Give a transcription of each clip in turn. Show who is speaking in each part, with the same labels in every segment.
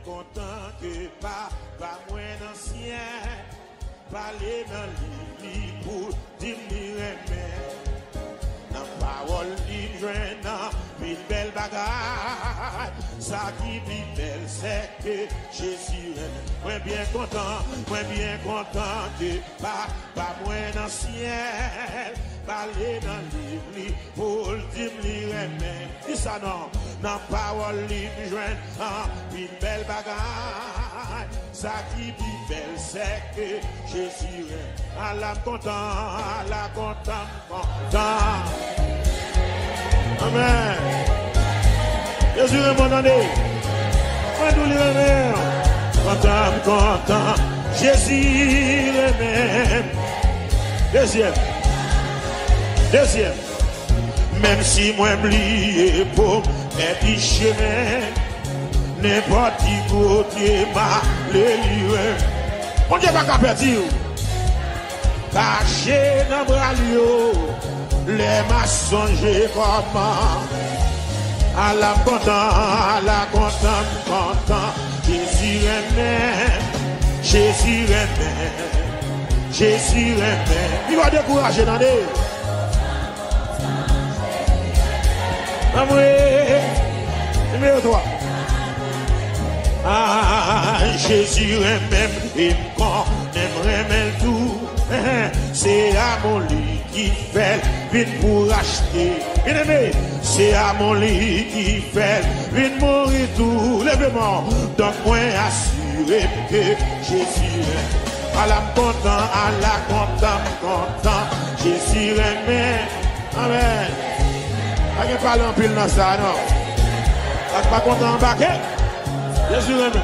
Speaker 1: content que pas moins ancien. Parler dans l'île pour dire la parole libre, une belle bagaille. Ça qui vit belle, c'est que Jésus est. Moi bien content que pas moins ancien. Parler dans le livre pour dire mais dis ça non, dans parole libre, une belle bagaille. Ça qui vit belle, c'est que Jésus est. À la content. Amen. Jésus est mon année. Moi nous le content. Jésus est même. Deuxième. Même si moi m'oublié pour mes chemins, n'importe qui côté ma le lieu. On Dieu pas qu'à perdre. Caché dans bras les m'a songé comment. À la content. Jésus aime. Il va décourager dans les. Numéro 3. Jésus aime, il me connaît tout. C'est à mon lit qui fait vite pour acheter. Bien aimé, c'est à mon lit qui fait vite mourir tout. Lèvez-moi, donc moi assuré que Jésus aime. À la content, Jésus aime. Amen. A qui parle en pile dans ça, non? A pas content en baquet? Jésus aime.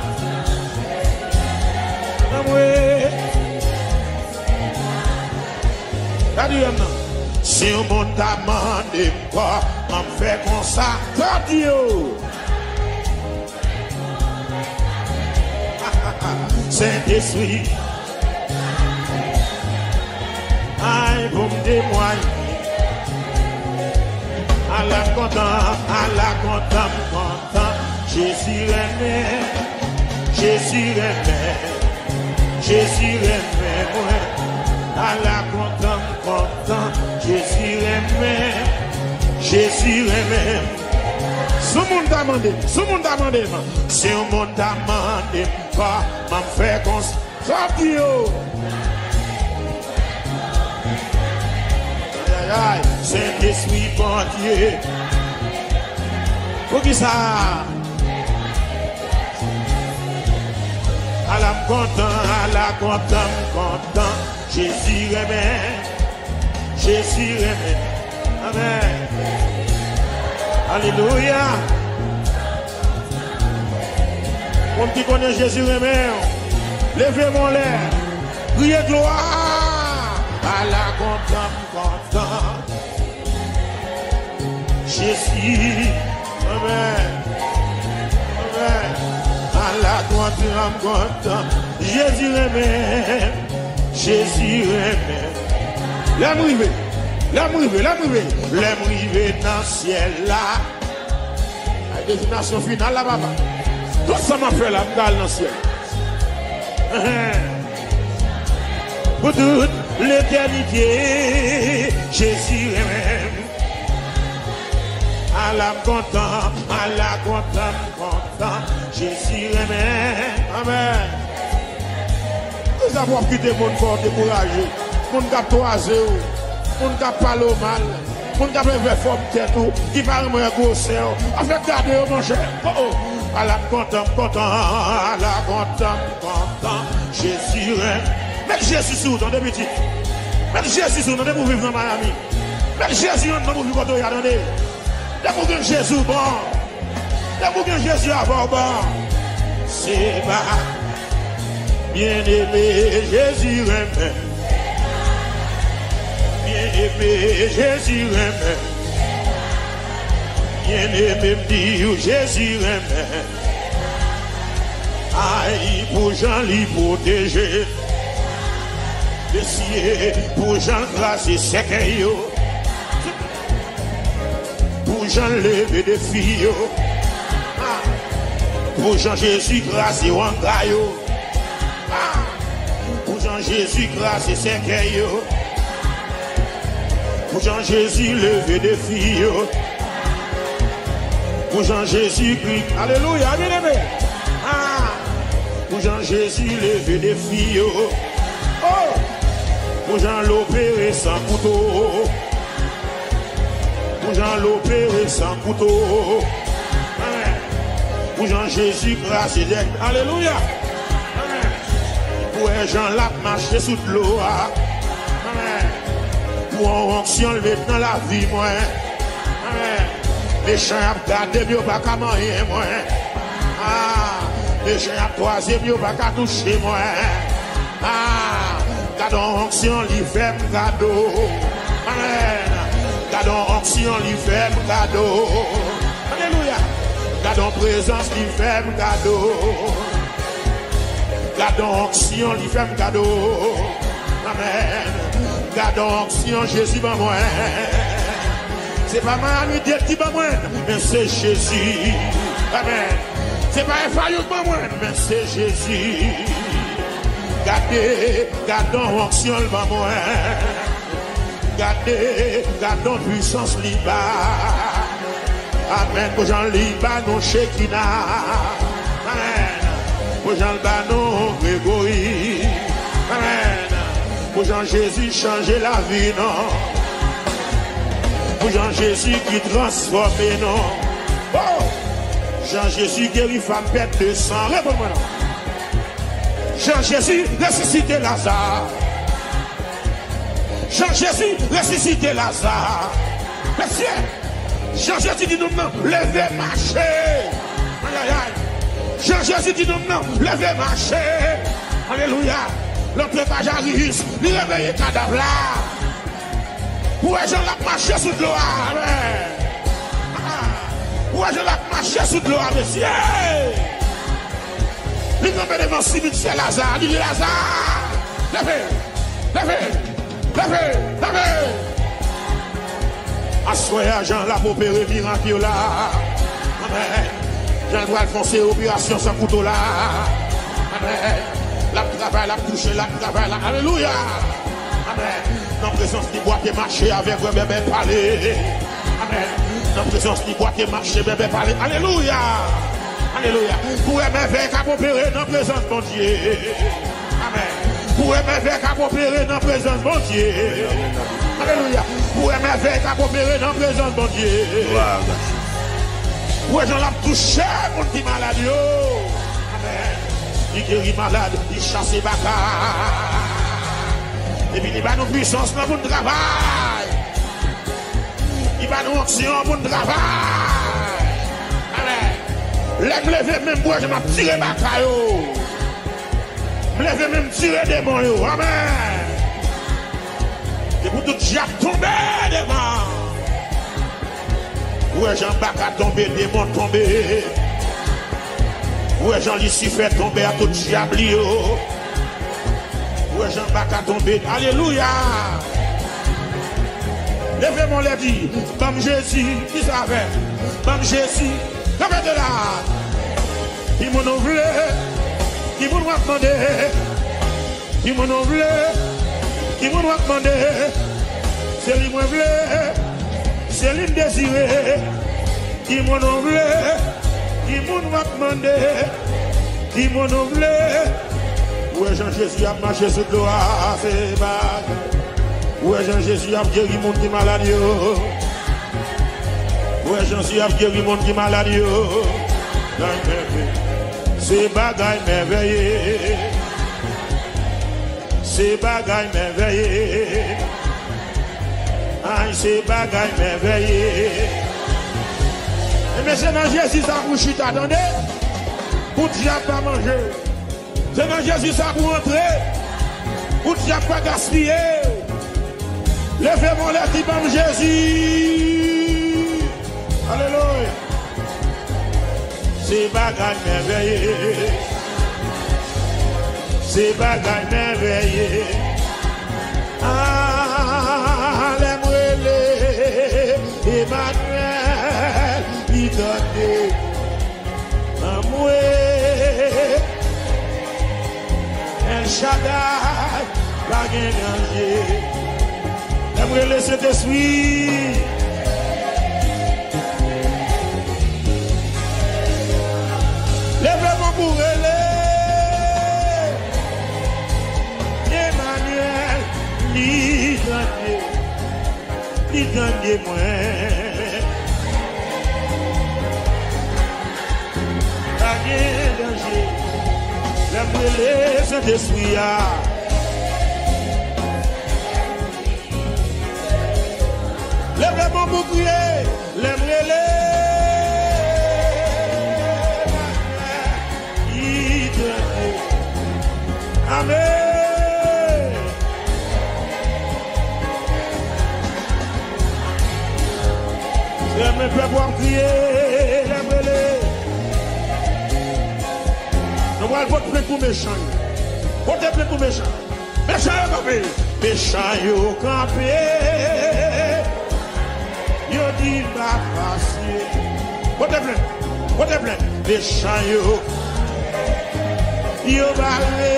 Speaker 1: Si on monte à demander quoi, on fait comme ça, Saint-Esprit, aïe, pour me témoigner. À la content, Jésus aimé, moi. À la content, Jésus aimé. Si on t'a demandé, si on t'a demandé, pas m'en faire comme ça, Saint-Esprit, bon Dieu. Pour qui ça? À la content, Jésus aimé. Amen. Alléluia. Pour qui connaît Jésus aimé, levez mon l'air, priez gloire. À la content, Jésus, amen. À la content, Jésus aimé. L'aime rivé dans le ciel là. La destination finale là, papa. Tout ça m'a fait la balle dans le ciel. Pour toute l'éternité, Jésus aime. À la content, Jésus aime. Amen. Nous avons quitté mon corps découragé. Mon cap toisé, mon cap parle mal, mon cap fait forme tête, qui va me grosser. Avec garder mon cher. À la content, Jésus aime. Mec Jésus sur dans des petits. Mec Jésus sur dans des pour vivre dans Miami. Mec Jésus dans pour vivre dans attendez. Des pour que Jésus bon. Des pour que Jésus a bon. C'est pas bien-aimé Jésus aime. Bien-aimé Jésus aime. Bien-aimé me dit Jésus aime. Aïe pour Jean lui protéger. Essayer pour Jean grâce et séquer. Pour Jean lever des filles. Pour Jean-Jésus grâce ou en caillou. Pour Jean-Jésus grâce et c'est caillou. Pour Jean-Jésus lever des filles. Pour Jean-Jésus Christ. Alléluia, bien aimé. Pour Jean-Jésus lever des filles. Oh. Pour Jean l'opérer sans couteau. Pour Jean l'opérer sans couteau. Amen. Pour Jean-Jésus grâce et d'aide. Alléluia. Amen. Pour Jean l'a marché sous l'eau. Amen. Pour en onction lever dans la vie, moi. Amen. Les chiens à garder mieux pas qu'à manger, moi. Les chiens à croiser mieux pas qu'à toucher, moi. Gardons onction, li fait cadeau. Amen. Gardons onction, li fait cadeau. Alléluia. Gardons présence, li fait cadeau. Gardons onction, li fait cadeau. Amen. Gardons onction, Jésus va moi. C'est pas ma amitié qui va moi, mais c'est Jésus. Amen. C'est pas un faillot pour moi, mais c'est Jésus. Gardons onction va moi. Gardons puissance liba. Amen. Pour Jean liba non Shekina. Amen. Pour Jean liba non Grégory. Amen. Pour Jean Jésus changer la vie non. Pour Jean Jésus qui transforme non. Oh. Jean Jésus guérit femme pète de sang. Réponds-moi non. Jean Jésus ressuscité Lazare. Jean Jésus ressuscité Lazare. Monsieur, Jean Jésus dit nous non, levez marcher. Aïe aïe aïe. Jean Jésus dit nous non, levez marcher. Alléluia. L'autre pas Jairus, il réveille cadavre là. Où est Jean l'a marché sous de l'eau? Où est Jean l'a marché sous de l'eau, monsieur? Il tombe devant cimetière Lazare. Il dit Lazare, levez. Assoya Jean l'a opéré miracle là. Amen. Jean doit foncer opération sans couteau là. Amen. La travail, la touche, la travail là. Alléluia. Amen. Dans présence qui boit et marcher avec un bébé parler. Amen. Dans présence qui boit et marcher bébé parler. Alléluia. Alléluia. Pour aimer qu'à opérer dans la présence de mon Dieu. Amen. Pour aimer qu'à opérer dans la présence de mon Dieu. Alléluia. Pour aimer qu'à opérer dans la présence de mon Dieu. Pour j'en l'a touché, mon petit malade. Amen. Il guérit malade, il chasse les bacas. Et puis il va nous puissance dans mon travail. Il va nous action dans mon travail. Amen. Lève même moi, je m'ai tiré ma caillou. Lève même tirer des mots. Amen. Et pour tout diable tomber devant. Ouais, Jean-Baptiste a tombé, démon tombé. Ouais, Jean-Lucifer tombé à tout diable. Ouais, Jean-Baptiste a tombé. Alléluia. Levez mon lèvre. Comme Jésus, qui savait. Comme Jésus. Levez de là. Qui m'en ouvre. Qui m'en a demandé. Qui m'en ouvre. Qui m'en a demandé. C'est lui m'en voulait. C'est lui désiré. Qui m'en ouvre. Qui m'en a demandé. Qui m'en ouvre. Ouais, Jean-Jésus a marché sur l'eau. C'est bague. Ouais, Jean-Jésus a guéri mon qui malade. Ouais, Jean-Jésus a guéri mon qui malade. C'est bagaille merveilleux. C'est bagaille merveilleux. Aïe, c'est bagaille merveilleux. Mais c'est dans Jésus ça pour chute, attendez. Pour diable pas manger. C'est dans Jésus ça pour entrer. Pour diable pas gaspiller. Levez mon lèvre qui parle Jésus. Alléluia. C'est bagaille merveilleux. C'est bagaille merveilleux. Ah, Emmanuel, il donne. Shaddai, pas de danger. J'aimerais laisser tes suites. Lève-moi pour relais. Emmanuel, l'identier-moi. Pas de danger. J'aimerais laisser tes suites. Lève-moi pour prier. Lève-les. Amen. J'aime pas pouvoir crier, lève-les. Nous allons voter plein pour méchants. Voter plein pour méchants. Méchants yo campé. Méchants yo campé. Yo dit pas passer. Voter plein. Voter plein. Méchants yo. Yo balé.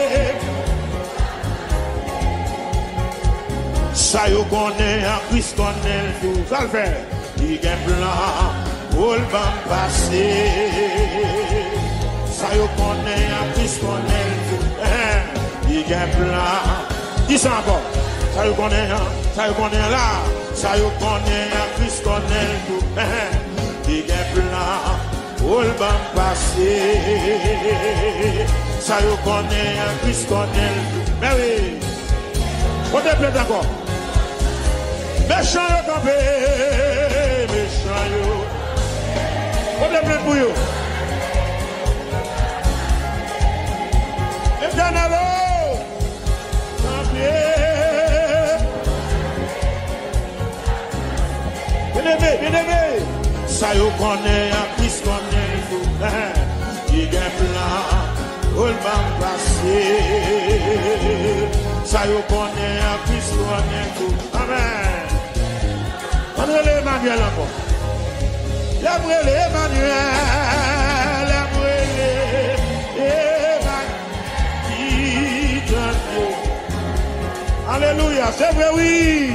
Speaker 1: Ça yo connaît, en Christ connaît tout. Ça le fait. Il y a un plan, pour le ban passé. Ça yo connaît, en Christ connaît tout. Il y a un plan. Dis ça encore. Ça yo connaît là. Ça yo connaît, en Christ connaît tout. Il y a un plan, pour le ban passé. Ça yo connaît, en Christ connaît tout. Mais oui. On te plaît encore. Méchant yo campé, méchant yo. On te plaît pour yo. Éternel, campé. Bien-aimé. Ça yo connaît, en Christ connaît tout. Il y a un plan, pour le ban passé. Ça yo connaît, en Christ connaît tout. Amen. Emmanuel encore. Emmanuel. Alléluia, c'est vrai, oui.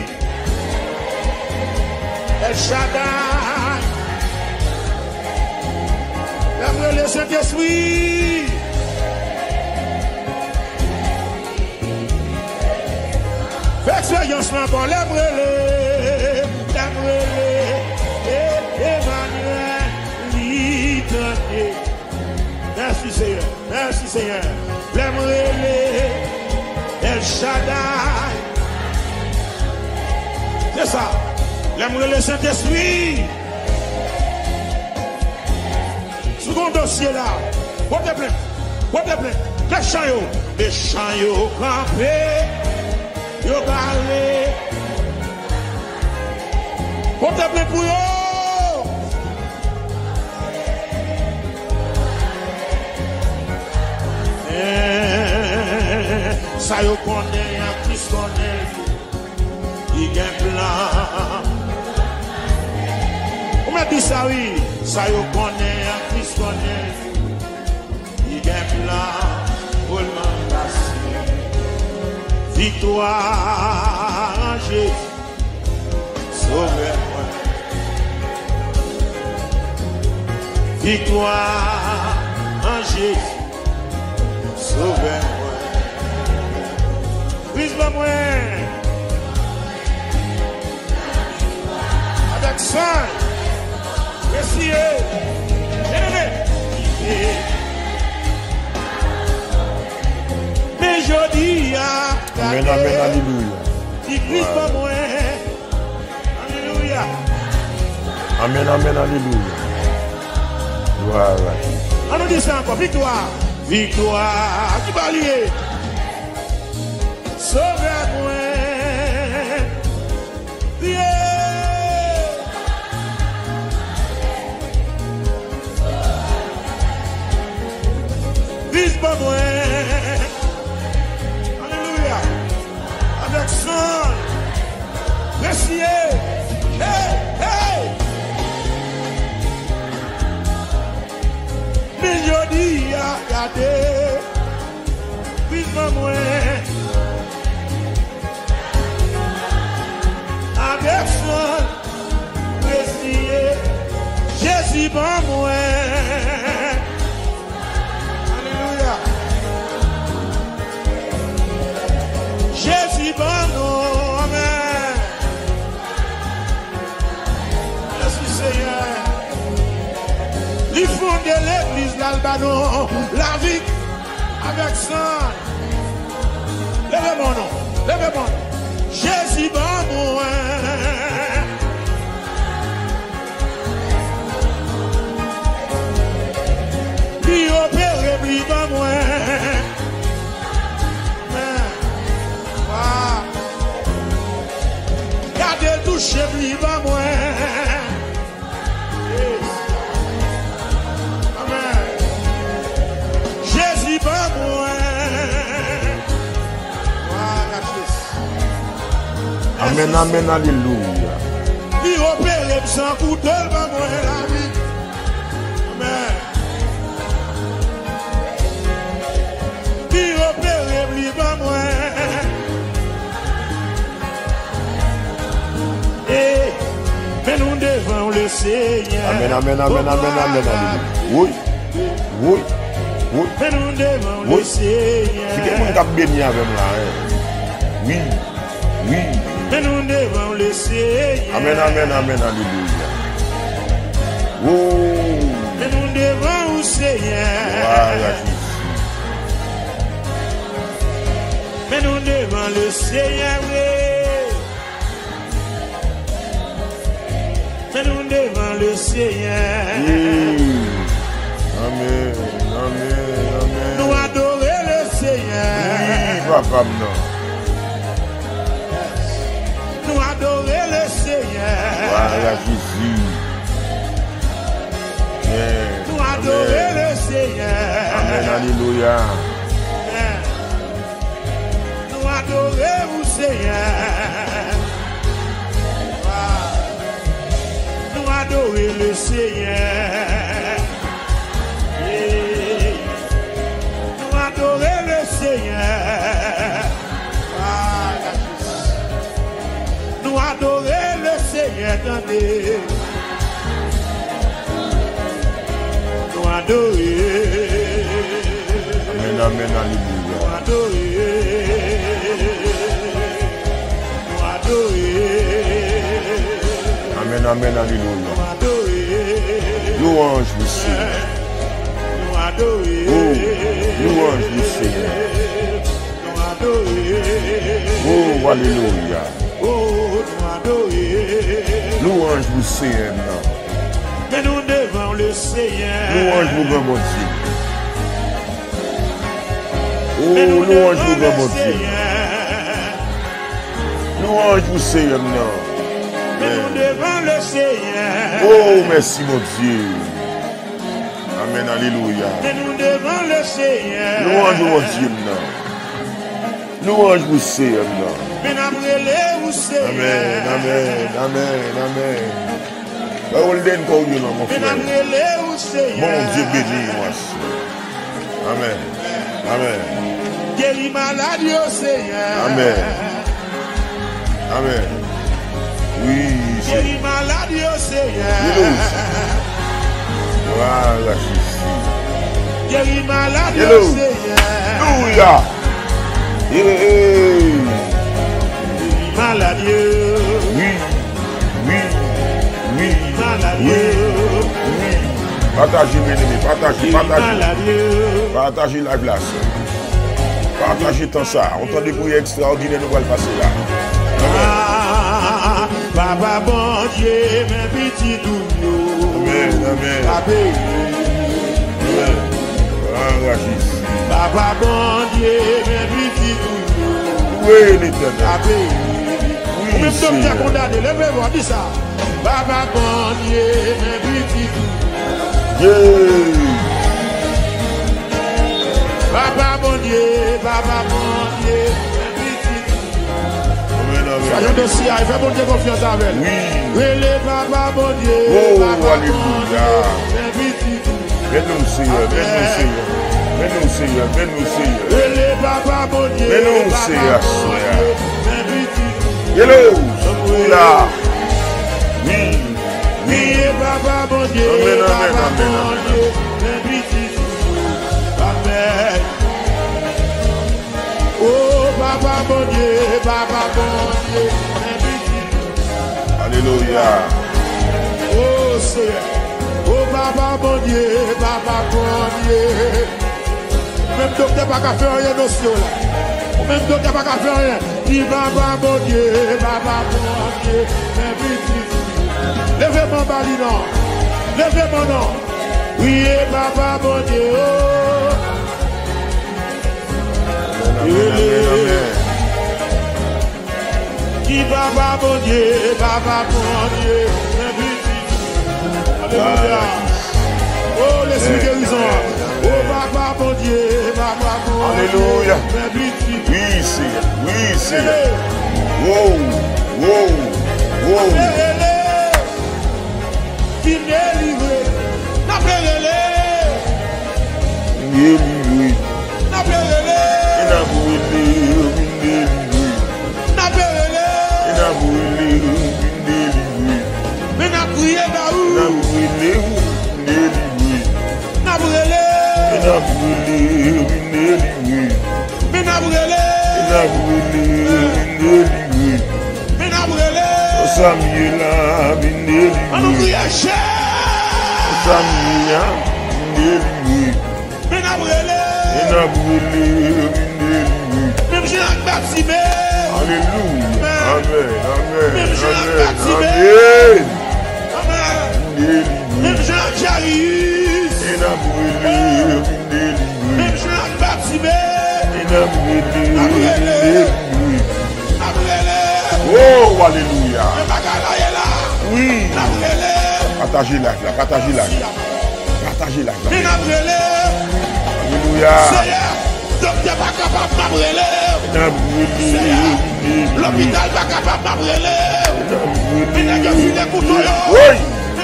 Speaker 1: El Shaddai. Emmanuel, Saint-Esprit. Fais expérience encore, Emmanuel, l'identier. Merci Seigneur, merci Seigneur. L'Emmanuel, El Shaddai. C'est ça, l'Emmanuel Saint-Esprit. Second dossier là, votez plein. Les chants yo campé. Yo parlé. Pour te plaire pour yo. Ça yo connaît, en Christ connaît. Il y a un plan. On m'a dit ça oui. Ça yo connaît, en Christ connaît. Il y a un plan pour le passer. Victoire en Jésus, sauvez-moi. Victoire en Jésus, sauvez-moi. Brise-moi moi. Avec ça, essayez. Mais je dis à
Speaker 2: amen, alléluia.
Speaker 1: Alléluia.
Speaker 2: Amen, alléluia. Voilà.
Speaker 1: On nous dit ça encore. Victoire. Qui va lier? Sauve-moi. Vise-moi moi. Alléluia. Avec son. Merci. Hey. Mais je dis à garder. Vise-moi moi. l'albanon, la vie avec sang. Levez mon nom, levez mon nom. Jésus va moi. Lui opère, lui va moi. Gardez touche, lui va moi. Amen. Jésus va moi.
Speaker 2: Amen, amen, alléluia.
Speaker 1: Lui opère sans couteau, va moi la vie. Amen. Lui opère, lui va moi. Mais nous devons le Seigneur.
Speaker 2: Amen, amen, amen, amen, amen, alléluia. Oui, oui, oui.
Speaker 1: Mais nous devons
Speaker 2: Oui.
Speaker 1: le Seigneur.
Speaker 2: Si quelqu'un qui a béni avec moi, oui, oui.
Speaker 1: Mais nous devons le Seigneur.
Speaker 2: Amen, amen, amen, alléluia. Oh,
Speaker 1: Mais nous devons le Seigneur.
Speaker 2: voilà,
Speaker 1: Mais nous devons le Seigneur. Mais nous devons le Seigneur.
Speaker 2: Amen, amen, amen.
Speaker 1: Nous adorer le Seigneur.
Speaker 2: Oui, papa, non.
Speaker 1: Nous adorer le Seigneur.
Speaker 2: Voilà, Jésus. Amen.
Speaker 1: Nous adorer le Seigneur.
Speaker 2: Amen, alléluia.
Speaker 1: Nous adorer le Seigneur. Nous adorer le Seigneur. Nous adorer le Seigneur. Nous adorer le Seigneur. Attendez. Nous adorer.
Speaker 2: Amen, amen, alléluia.
Speaker 1: Nous adorer. Nous adorer.
Speaker 2: Amen, amen, alléluia.
Speaker 1: Nous adorer.
Speaker 2: Louange le Seigneur.
Speaker 1: Nous adorer.
Speaker 2: Oh, louange le Seigneur.
Speaker 1: Nous adorer.
Speaker 2: Oh, alléluia.
Speaker 1: Oh, nous adorer.
Speaker 2: Louange le Seigneur.
Speaker 1: Mais nous devons le Seigneur.
Speaker 2: Louange le grand bon Dieu.
Speaker 1: Mais
Speaker 2: Oh,
Speaker 1: nous
Speaker 2: louange
Speaker 1: devons
Speaker 2: le grand bon
Speaker 1: le
Speaker 2: Dieu.
Speaker 1: Seigneur.
Speaker 2: Louange le Seigneur.
Speaker 1: Mais nous devons le Seigneur.
Speaker 2: Oh, merci mon Dieu. Amen, alléluia.
Speaker 1: Mais nous devons le Seigneur.
Speaker 2: Louange mon Dieu. Louange le Seigneur.
Speaker 1: Mais nous devons le Seigneur.
Speaker 2: Amen, amen, amen, amen. Parole d'un corps, mon
Speaker 1: Mais
Speaker 2: frère.
Speaker 1: nous devons le Seigneur.
Speaker 2: Mon Dieu béni, moi. Amen. Amen.
Speaker 1: Guéris maladie au Seigneur.
Speaker 2: Amen. Amen. Oui, c'est
Speaker 1: Guéris maladie au Seigneur.
Speaker 2: voilà, Jésus.
Speaker 1: Guéris maladie
Speaker 2: Hello.
Speaker 1: au Seigneur.
Speaker 2: Alléluia.
Speaker 1: Guéris maladie.
Speaker 2: Oui, oui, oui,
Speaker 1: Maladie.
Speaker 2: oui, oui. Partagez, mes amis, partagez,
Speaker 1: Guéris
Speaker 2: partagez.
Speaker 1: maladie.
Speaker 2: Partagez la place. Partagez tant ça. On entend des bruits extraordinaires, nous allons passer là.
Speaker 1: Ah, Papa bon Dieu, mes petits doux.
Speaker 2: Amen, amen.
Speaker 1: Amen.
Speaker 2: Amen. Voilà, Jésus.
Speaker 1: Papa bon Dieu, mes petits doux.
Speaker 2: Oui, l'éternel.
Speaker 1: Amen.
Speaker 2: Oui,
Speaker 1: Même si tu as
Speaker 2: Seigneur.
Speaker 1: condamné, levez-vous, dis ça. Papa bon Dieu, mes petits doux.
Speaker 2: Yeah.
Speaker 1: Papa bon Dieu, mes petits doux.
Speaker 2: Amen, amen.
Speaker 1: Soyons de Sia, il fait bon Dieu confiance avec elle.
Speaker 2: Oui.
Speaker 1: Relé Papa bon Dieu,
Speaker 2: Oh,
Speaker 1: Papa bon
Speaker 2: alléluia.
Speaker 1: Dieu, mes petits doux.
Speaker 2: Mets-nous, Seigneur, mets-nous, Seigneur. Mets-nous, Seigneur, mets-nous, Seigneur.
Speaker 1: Relé Papa bon Dieu,
Speaker 2: Mais non,
Speaker 1: Papa
Speaker 2: c'est
Speaker 1: bon
Speaker 2: à
Speaker 1: Dieu,
Speaker 2: soi.
Speaker 1: mes petits doux.
Speaker 2: Hello. Là. Oui.
Speaker 1: Oui, Papa bon Dieu,
Speaker 2: Amen, amen,
Speaker 1: Papa
Speaker 2: amen,
Speaker 1: bon
Speaker 2: amen.
Speaker 1: Dieu, mes petits doux. Amen. Oh, Papa bon Dieu, Papa bon Dieu, mes petits doux.
Speaker 2: Alléluia.
Speaker 1: Oh, Seigneur. Oh, Papa papa bon Dieu, papa bon Dieu. Même docteur pas qu'à faire rien dossier là. Même docteur pas qu'à faire rien. Dis papa bon Dieu, papa bon Dieu. Levez mon bali non. Levez mon nom. Oui, papa bon Dieu. Dis papa bon Dieu, papa bon Dieu. Alléluia. Oh, l'esprit guérison. Oh, papa, bon Dieu, papa, bon Dieu.
Speaker 2: Alléluia. Oui, Seigneur. Oui, Seigneur. Wow, wow, wow.
Speaker 1: Qui m'est livré. N'appelez-les.
Speaker 2: Délivré.
Speaker 1: N'appelez-les.
Speaker 2: N'appelez-les.
Speaker 1: Mais n'a crié d'aoù. Même Jean-Jarius. Même Jean-Baptiste.
Speaker 2: Oh, alléluia. Oui. Partagez la là, partagez la là. Partagez la là. Alléluia.
Speaker 1: Docteur pas capable de m'abreler. L'hôpital pas capable de m'abreler. Mais n'a que vu les couteaux.
Speaker 2: Oui.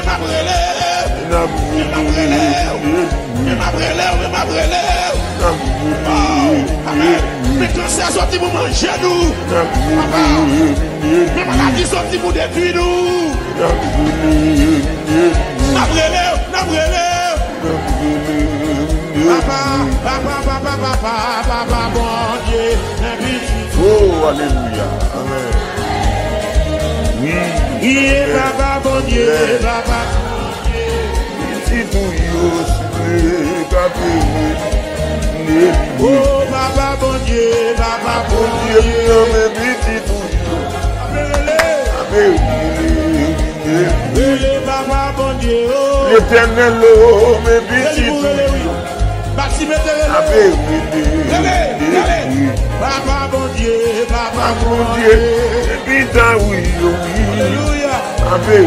Speaker 1: Mais cancer sorti pour manger nous. Mais maladie sorti pour détruire nous. Papa, bon Dieu.
Speaker 2: Oh, alléluia. Amen. Oui.
Speaker 1: Papa, bon Dieu, papa. Oh, papa, bon Dieu, papa, bon Dieu. Papa, bon Dieu.
Speaker 2: L'éternel, mes petits.
Speaker 1: Papa, bon Dieu, papa,
Speaker 2: Mon Dieu. Putain, oui, oui.
Speaker 1: Alléluia.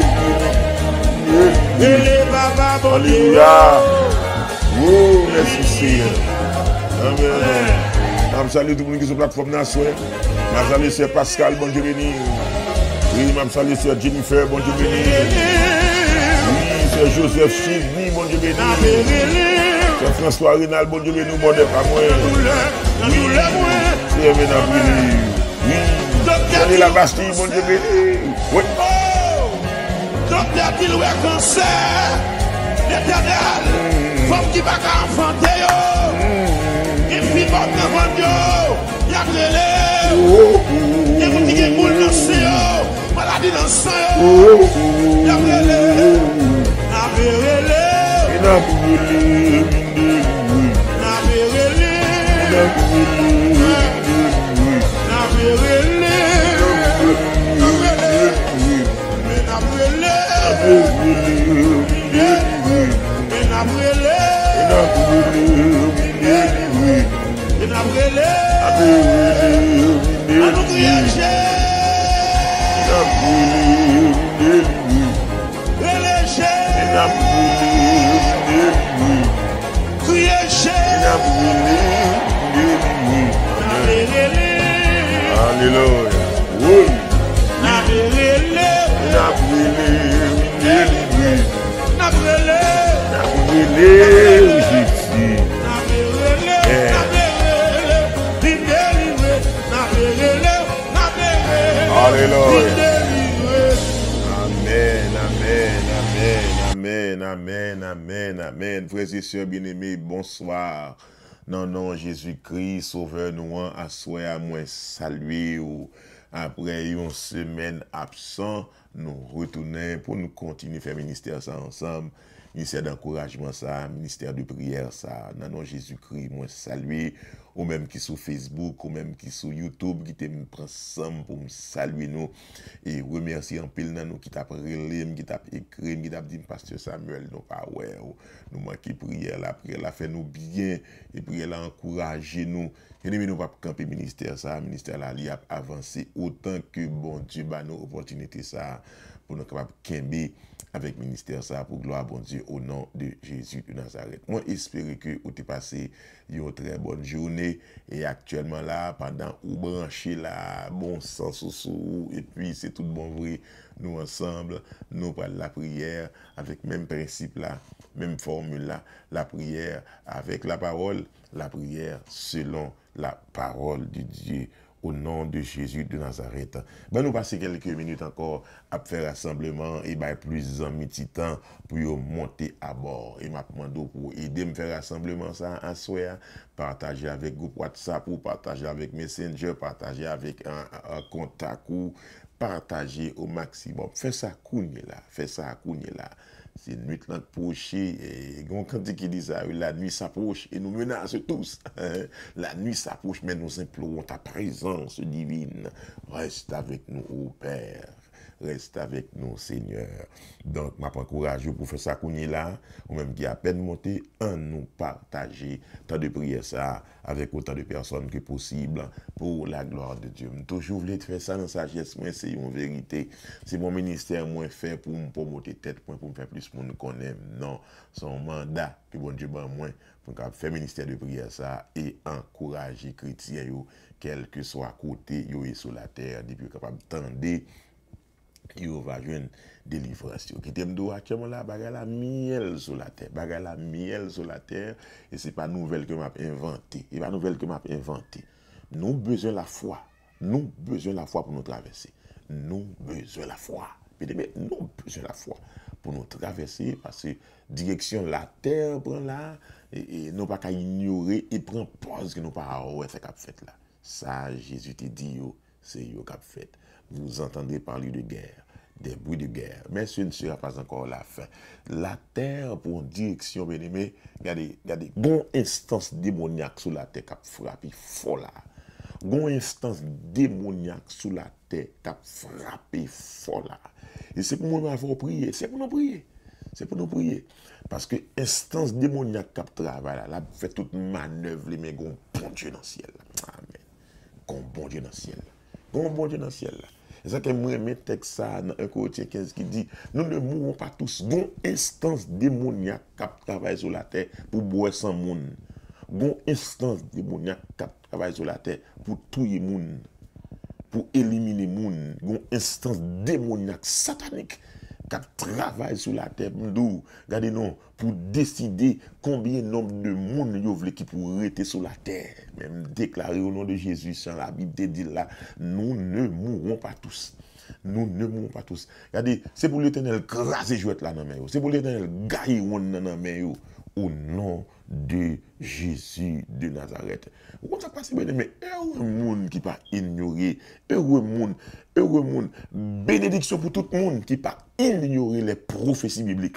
Speaker 1: Papa, bon Dieu.
Speaker 2: Alléluia. Oh, merci Seigneur. Amen. Je salue tout le monde qui est sur la plateforme. Je salue Sœur Pascal, bon Dieu béni. Oui, je salue Sœur Jennifer, bon Dieu béni. Oui, Sœur Joseph Sidney, bon Dieu béni. Sœur François Rénal, bon Dieu béni, bon Dieu pas moi. Oui, Sœur Ménabri. Oui, Sœur la Bastille, bon Dieu béni. Oui.
Speaker 1: Docteur dit le cancer. L'éternel. Femme qui va enfanter. Et puis, bon Dieu. Il y a brûlé. Il y a un petit boule dans le sang. Maladie dans le sang. Il y a brûlé. Il y a brûlé.
Speaker 2: Alléluia. Oui. Alléluia. Amen, amen, amen, amen, amen, amen, amen. Frères et sœurs bien-aimés, bonsoir. Non, Jésus-Christ, sauveur nous, à souhait à moi saluer ou après une semaine absent, nous retournons pour nous continuer à faire ministère ça ensemble. ministère d'encouragement ça, ministère de prière ça, dans nom Jésus-Christ, moi saluer, ou même qui sur Facebook, ou même qui sur YouTube, qui te prend ensemble pour me saluer nous, et remercier en pile dans nous, qui t'a relé, qui t'a écrit, qui t'a dit, pasteur Samuel, nous pas ouais, nous manquons prière la fait nous bien, et prière la encourager nous, et nous pas camper ministère ça, ministère là, il a avancé autant que bon Dieu ba nous opportunité ça, pour nous capables de avec ministère ça pour gloire bon Dieu au nom de Jésus de Nazareth. Moi espère que vous avez passé une très bonne journée et actuellement là pendant ou branché là bon sens sous et puis c'est tout bon vrai nous ensemble nous parlons la prière avec même principe là, même formule là, la prière avec la parole, la prière selon la parole de Dieu. Au nom de Jésus de Nazareth. Ben, nous passons quelques minutes encore à faire rassemblement et ben plus en petit temps pour monter à bord. Et m'a demandé pour aider me faire rassemblement ça en soir, partager avec groupe WhatsApp ou partager avec Messenger, partager avec un contact ou partager au maximum. Fais ça cougner là, fais ça cougner là. C'est nuit l'approche et quand qui dit ça, la nuit s'approche et nous menace tous. La nuit s'approche, mais nous implorons ta présence divine. Reste avec nous, ô Père. Reste avec nous, Seigneur. Donc, je m'encourage pour faire ça qu'on est là, ou même qui a à peine monté, en nous partager tant de prières ça avec autant de personnes que possible pour la gloire de Dieu. Je toujours voulu faire ça dans sa sagesse, moi, c'est une vérité. C'est mon ministère, moi, fait pour me promoter tête, pour me faire plus pour nous connaître. Non, c'est un mandat que bon Dieu m'a moi pour faire ministère de prière ça et encourager les chrétiens, quel que soit côté, yo et sur la terre, depuis capable d'entendre. Il va jouer délivrance. Qui t'aime d'où actuellement là, bagarre la miel sur la terre, bagarre la miel sur la terre, et c'est pas nouvelle que m'a inventé. C'est pas nouvelle que m'a inventé. Nous besoin la foi. Nous besoin la foi pour nous traverser. Nous besoin la foi. Mais nous besoin la foi pour nous traverser parce que direction la terre prend là et nous pas qu'à ignorer et prend pause que nous pas ouais c'est qu'a fait là. Ça Jésus te dit c'est yo qu'a fait. Vous entendrez parler de guerre, des bruits de guerre, mais ce ne sera pas encore la fin. La terre pour une direction, bien aimé, regardez, bon instance démoniaque sur la terre qui a frappé fort là. Bon instance démoniaque sur la terre qui a frappé fort là. Et c'est pour nous avoir prié, c'est pour nous prier. C'est pour nous prier. Parce que instance démoniaque qui travaille là, là, fait toute manœuvre, mais bon Dieu dans le ciel. Amen. Bon Dieu dans le ciel. Bon Dieu dans le ciel. C'est ça que moi, mes textes, ça, dans 1 Corinthiens 15, qui dit, nous ne mourrons pas tous. Bon instance démoniaque qui travaille sur la terre pour boire sans monde. Bon instance démoniaque qui travaille sur la terre pour tuer monde, pour éliminer monde. Bon instance démoniaque satanique qui travaille sur la terre. Regardez non, pour décider combien de nombre de monde vous voulez qui pour rester sur la terre. Même déclarer au nom de Jésus, sans la Bible dit là, nous ne mourrons pas tous. Nous ne mourrons pas tous. Regardez, c'est pour l'Éternel craser jouet là dans main. C'est pour l'Éternel gailler dans main au nom de Jésus de Nazareth. Comment ça passe bien, mais heureux monde qui pas ignorer, heureux monde, bénédiction pour tout le monde qui pas ignorer les prophéties bibliques.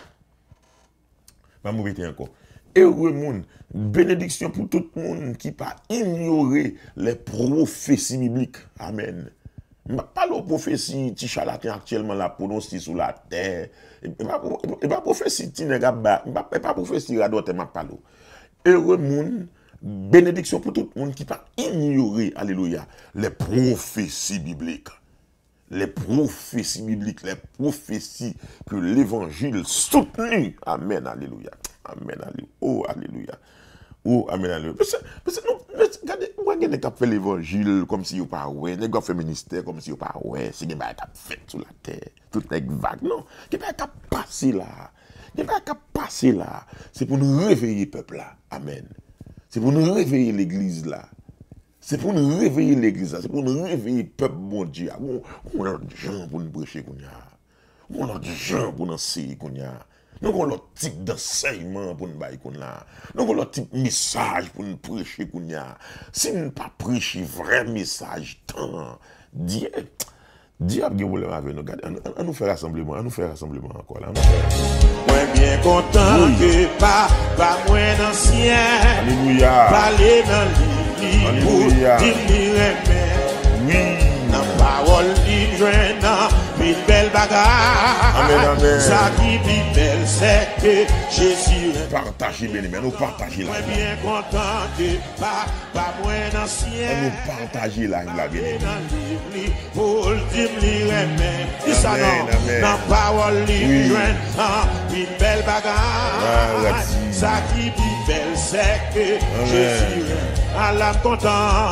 Speaker 2: Je vais me répéter encore. Heureux monde, bénédiction pour tout le monde qui pas ignorer les prophéties bibliques. Amen. Je ne parle pas de prophétie qui charlatan actuellement là prononcée sur la terre. Et pas prophétie qui n'est pas prophétie radote m'a parlé. Heureux monde, bénédiction pour tout le monde qui pas ignorer, alléluia, les prophéties bibliques. Les prophéties bibliques, les prophéties que l'évangile soutenu. Amen, alléluia. Amen, alléluia. Oh, alléluia. Oh, amen, alléluia. Parce que non, regardez, moi, je n'ai pas fait l'évangile comme si vous ne pas ouais, les gars fait ministère comme si vous ne pas ouais, c'est qu'il n'y a pas fait sur la terre, tout est vague, non. Il n'y a pas passer là. Il n'y a pas passer là. C'est pour nous réveiller le peuple là. Amen. C'est pour nous réveiller l'église là. C'est pour nous réveiller l'église là. C'est pour nous réveiller le peuple, mon Dieu. On a des gens pour nous prêcher qu'on y a. On a des gens pour nous enseigner qu'on y a. Nous avons l'autre type d'enseignement pour nous bailler qu'on a. Nous avons l'autre type de message pour nous prêcher qu'on a. Si nous ne pas prêcher vrai message, tant Dieu, Diable, vous problème avec nous. On nous fait rassemblement, encore là.
Speaker 1: Moi bien content que pas moins ancien.
Speaker 2: Alléluia.
Speaker 1: Parler dans l'île pour dire
Speaker 2: oui.
Speaker 1: Dans parole libre, une belle bagarre.
Speaker 2: Amen, amen.
Speaker 1: Ça qui vit belle, c'est que Jésus.
Speaker 2: Partagez, bien aimé, nous partageons là.
Speaker 1: Moi bien content que pas moins ancien.
Speaker 2: Nous partageons là, bien aimé.
Speaker 1: Pour dire dis ça non. Dans parole libre, une belle bagarre. Ça qui vit belle, c'est que Jésus. À la content,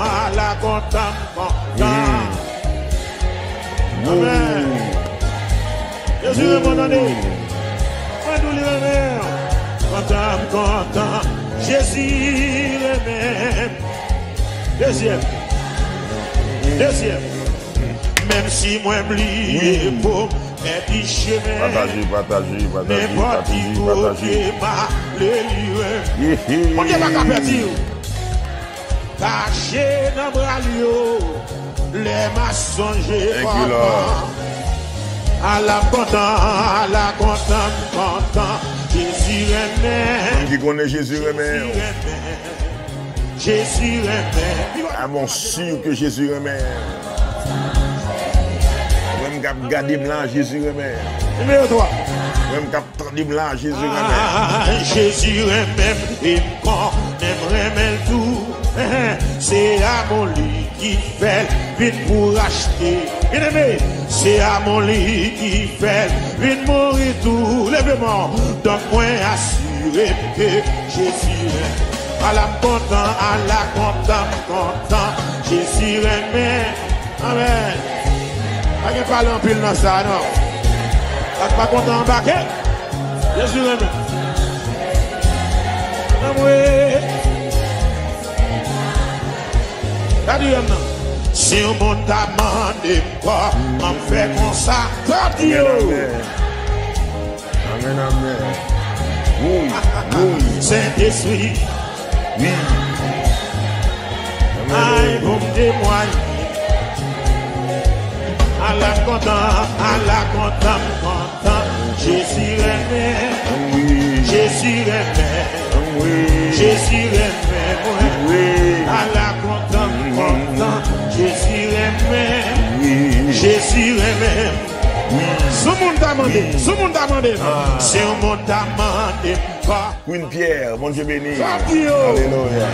Speaker 1: Amen. Jésus est mon année. Moi, nous le content. Jésus est même. Deuxième. Même si moi m'oublié pour mes chemins.
Speaker 2: Partagez.
Speaker 1: N'importe qui m'a le lieu. On dit pas qu'à perdre. Caché dans bras les maçons à la content, Jésus remet.
Speaker 2: Qui connaît Jésus remet.
Speaker 1: Jésus remet.
Speaker 2: Ah mon sûr que Jésus remet. Même garder blanc, Jésus remet.
Speaker 1: Numéro 3.
Speaker 2: Même garder blanc, Jésus remet.
Speaker 1: Jésus remet. Et quand remet tout. C'est à mon lit qui fait vite pour acheter. Bien-aimé, c'est à mon lit qui fait vite mourir tout. Lèvez-moi, donc moi assuré que Jésus est. À la content, Jésus est. Amen. Pas de parler en pile dans ça, non. Pas content en baquet. Jésus est. Amen. Si on monte à demander quoi, on fait comme ça.
Speaker 2: Amen. Oui.
Speaker 1: Saint-Esprit.
Speaker 2: Oui.
Speaker 1: Aïe, vous me témoignez. À la content, Jésus remet. Jésus remet. Jésus remet. À la content, Jésus remet. Jésus remet. Ce monde t'a demandé. C'est un monde t'a demandé.
Speaker 2: Queen Pierre, mon Dieu béni.
Speaker 1: Alléluia.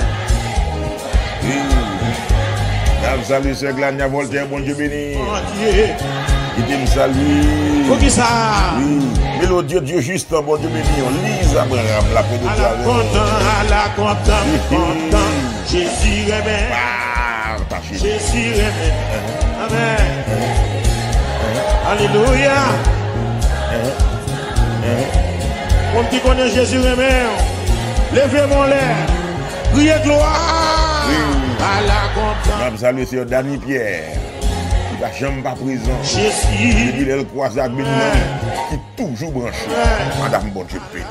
Speaker 2: Salut, c'est Glania Voltaire, mon Dieu béni.
Speaker 1: Mon Dieu.
Speaker 2: Il dit me salue.
Speaker 1: Pour qui ça?
Speaker 2: Mélodie Dieu juste, mon Dieu béni. On lise Abraham, la paix de Dieu.
Speaker 1: À la content, Jésus remet. Jésus remet. Amen. Alléluia. On qui connaît Jésus remet. Levez mon l'air. Priez gloire. À la content.
Speaker 2: Salut, c'est Dani Pierre. Il n'a jamais pas prison.
Speaker 1: Jésus.
Speaker 2: Il est le croisé avec Bénin. Qui toujours branché. Madame bon Dieu béni.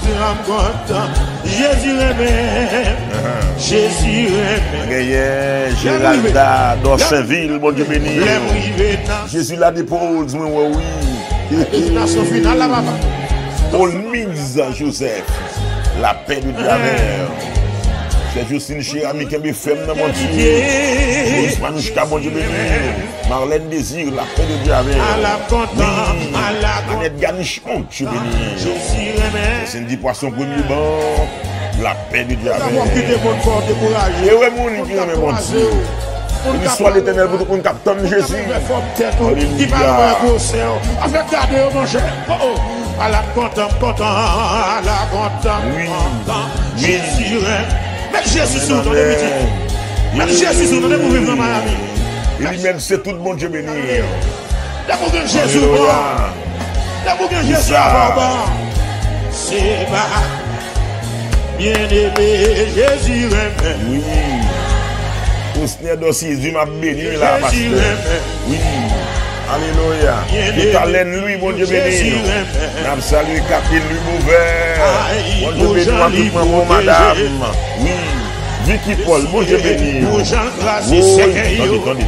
Speaker 1: Jésus remet. Jésus remet.
Speaker 2: Géralda, dans Saint-Ville, mon Dieu béni. Jésus la dépose, oui.
Speaker 1: Destination finale là, papa.
Speaker 2: Paul Mills, Joseph. La paix de Dieu. C'est Justine Chérami qui est femme dans mon Dieu. Manouchka, mon Dieu béni. Marlène Désir, la paix de Dieu.
Speaker 1: À la content, à la
Speaker 2: Annette Ganiche, mon Dieu béni.
Speaker 1: Jésus remet.
Speaker 2: Cindy Poisson, premier banc. La paix de Dieu.
Speaker 1: D'abord quitter mon corps découragé.
Speaker 2: Et ouais, mon qui remet mon Dieu. L'histoire l'éternel pour tout le monde capitaine Jésus.
Speaker 1: Qui va me brosser. Avec garder mon cher. À la content, à la content. Jésus remet. Même Jésus sur dans les métiers. Même Jésus sur dans les pour vivre dans Miami.
Speaker 2: Il même c'est tout le monde, Dieu béni.
Speaker 1: D'abord que Jésus bon. D'abord que Jésus bon. C'est ma bien-aimé Jésus remet.
Speaker 2: Oui. Au Seigneur d'Ossis, Dieu m'a béni là, pasteur. Oui. Alléluia. Qui t'alène lui, mon Dieu béni. Nous saluons Catherine lui mauvais. Mon Dieu béni, tout maman, madame. Oui. Vicky Paul, bon Dieu béni.
Speaker 1: Pour Jean grâce, c'est que yo.
Speaker 2: Tendez.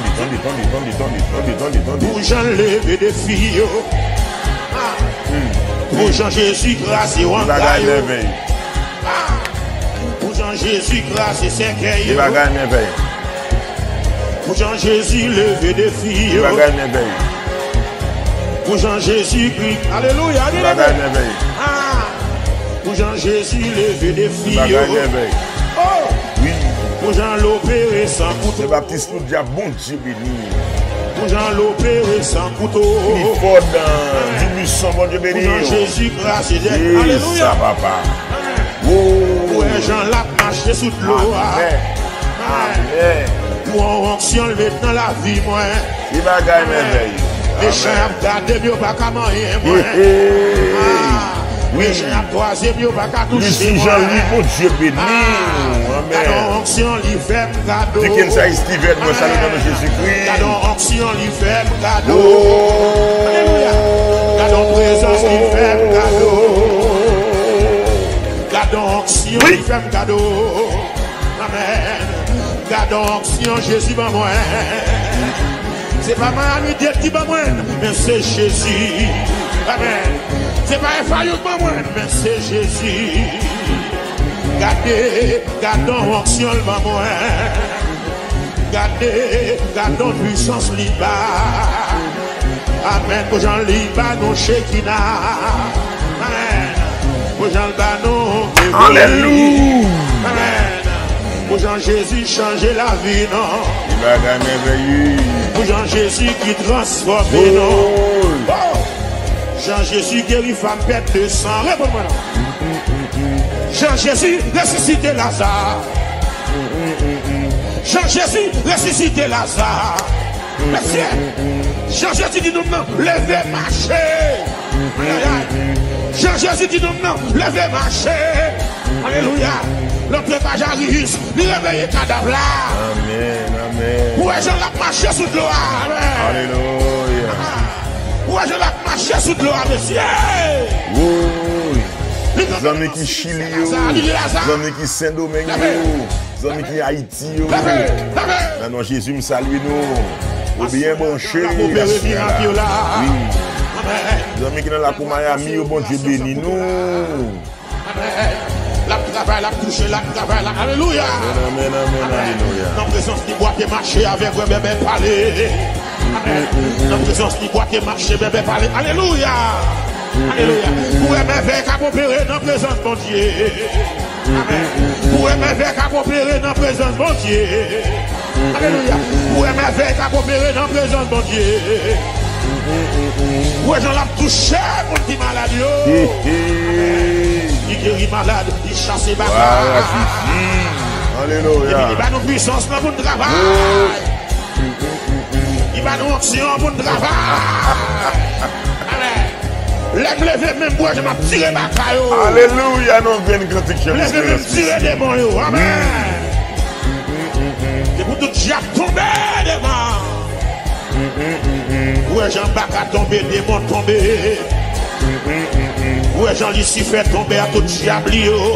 Speaker 1: Pour Jean lever des filles. Pour Jean Jésus grâce et wanga yo. Pour Jean Jésus grâce et c'est que yo. Pour Jean Jésus lever des filles. Pour Jean Jésus Christ. Alléluia. Pour Jean Jésus lever des filles.
Speaker 2: Oui.
Speaker 1: Pour Jean l'opérer sans couteau.
Speaker 2: Le baptiste nous dit bon Dieu béni.
Speaker 1: Pour Jean l'opérer sans couteau.
Speaker 2: Il faut dans du buisson, bon Dieu béni.
Speaker 1: Pour Jean Jésus grâce et d'aide. Alléluia.
Speaker 2: Ça papa.
Speaker 1: Pour Jean l'a marché sous l'eau.
Speaker 2: Amen.
Speaker 1: Pour en onction le mettre dans la vie, moi.
Speaker 2: Il va gagner merveille.
Speaker 1: Les chiens ont gardé mieux pas qu'à manger, moi. Les chiens ont croisé mieux pas qu'à toucher, moi.
Speaker 2: Jean-Louis, mon Dieu béni. Amen.
Speaker 1: Dans onction, il fait cadeau.
Speaker 2: Tu connais ça, Steven, moi, salut dans Jésus-Christ.
Speaker 1: Dans onction, il fait cadeau. Alléluia. Dans présence, il fait cadeau. Dans onction, il fait cadeau. Amen. Dans onction, Jésus va moi. C'est pas ma amitié qui va moi, mais c'est Jésus. Amen. C'est pas un faillot qui va moi, mais c'est Jésus. Gardons onction va moi. Gardons puissance liba. Amen. Pour Jean liba, non Shekina. Amen. Pour Jean liba,
Speaker 2: Alléluia.
Speaker 1: Amen. Pour Jean Jésus changer la vie, non.
Speaker 2: Il va gagner merveilleux.
Speaker 1: Pour Jean Jésus qui transforme, non. Jean Jésus guérit femme bête de sang. Réponds-moi non. Jean Jésus ressuscité Lazare. Jean Jésus ressuscité Lazare. Merci. Jean Jésus dit nous non, levez, marchez. Jean Jésus dit nous non, levez, marchez. Alléluia. Le peuple Jairus, il réveille cadavre là.
Speaker 2: Amen.
Speaker 1: Où est-ce que marché sous l'eau?
Speaker 2: Alléluia.
Speaker 1: Où est-ce que marché sous l'eau, monsieur?
Speaker 2: Oui. Les amis qui Chili, les amis qui Saint-Domingue, les amis qui Haïti. Maintenant, Jésus me salue nous. Ou bien branché. Oui. Les amis qui sont là pour Miami, bon Dieu béni nous.
Speaker 1: Amen. La travail, la touche, la travail, la alléluia.
Speaker 2: Amen, alléluia.
Speaker 1: Dans la présence qui boit et marcher avec vous, bébé parler. Amen. Dans la présence qui boit et marcher, bébé parler. Alléluia. Alléluia. Pour aimer à coopérer dans la présence de mon Dieu. Amen. Pour aimer à coopérer dans la présence de mon Dieu. Alléluia. Pour aimer à coopérer dans la présence de mon Dieu. Où est-ce qu'on l'a touché, mon petit malade? Il guérit malade, il chasse les bagages.
Speaker 2: Alléluia.
Speaker 1: Il va nous puissance dans le travail. Il va nous action pour le travail. Amen. Lève même moi, je m'ai tiré ma caillou.
Speaker 2: Alléluia, non, bien critique.
Speaker 1: Lève même tirer des bons. Amen. C'est pour tout diable tomber devant. Où est Jean-Baptiste a tombé, démon tombé. Où est Jean-Lucifer tombé à tout diable.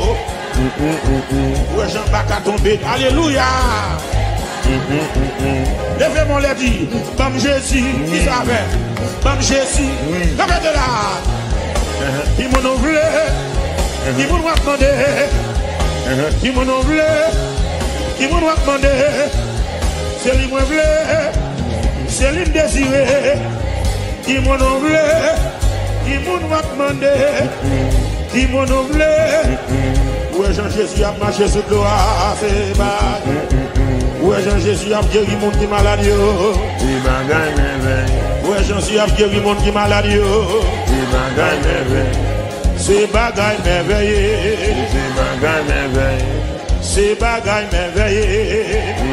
Speaker 1: Où est Jean-Baptiste a tombé. Alléluia. Levez mon lèvre, Bam Jésus, qui savait. Bam Jésus, levez de là. Il m'en ouvre, il m'en a demandé. Il m'en ouvre, il m'en a demandé. C'est lui m'en voulait. C'est lui désiré, qui m'en voulait, qui m'en a demandé, qui m'en voulait. Où est Jean-Jésus a marché sur le doigt, c'est bas. Où est Jean-Jésus a guéri mon qui malade? Où est Jean-Jésus a guéri mon qui malade? C'est bagaille merveilleux. C'est bagaille merveilleux.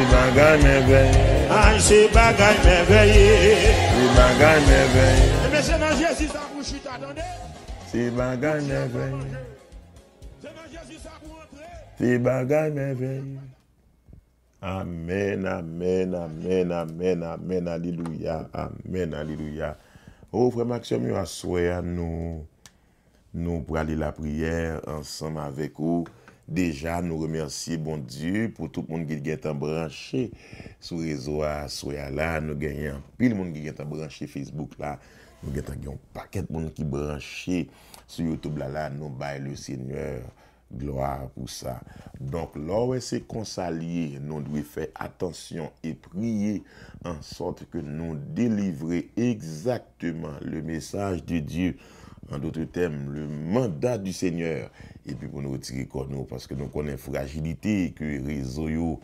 Speaker 1: Aïe, c'est bagaille merveilleux. Mais c'est dans Jésus ça pour chuter, attendez.
Speaker 2: C'est bagaille merveilleux.
Speaker 1: C'est dans Jésus ça pour entrer.
Speaker 2: C'est bagaille merveilleux. Amen, amen, amen, amen, amen, alléluia, amen, alléluia. Oh, frère Maxime, à souhait, nous pour aller la prière ensemble avec vous. Déjà, nous remercions bon Dieu pour tout le monde qui est branché sur le réseau là. Nous gagnons pile le monde qui est branché Facebook là. Nous avons un paquet de monde qui est branché sur YouTube là. Nous baillons le Seigneur. Gloire pour ça. Donc, lorsque c'est consalié, nous devons faire attention et prier en sorte que nous délivrer exactement le message de Dieu. En d'autres termes, le mandat du Seigneur. Et puis pour nous retirer quoi nous, parce que nous connaissons la fragilité que les réseaux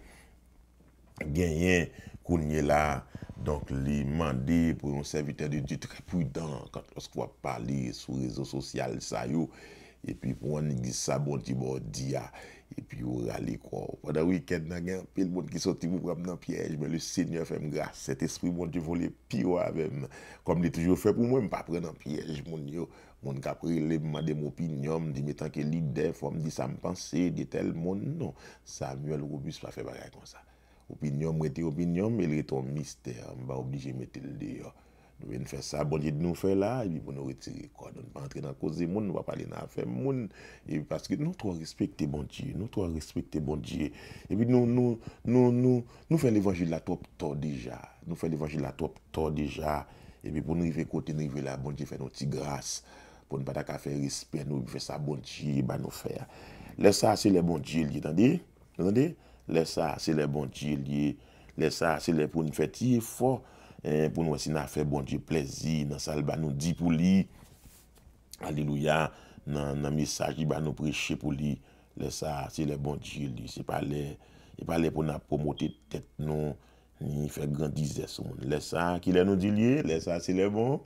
Speaker 2: gagnent, qu'on est là. Donc, les mandats pour un serviteur de Dieu très prudent quand on va parler sur les réseaux sociaux, ça et puis pour une église ça bon petit dia et puis on râler quoi pendant le week-end il y a plein de monde qui sorti pour prendre dans piège mais le Seigneur fait grâce cet esprit mon Dieu voler pire avec comme il toujours fait pour moi pas prendre dans piège mon capri les demander mon opinion dit mettant que leader faut me dire ça me penser de tel monde non Samuel Robuste pas fait bagarre comme ça opinion était opinion mais il est un mystère on va obligé mettre le dehors. Nous venons faire ça, bon Dieu nous fait là, et puis pour nous retirer quoi. Nous ne pas entrer dans la cause des monde, nous ne va pas aller dans l'affaire monde. Et parce que nous doit respecter bon Dieu, nous doit respecter bon Dieu. Et puis nous faisons l'évangile là trop tôt déjà. Nous faisons l'évangile là trop tôt déjà. Et puis pour nous arriver côté, nous arriver là, bon Dieu fait nos petites grâces. Pour ne pas faire respect, nous faisons ça, bon Dieu, bah nous faire. Laisse ça, c'est les bon Dieu, entendez? Entendez? Laisse ça, c'est les bon Dieu, laisse ça, c'est les pour nous faire tirer fort. Pour nous aussi, nous fait bon Dieu plaisir, dans ça, nous dit pour lui, alléluia, dans le message, il va nous prêcher pour lui, ça, c'est le bon Dieu, c'est pas les pour nous promoter tête, non, ni faire grandir ce monde. Ça, qu'il nous dit, ça, c'est le bon,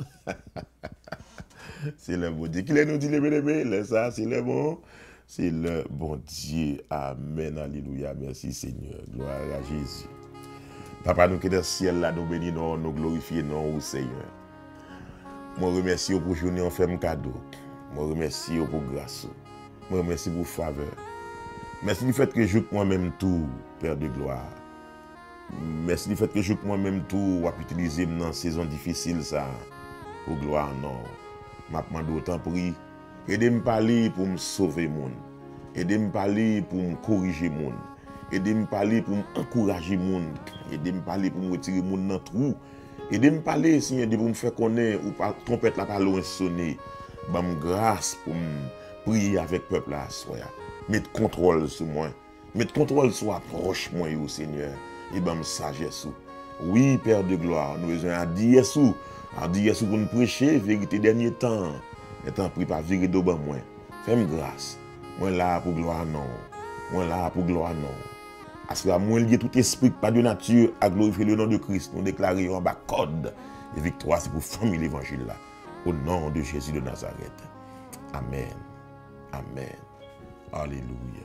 Speaker 2: c'est le bon Dieu, qu'il nous dit, ça, c'est le bon, c'est le bon Dieu, amen, alléluia, merci Seigneur, gloire à Jésus. Papa, nous qui sommes dans le ciel, là, nous bénissons, nous glorifions, Seigneur. Je remercie pour journée en fait cadeau. Je remercie pour grâce. Je remercie pour faveur. Merci du fait que je joue moi-même tout, Père de gloire. Merci du fait que je joue moi-même tout, pour utiliser dans une saison difficile, ça, pour gloire, non. Je demande autant prier. Aidez-moi à parler pour me sauver, monde. Aidez-moi à parler pour me corriger, monde. Aidez-moi à parler pour m'encourager les gens. Aidez-moi à parler pour me retirer les gens dans le trou. Aidez-moi à parler, Seigneur, pour me faire connaître ou pas trompette la parole loin sonner. Bam grâce pour me prier avec le peuple là, soya. Mettre contrôle sur moi. Mettre contrôle sur approche moi, Seigneur. Et bam sagesse. Oui, Père de gloire, nous besoin de dire sous. À dire sous pour nous prêcher, vérité dernier temps. Étant pris par vérité de moi. Fais-moi grâce. Moi là pour gloire non. Moi là pour gloire non. Parce que moi lié tout esprit pas de nature à glorifier le nom de Christ. Nous déclarons en bas code. Et victoire c'est pour famille l'évangile là. Au nom de Jésus de Nazareth. Amen. Amen. Alléluia.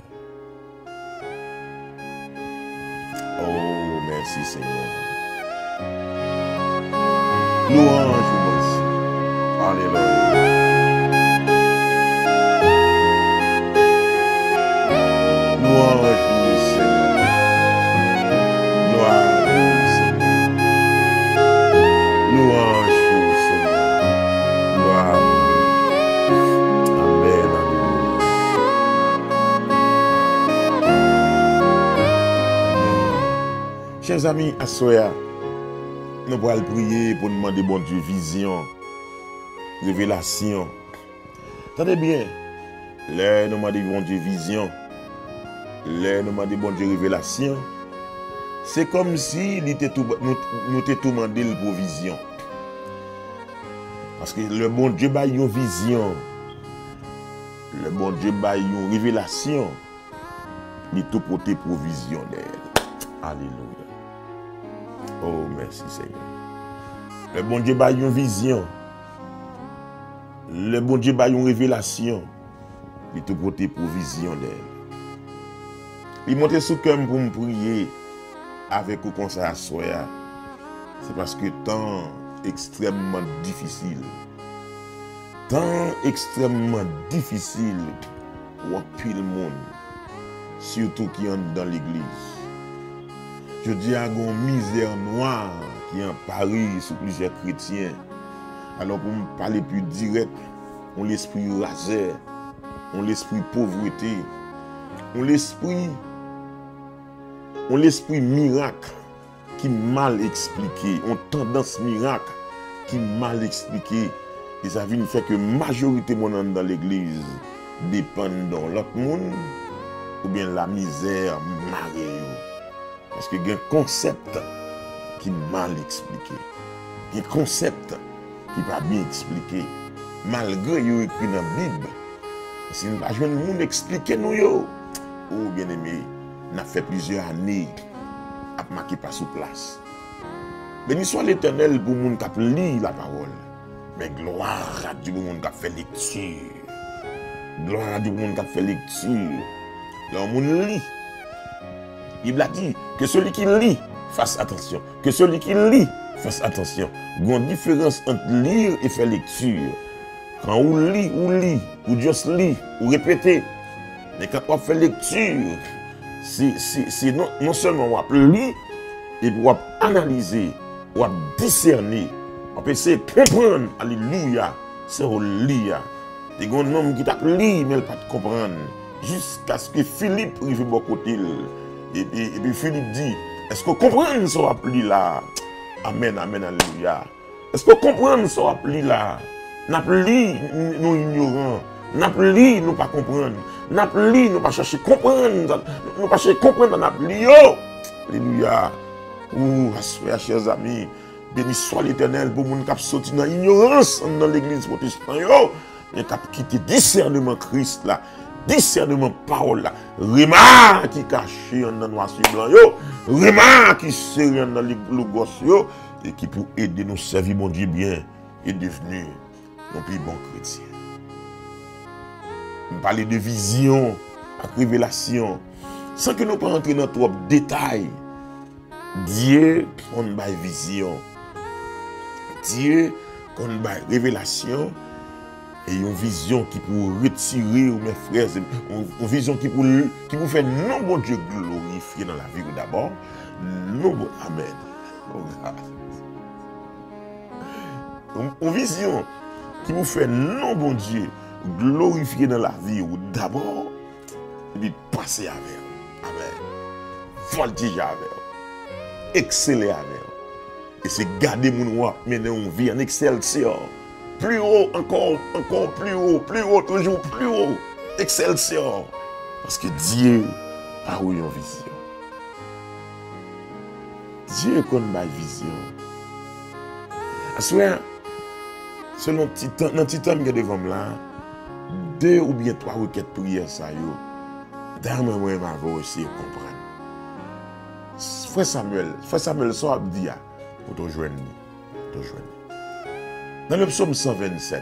Speaker 2: Oh, merci Seigneur. Louange au merci. Alléluia. Louange au Seigneur. Gloire au Seigneur. Louange au Seigneur. Gloire. Amen. Alléluia. Chers amis, à soya, nous allons prier pour demander bon Dieu vision, révélation. Attendez bien, là nous demandons bon Dieu vision, là nous demandons bon Dieu révélation. C'est comme si nous t'étions demandé pour vision. Parce que le bon Dieu a une vision, le bon Dieu a une révélation, il tout porté pour vision d'elle. Alléluia. Oh, merci Seigneur. Le bon Dieu a une vision. Le bon Dieu a une révélation. Il te porte pour vision d'elle. Il monte sous cœur pour me prier avec vous comme ça à soya. C'est parce que temps extrêmement difficile. Temps extrêmement difficile pour tout le monde. Surtout qui entrent dans l'église. Je dis à une misère noire qui est en Paris sur plusieurs chrétiens. Alors pour me parler plus direct, on l'esprit rasé, on l'esprit pauvreté, on l'esprit miracle qui mal expliqué, on tendance miracle qui mal expliqué. Et ça vient faire que majorité de monde dans l'église dépendent de l'autre monde ou bien la misère marée. Parce qu'il y a un concept qui mal expliqué. Il y a un concept qui pas bien expliqué. Malgré qu'il écrit dans la Bible, si nous ne pouvons pas expliquer nous, oh bien aimé, on a fait plusieurs années à marquer pas sous place. Béni soit l'Éternel pour les gens qui lisent la parole. Mais gloire à Dieu pour les gens qui fait lecture. Gloire à Dieu pour les gens qui fait lecture. Là, on lit. Il a dit que celui qui lit fasse attention. Que celui qui lit fasse attention. Il y a une différence entre lire et faire lecture. Quand on lit, ou juste lit, ou répéter. Mais quand on fait lecture, c'est non seulement on lire, et on analyser, on discerner, on peut essayer de comprendre. Alléluia, c'est au lire. Il y a un homme qui t'a lu, mais il ne peut pas comprendre. Jusqu'à ce que Philippe arrive de côté. Et puis Philippe dit, est-ce que vous comprenez ce qu'on appelle là? Amen, amen, alléluia. Est-ce que vous comprenez ce qu'on appelle là? N'appelez nous ignorants. N'appelez nous pas comprendre. N'appelez nous pas chercher comprendre. Nous pas chercher comprendre n'appelez. Alléluia. Ouh, chers amis, béni soit l'Éternel pour moun k'ap sorti dans l'ignorance dans l'église protestante yo, mais k'ap quitter discernement Christ là, discernement parole là, remarque qui caché dans noir sur blanc yo, remarque qui serré dans le gosse yo et qui pour aider nous servir mon Dieu bien et devenir un plus bon chrétien. On parle de vision, de révélation, sans que nous pas entrer dans trop de détails. Dieu, on a une vision. Dieu, on a une révélation. Et une vision qui peut retirer, mes frères, une vision qui peut faire non bon Dieu glorifier dans la vie d'abord. Non bon, amen. Une vision qui vous fait non bon Dieu glorifier dans la vie d'abord. Et puis passer avec. Amen. Voltiger avec. Exceller avec. Et c'est garder mon roi, mener une vie en excelsior. Plus haut, encore plus haut, toujours plus haut. Excelsior. Parce que Dieu a eu une vision. Dieu connaît une vision. Assoir, selon le petit temps que devant là, 2 ou bien 3 requêtes prières, ça y est. D'ailleurs, moi, je vais essayer de comprendre. Frère Samuel, ça a dit pour te joindre. Dans le psaume 127,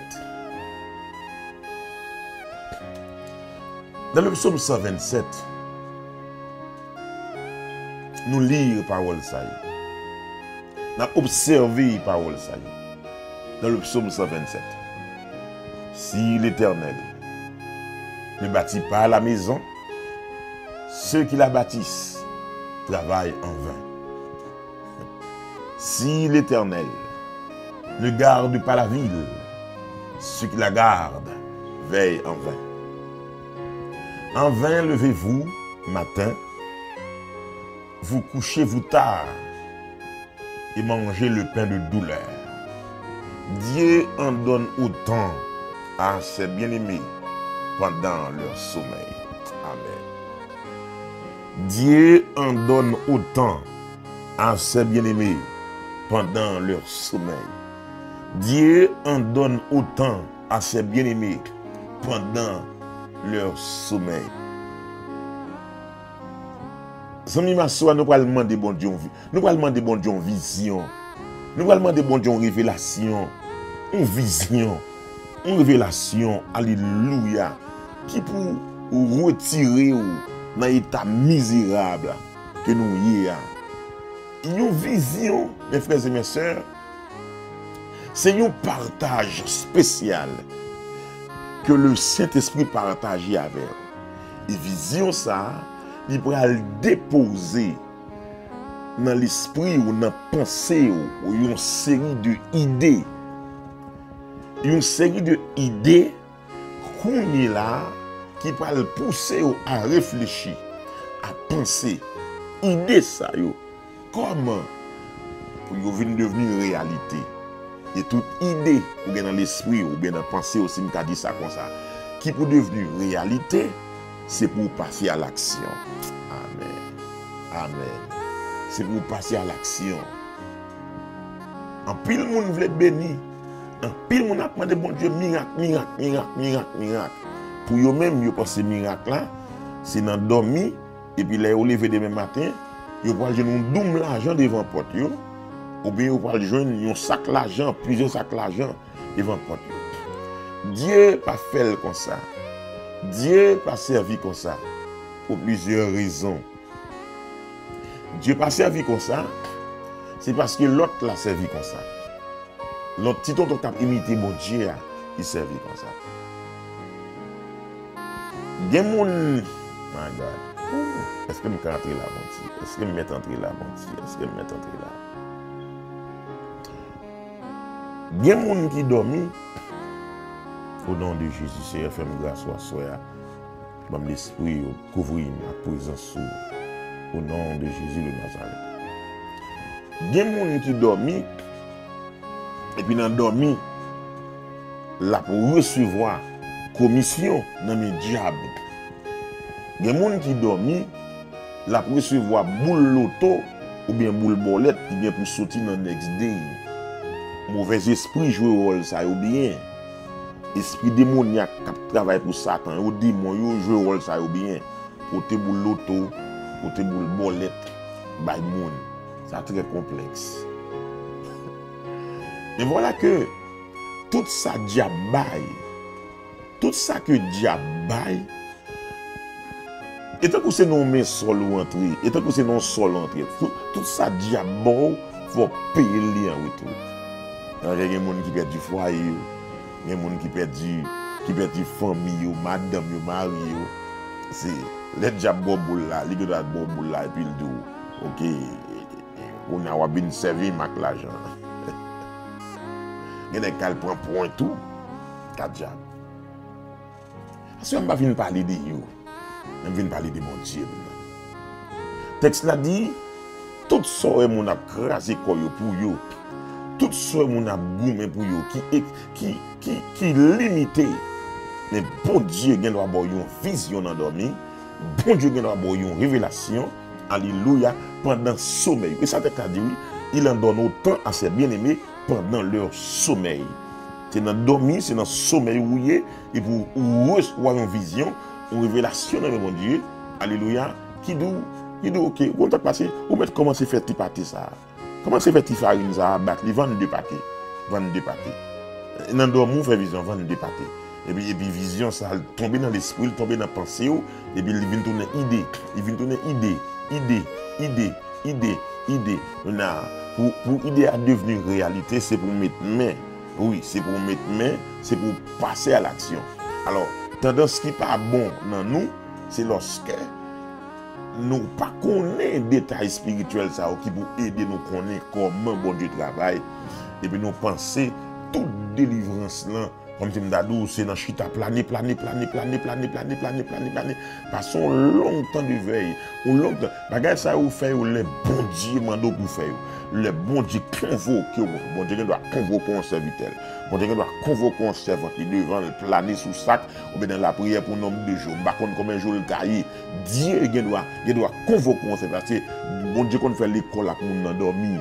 Speaker 2: nous lisons la parole ça. Nous observons la parole ça. Dans le psaume 127. Si l'Éternel ne bâtit pas la maison, ceux qui la bâtissent travaillent en vain. Si l'Éternel ne garde pas la ville, ceux qui la gardent veillent en vain. En vain levez-vous matin, vous couchez-vous tard et mangez le pain de douleur. Dieu en donne autant à ses bien-aimés pendant leur sommeil. Amen. Dieu en donne autant à ses bien-aimés pendant leur sommeil. Dieu en donne autant à ses bien-aimés pendant leur sommeil. Zami Massoua, nous allons demander bon Dieu, nous allons demander bon Dieu en vision. Nous allons demander bon Dieu en révélation. Une vision, une révélation, alléluia, qui pour retirer dans l'état misérable que nous y avons. Une vision, mes frères et mes sœurs, c'est un partage spécial que le Saint-Esprit partage avec. Et vision ça, il pourra le déposer dans l'esprit ou dans la pensée ou une série d'idées. Une série d'idées qu'on est là qui va le pousser à réfléchir, à penser, idée ça yo. Comment pour venir devenir réalité. Et toute idée ou bien dans l'esprit ou bien dans la pensée aussi, je dit ça comme ça, qui pour devenir réalité, c'est pour passer à l'action. Amen. Amen. C'est pour passer à l'action. En pile le monde veut bénir. En pile le monde a demandé bon Dieu miracle. Pour eux-mêmes, ils pensent que miracle là, c'est dans dormir et puis là, ils lever demain matin, ils vont jouer un double l'argent devant la porte. Ou bien ils vont jouer un sac d'argent, plusieurs sacs d'argent devant la porte. Dieu pas fait comme ça. Dieu pas servi comme ça pour plusieurs raisons. Dieu pas servi comme ça, c'est parce que l'autre l'a servi comme ça. L'autre petit tonton qui a imité mon Dieu, il servi comme ça. Gen moun, my God, est-ce que je peux entrer là, mon Dieu? Est-ce que je peux entrer là, mon Dieu? Est-ce que je peux entrer là? Gen moun qui dormi, au nom de Jésus, Seigneur, fais-moi grâce à soi, comme l'esprit, couvrir ma présence au nom de Jésus de Nazareth. Gen moun qui dormi, et puis dans dormi, là pour recevoir commission dans mes diables. Il y a des gens qui dorment, là pour recevoir boule loto ou bien boule bolette qui vient pour sortir dans le next day. Mauvais esprit joue rôle ça ou bien. Esprit démoniaque qui travaille pour Satan ou démon joue rôle ça ou bien. Pour te boule loto, pour te boule bolette, by moon. C'est très complexe. Et voilà que tout ça diable tout ça que diable baille, et tant que c'est non mais sol ou entré, et tant que c'est non sol entré, tout ça diable faut payer les en retour. Il y a des gens qui perdent du foyer, il y a des gens qui perdent famille, madame, mari. C'est les diables boule là, les gars boule là et puis le dos. OK, on a bien servi avec l'argent. Il y a des gens qui prennent point tout, quatre diables. Si on ne vient pas parler de vous, on vient parler de mon Dieu. Le texte là dit, tout ce que mon a crasé pour vous, tout ce que mon a goumé pour vous, qui limité. Mais bon Dieu, il doit avoir une vision endormie, bon Dieu, il doit avoir une révélation, alléluia, pendant le sommeil. Et ça te dit, il en donne autant à ses bien-aimés pendant leur sommeil. C'est dans le dormir, c'est dans le sommeil rouillé, et pour recevoir une vision, une révélation dans le bon Dieu, alléluia, qui dit, ok, on t'a passé, on va commencer à faire petit pâté ça. Commencer à faire petit farine ça, battre, vendre deux pâtés. Dans le dormir, on fait vision, vendre deux pâtés. Et puis vision, ça tombe dans l'esprit, tombe dans la pensée, et puis il vient tourner idée. Pour idée à devenir réalité, c'est pour mettre main. Oui, c'est pour mettre main, c'est pour passer à l'action. Alors, tendance qui n'est pas bon dans nous, c'est lorsque nous ne connaissons pas les détails spirituels qui pour aider nous connaître comment bon Dieu travaille. Et puis nous pensons toute délivrance là, comme tu m'as dit, c'est dans chita planer. Passons longtemps de veille. Longtemps. Bagay ça vous fait le bon Dieu mando pour faire. Le bon Dieu convoque. Bon Dieu doit convoquer un serviteur. Bon Dieu doit convoquer un servant qui devant le planer sous sac ou bien dans la prière pour un nombre de jours. Par contre, combien de jours le cahier. Dieu doit convoquer un serviteur. Bon Dieu qu'on fait l'école à mon endormi.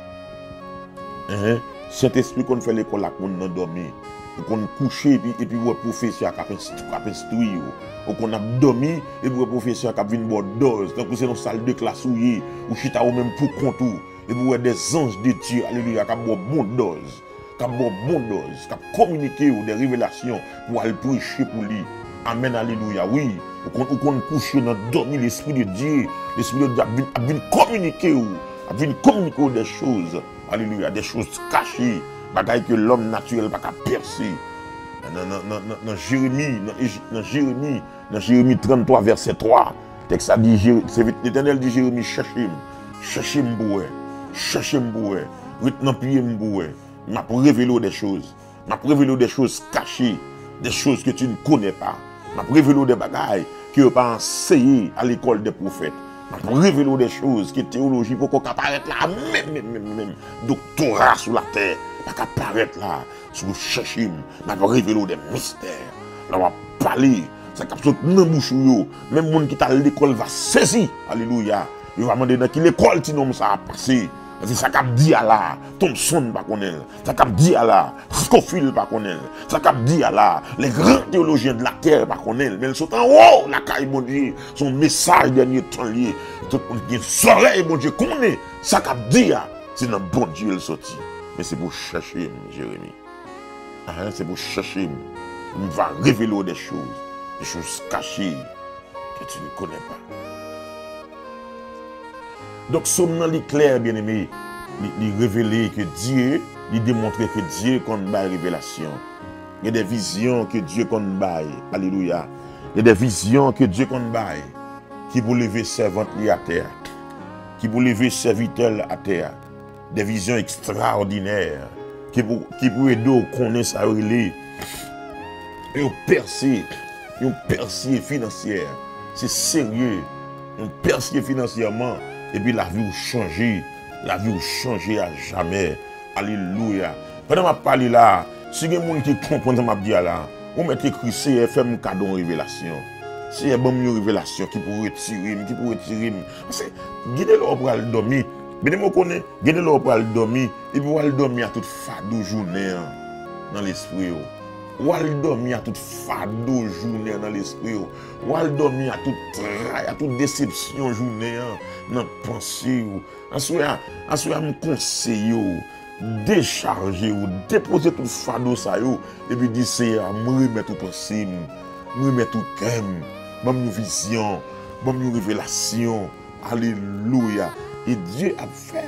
Speaker 2: Saint-Esprit qu'on fait l'école à mon endormi. Qu'on couche et puis le professeur qui a instruit, ou qu'on a dormi et puis le professeur qui a vu une bonne dose, donc c'est dans la salle de classe ou chita ou même pour contour, et puis des anges de Dieu, alléluia, qui a bonne dose, qui a communiqué des révélations pour aller prêcher pour lui. Amen, alléluia, oui. Ou qu'on couche dans dormi l'Esprit de Dieu a vu communiquer des choses, alléluia, des choses cachées. Bagaille que l'homme naturel n'a pas percer. Dans Jérémie 33, verset 3, texte a dit, l'Éternel dit Jérémie, cherchez m'boué, retenez pied m'boué, m'a révélé des choses cachées, des choses que tu ne connais pas. m'a révélé des bagailles qui n'ont pas enseigné à l'école des prophètes. M'a révélé des choses qui théologie pour qu'on apparaître là, même doctorat sur la terre, pas apparaître là, sur chercher, m'a révélé des mystères. Là, on va parler, ça capte dans bouche yo, même monde qui est à l'école va saisir. Alléluia. Il va demander dans quelle école tu nom ça a passé. C'est ça qu'a dit à la Thompson pas connaître, ça qu'a dit à la Scofield pas connaître, ça qu'a dit à la les grands théologiens de la terre pas connaître, mais ils sont en haut la caille bon Dieu, son message dernier temps lié, tout le monde qui soleil bon Dieu connaît, ça qu'a dit c'est dans bon Dieu le sorti. Mais c'est pour chercher Jérémie. C'est pour chercher, il va révéler des choses cachées que tu ne connais pas. Donc, sommes les clair, bien aimé, il révélé que Dieu, il démontrait que Dieu compte bail révélation. Il y a des visions que Dieu compte bail. Alléluia. Il y a des visions que Dieu compte bail qui pour lever servante à terre, qui pour lever serviteur à terre. Des visions extraordinaires qui pour aider à connaître ça et au percer, une percée financière. C'est sérieux, une percée financièrement. Et puis la vie a changé à jamais. Alléluia. Pendant que je parle là, si il y a des gens qui comprennent ce que je dis là, on met écrit CFM cadeau révélation. C'est une bonne révélation qui pourrait retirer. Parce que, guidez-le pour aller dormir. Guidez-le pour aller dormir. Et puis, pour aller dormir à toute fado journée dans l'esprit. Ou aller dormir à toute fado journée dans l'esprit. Ou aller dormir à toute travail, à toute déception journée dans la pensée. Ensuite, je conseille, décharger ou déposer tout fado ça et puis dire Seigneur, me remettre tout pensée, me remettre tout cœur, une vision, une révélation. Alléluia. Et Dieu a fait.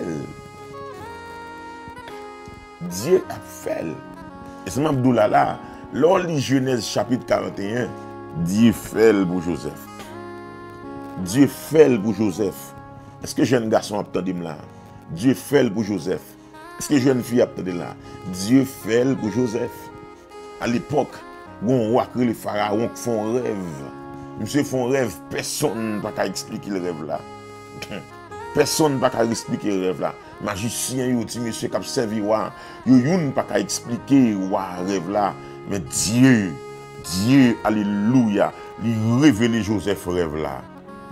Speaker 2: Dieu a fait. Et c'est même là, lors de Genèse chapitre 41, Dieu fait pour Joseph. Dieu fait pour Joseph. Est-ce que jeune garçon a entendu là? Dieu fait pour Joseph. Est-ce que jeune fille a entendu là? Dieu fait pour Joseph. À l'époque, où on voit que les pharaons font rêve. Monsieur font rêve, personne ne peut expliquer le rêve là. Personne ne peut expliquer le rêve là. Magicien, monsieur qui a servi, il ne peut pas expliquer le rêve là. Mais Dieu, alléluia, il révèle Joseph rêve là.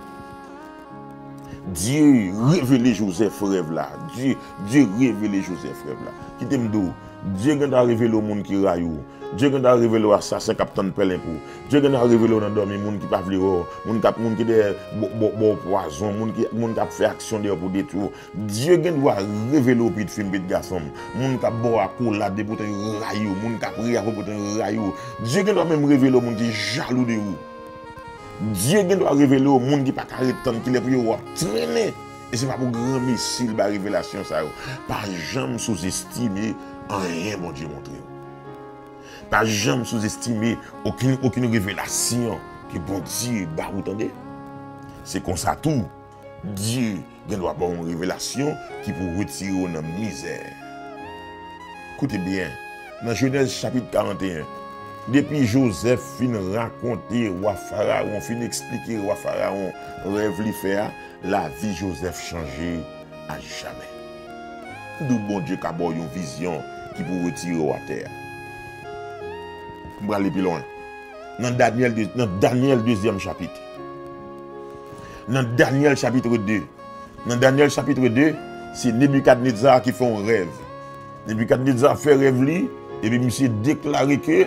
Speaker 2: Dieu révèle Joseph rêve là. Dieu révèle Joseph rêve là. Qui t'aime d'où? Dieu a révélé au monde qui raillou. Dieu a révélé au assassin capitaine Pelin pour. Dieu a révélé au dormi monde qui pas vle monde qui des bon poison, monde qui a fait action pour détruire. Dieu a révélé au petit film petit garçon. Monde qui boit à cola de pour raillou, monde qui a prié pour raillou. Dieu a même révélé au monde qui jaloux de vous. Dieu doit révéler au monde qui n'a pas arrêté qui les pour traîner. Et ce n'est pas pour grand missile la révélation. Pas jamais sous-estimer rien, mon Dieu, montré. Pas jamais sous-estimer aucune révélation que bon Dieu va vous entendre. C'est comme ça tout. Dieu doit avoir une révélation qui peut retirer dans la misère. Écoutez bien, dans Genèse chapitre 41, depuis Joseph fin raconter roi Pharaon, fin expliquer roi Pharaon rêve li faire, la vie Joseph changé à jamais. D'où bon Dieu qui a une vision qui peut retirer à terre. On va aller plus loin. Dans Daniel 2e chapitre. Dans Daniel chapitre 2. Dans Daniel chapitre 2, c'est Nebuchadnezzar qui fait un rêve. Nebuchadnezzar fait rêve li, et puis monsieur déclaré que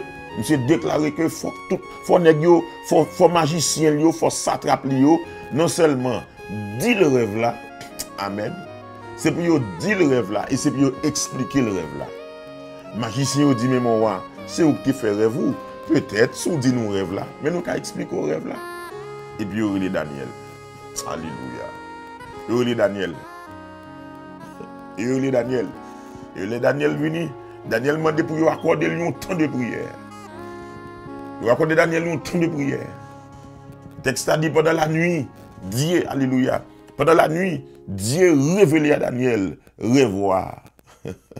Speaker 2: faut magicien yo, faut satrape yo, non seulement dit le rêve là, amen. C'est pour dire le rêve là et c'est pour expliquer le rêve là. Magicien dit mais mon roi, c'est où qui fait rêve ou peut-être sous dit nous rêve là, mais nous qu'à expliquer le rêve là. Et puis il y a Daniel. Alléluia. Il y a Daniel. Il y a Daniel. Il y a Daniel venu. Daniel m'a demandé pour accorder lui un temps de prière. Il va accorder Daniel un temps de prière. Le texte a dit pendant la nuit, Dieu, alléluia, pendant la nuit, Dieu révélé à Daniel, revoir.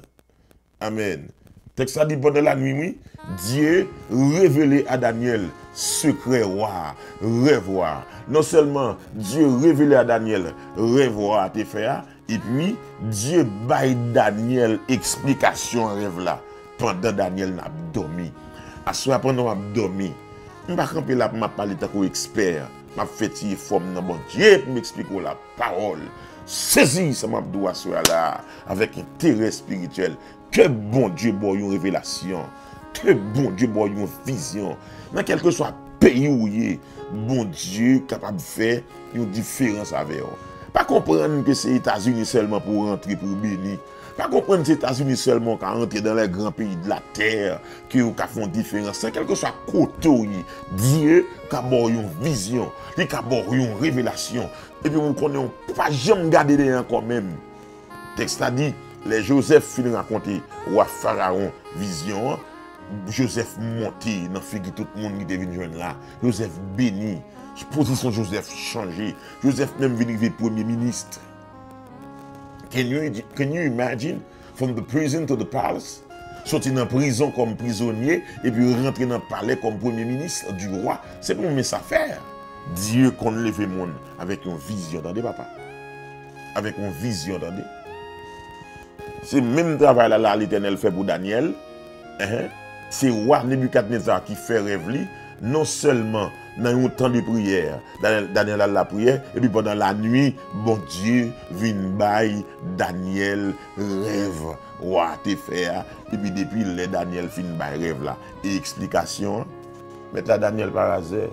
Speaker 2: Amen. Le texte a dit pendant la nuit, oui, Dieu révélé à Daniel, secret roi, rêve. Non seulement Dieu révélé à Daniel, rêve à te faire, et puis Dieu baille Daniel explication rêve là. Pendant Daniel n'a dormi. À ce moment pendant n'a dormi. Je ne vais pas camper là pour parler comme expert. Je vais faire forme dans mon Dieu pour m'expliquer la parole. Saisis ce m'abdou à ce là avec intérêt spirituel. Que bon Dieu boit une révélation. Que bon Dieu boit une vision. Dans quel que soit le pays où il est, bon Dieu capable de faire une différence avec eux. Pas comprendre que c'est les États-Unis seulement pour rentrer, pour bénir. Pas comprendre que c'est les États-Unis seulement pour rentrer dans les grands pays de la terre qui font différence. C'est quel que soit le côté où Dieu a une vision, il a une révélation. Et puis on ne peut pas jamais garder derrière quand même. Le texte a dit, les Joseph finissent raconter roi Pharaon vision. Joseph monté dans figure tout le monde qui devient jeune là. Joseph béni. Position Joseph changé. Joseph même venu premier ministre. Can you imagine from the prison to the palace? Sortir dans prison comme prisonnier et puis rentrer dans le palais comme premier ministre du roi. C'est pour mes affaires. Dieu qu'on lève le monde avec une vision, attendez papa. Avec une vision, attendez. C'est le même travail là l'Éternel fait pour Daniel. C'est roi Nebuchadnezzar qui fait rêve. Non seulement dans un temps de prière, Daniel a la prière, et puis pendant la nuit, bon Dieu vient bailler Daniel rêve, roi te faire, et puis depuis le Daniel fin bailler rêve là, et explication, mais là Daniel par hasard,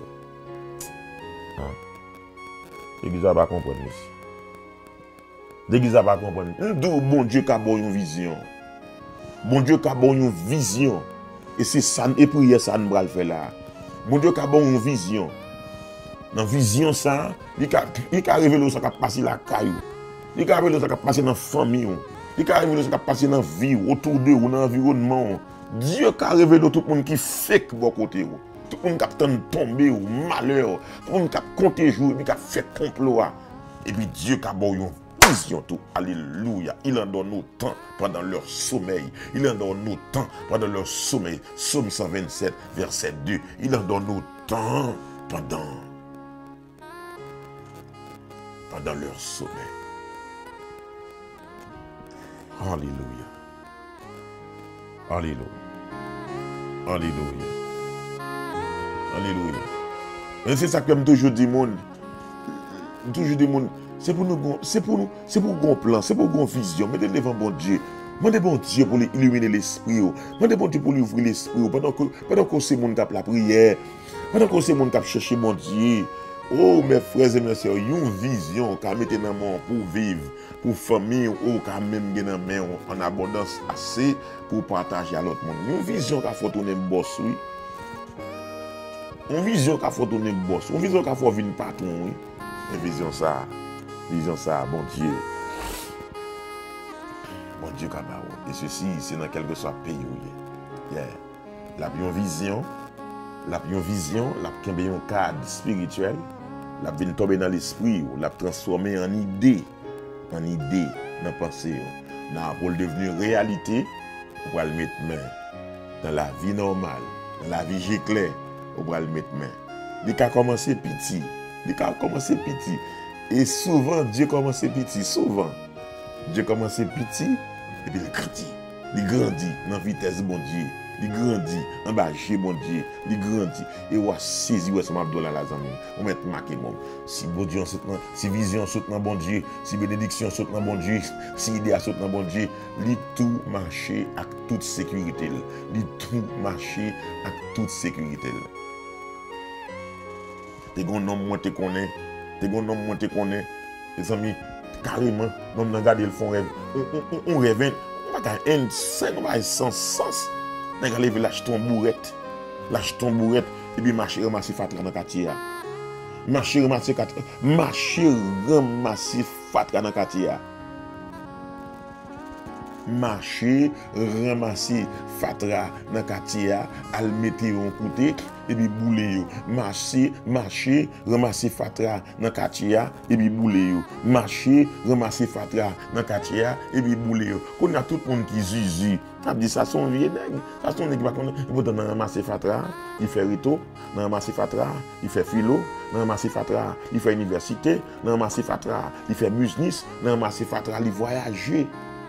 Speaker 2: l'église va pas comprendre ici. L'église va pas comprendre. Bon Dieu qui a une vision. Bon Dieu qui a une vision. Et c'est ça, et prière ça nous va le faire là. Bon Dieu qui a une vision. Dans la vision ça, il a révélé ça qui a passé la caillou. Il a révélé ça qui a passé dans la famille. Il a révélé ça qui a passé dans la vie, autour de vous, dans l'environnement. Dieu qui a révélé tout le monde qui fait que bon côté. Tout le monde qui a tombé ou malheur. Tout le monde qui a compté jour, qui a fait complot. Et puis Dieu qui a une vision tout. Alléluia. Il en donne nous temps pendant leur sommeil. Il en donne nous temps pendant leur sommeil. Psaume 127, verset 2. Il en donne nous temps pendant leur sommeil. Alléluia. Alléluia. Alléluia. Alléluia. Et c'est ça que je toujours dis, c'est pour nous, c'est pour un plan, c'est pour une vision. Mettez devant bon Dieu. Demandez bon Dieu pour illuminer l'esprit. Demandez bon Dieu pour lui ouvrir l'esprit. Pendant que c'est mon cap la prière, pendant que c'est mon cap chercher mon Dieu. Oh mes frères et mes sœurs, une vision qu'a mettre dans mon pour vivre, pour famille ou qu'a même gagner en abondance assez pour partager à l'autre monde. Une vision qu'a faut tourner boss oui. Une vision qu'a faut tourner boss, une vision qu'a faut venir patron oui. Une vision ça, bon Dieu. Bon Dieu qu'a et ceci c'est dans quelque soit pays où yeah. La vision, la un cadre spirituel. La vient tomber dans l'esprit, la transformer en idée dans la pensée. Pour le devenir réalité, on va le mettre main. Dans la vie normale, dans la vie claire, on va le mettre main. Il a commencé petit. Et souvent, Dieu commence petit. Souvent, Dieu commence petit et puis il grandit dans la vitesse de mon Dieu. Il grandit, en bas chez mon Dieu, il grandit. Et on va saisir ce m'abdou là, on va mettre marqué mon. Si bon Dieu saute, si vision saute dans bon Dieu, si bénédiction saute dans bon Dieu, si idée saute dans bon Dieu, il tout marcher avec toute sécurité. Il tout marcher avec toute sécurité. T'es un homme moi te connais, les amis, carrément, nous regardons le fond rêve. On rêve, on va gagner sans sens. Nèg lever lâche ton bourrette, et puis marcher ramasser fatra dans quartier. Marcher ramasser fatra dans quartier. marcher, ramasser fatra dans quartier, al mettre un côté et puis bouler yo. Marcher, ramasser fatra dans quartier et puis bouler yo. Marcher, ramasser fatra dans quartier et puis bouler yo. Qu'on a tout le monde qui zizi. Ça dit ça son vieux nèg, ça son nèg il peut dans ramasser fatra, il fait rito, dans ramasser fatra, il fait philo, dans ramasser fatra, il fait université, dans ramasser fatra, il fait musnis, dans ramasser fatra, il voyager.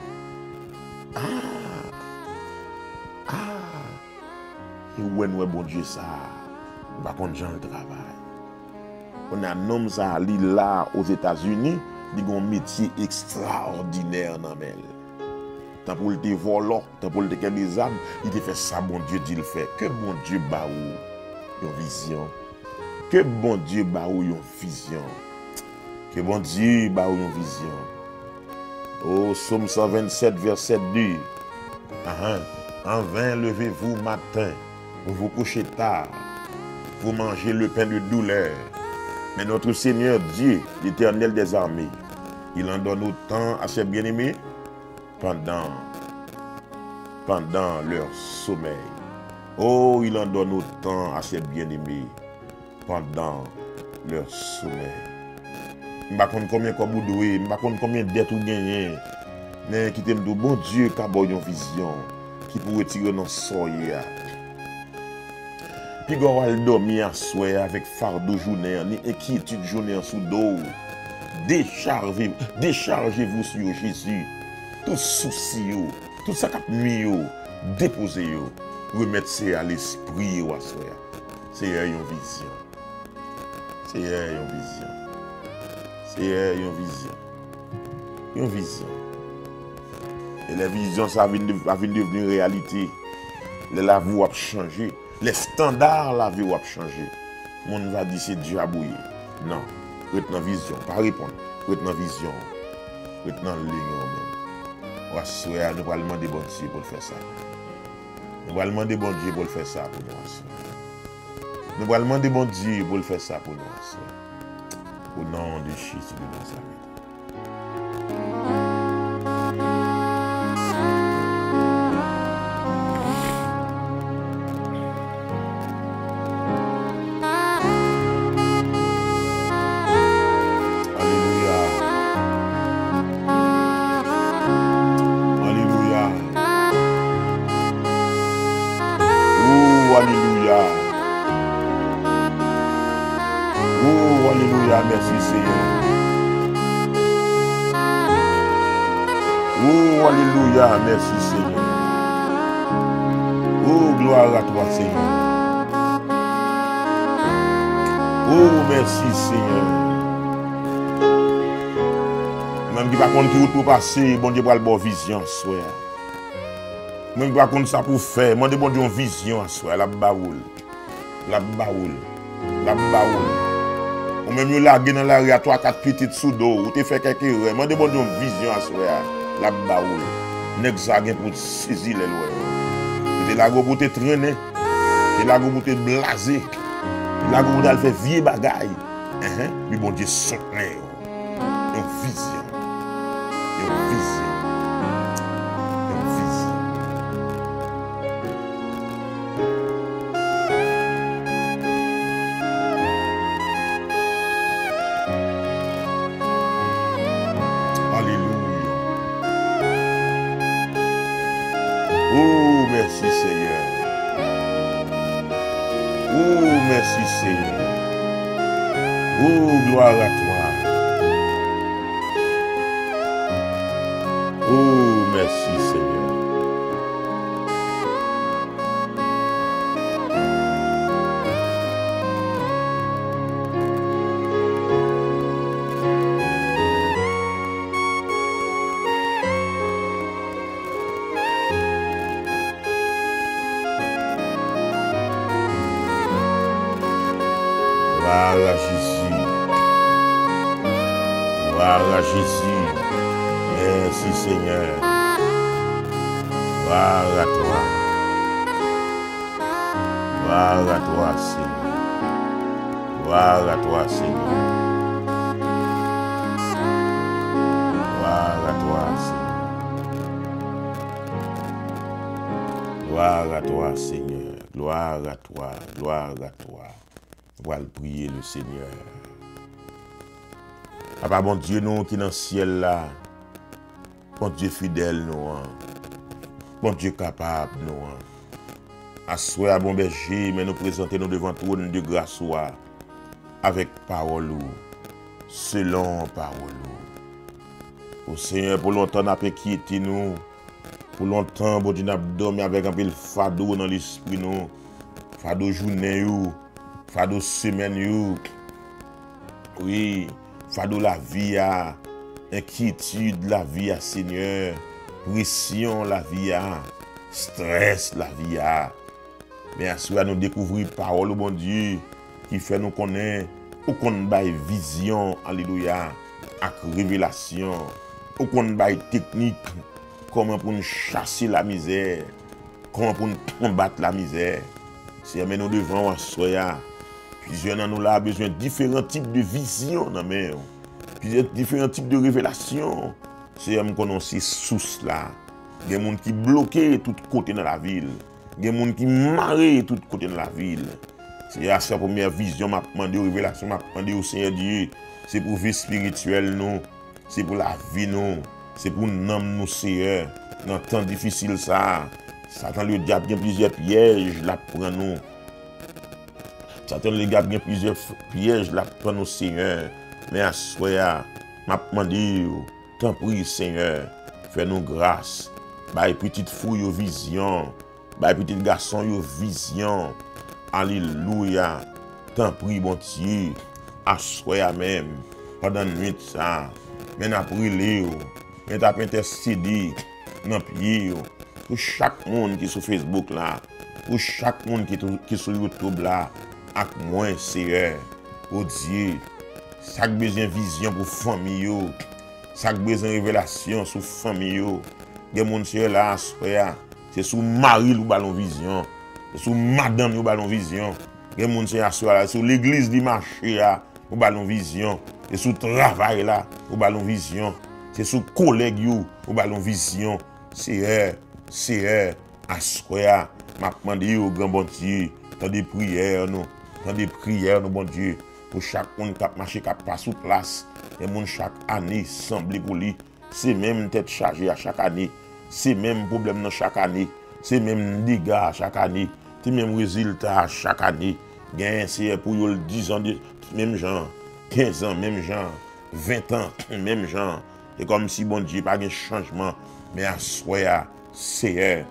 Speaker 2: Et ouais, bon Dieu, ça, par contre, Jean le travail. On a un homme, ça, là, aux États-Unis, il a un métier extraordinaire dans elle. Tant pour le voler, tant pour le des âmes, il a fait ça, bon Dieu, dit le fait. Que bon Dieu, bah ou, une vision. Que bon Dieu, bah ou, une vision. Que bon Dieu, bah ou, une vision. Oh, Psaume 127, verset 2. En vain, levez-vous matin, vous vous couchez tard, vous mangez le pain de douleur. Mais notre Seigneur Dieu, l'Éternel des armées, il en donne autant à ses bien-aimés pendant leur sommeil. Oh, il en donne autant à ses bien-aimés pendant leur sommeil. Je ne sais pas combien de boudoué, je ne sais pas combien de dettes ou gagné. Mais qui t'aime de bon Dieu qui a une vision qui pourrait tirer dans le soleil. Puis quand on dormir à soir avec fardeau journée, ni inquiétude journée sous dos. Déchargez-vous sur Jésus. Tout souci, tout ça qui nuit, déposez, remettez à l'esprit à soir. C'est une vision. C'est une vision. C'est une vision. Une vision. Et la vision, ça va devenir réalité. La vie va changer. Les standards, la vie va changer. Le monde va dire c'est Dieu à bouiller. Non. Retenez vision. Pas répondre. Retenez vision. Retenez ligne. On va se souhaiter, nous allons demander bon Dieu pour faire ça. Nous allons demander bon Dieu pour faire ça pour nous. Nous allons demander bon Dieu pour faire ça pour nous. Au nom de Jésus de Nazareth. Merci Seigneur. Oh, alléluia, merci Seigneur. Oh, gloire à toi Seigneur. Oh, merci Seigneur. Même qui va compte qui pour passer, bon Dieu, pour le bon vision, soir. Même qui va compte ça pour faire, bon Dieu, une vision, soir, la baoule. La baoule. La baoule. Ou même yo lage dans la rue à 3-4 petites sous d'eau, ou te fait quelque chose. Moi, de bon une vision à soi, la baoule. Nèg ça gen pour saisir les lois. Te la go pour te traîner, te la go pour te blaser, te la go pour faire vieux bagaille. Mais bon Dieu soutenir. Une vision. Une vision. Une vision. Oh, merci Seigneur. Oh, merci Seigneur. Oh, gloire à toi. Oh, merci Seigneur. Voilà Jésus. Voilà Jésus. Merci Seigneur. Voilà toi. Voilà toi Seigneur. Voilà toi Seigneur. Voilà toi Seigneur. Gloire à toi, Seigneur. Gloire à toi. Gloire à toi. On va le prier, le Seigneur. Papa, bon Dieu, nous qui dans le ciel là. Bon Dieu fidèle, nous. Bon Dieu capable, nous. Assois à bon berger, mais nous présentons devant trône de grâce avec parole, selon parole. Au Seigneur, pour longtemps, nous avons quitté nous. Pour longtemps, bon Dieu, nous avons dormi avec un peu de fardeau dans l'esprit, nous. Fardeau journée, fardeau semaine, oui, fardeau la vie, inquiétude la vie, Seigneur, pression la vie, stress la vie. Mais à ce nous découvrir parole, bon Dieu, qui fait nous connaître, ou qu'on baille vision, alléluia, avec révélation, ou qu'on baille technique, comment pour nous chasser la misère, comment pour nous combattre la misère. Si nous devons assoyer, plusieurs dans nous là besoin de différents types de visions, plusieurs différents types de révélations. Si nous connaissons ces sources là, il y a des gens qui bloquent tout côté dans la ville. Il y a des gens qui marrent tout côté dans la ville. C'est à sa première vision, m'a demandé aux révélations, m'a demandé au Seigneur Dieu. C'est pour vie spirituelle, nous. C'est pour la vie, nous. C'est pour nous, Seigneur. Dans le temps difficile, ça. Satan, le diable, il y a plusieurs pièges, là, pour nous. Satan, le diable, il y a plusieurs pièges, là, pour nous, Seigneur. Mais à ce moment-là, m'a demandé, tant pis, Seigneur, fais-nous grâce. Bah, petite fouille aux visions. Bah, petit garçon, yo vision. Alléluia. Tant pis, bon Dieu. Assoya même. Pendant la nuit, ça. Mais n'a brûlé, mais n'a pas intercédé. Dans pied, pour chaque monde qui est sur Facebook là. Pour chaque monde qui est sur YouTube là. Avec moi, Seigneur. Oh Dieu. Chaque besoin de vision pour famille. Chaque besoin de révélation sur famille. Des gens qui sont là, c'est sous mari ou ballon vision. C'est sous madame ou ballon vision. Des gens qui sont là, c'est sous l'église du marché ou ballon vision. C'est sous travail là ou ballon vision. C'est sous collègue ou ballon vision. C'est assoya. M'a demandé au grand bon Dieu, dans des prières nous, bon Dieu, pour chaque monde qui marche, qui passe sous place. Et moun chaque année semble pour lui. C'est même tête chargée à chaque année. C'est même problème dans chaque année. C'est même dégâts à chaque année. C'est même résultat à chaque année. Gain c'est pour 10 ans, même genre, 15 ans, même genre, 20 ans, même genre. C'est comme si bon Dieu pas de changement. Mais à soi, c'est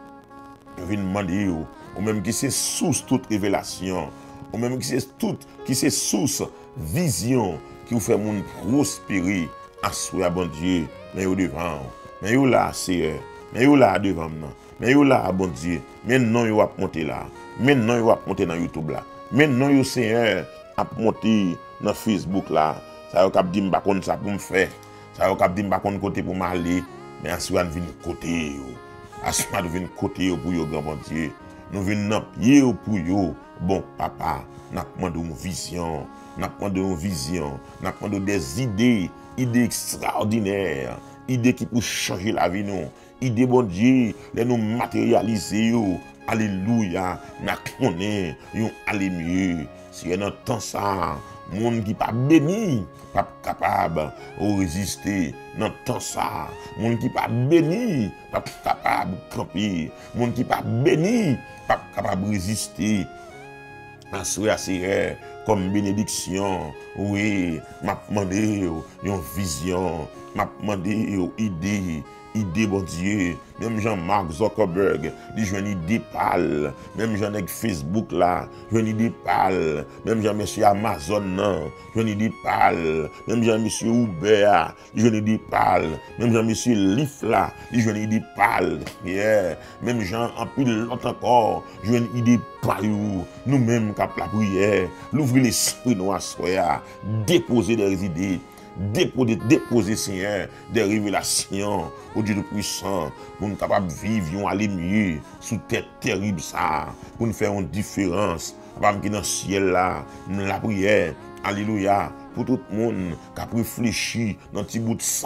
Speaker 2: je viens demander, ou même qui c'est source toute révélation, ou même qui c'est source vision, qui vous fait mon prospérer, à soi, bon Dieu, mais au devant. Mais vous là, Seigneur. Mais vous là devant moi. Mais vous là, bon Dieu. Maintenant, vous va monter là. Maintenant, vous va monter dans YouTube là. Maintenant, vous, Seigneur, à monter dans Facebook là. Ça va dire que je ne sais pas pour me faire. Ça va dire que je ne sais pas côté pour m'aller. Mais à ce moment, nous venons côté. À ce moment, nous venons côté pour vous, grand bon Dieu. Nous venons pied pour vous. Bon, papa, nous demandons une vision. Nous demandons une vision. Nous demandons des idées extraordinaires. Idée qui peut changer la vie, nous. Idée, bon Dieu, de nous matérialiser. Alléluia. Nous connaissons, aller mieux. Si on entend ça, monde qui pas béni, pas capable de résister. N'entend ça. Monde qui pas béni, pas capable de camper. Monde qui pas béni, pas capable de résister. Assoya Seigneur comme bénédiction. Oui, m'a demandé une vision, m'a demandé une idée bon Dieu. Même Jean-Mark Zuckerberg, il joue une idée pâle. Même Jean avec Facebook là, joue une idée pâle. Même Jean monsieur Amazon non, joue une idée pâle. Même Jean monsieur Uber, il joue une idée pâle. Même Jean monsieur Lyft là, il joue une idée pâle. Yeah. Même Jean en pile l'autre encore, joue une idée pâle. Nous-mêmes cap la prière, l'ouvrir l'esprit nous assoya, déposer des idées. Déposer, Seigneur, des révélations au Dieu de puissant, pour nous capables de vivre, aller mieux, sous tête terrible ça, pour nous faire une différence, pour nous dans le ciel là, dans la prière, alléluia, pour tout le monde qui a réfléchi dans un petit bout de sac,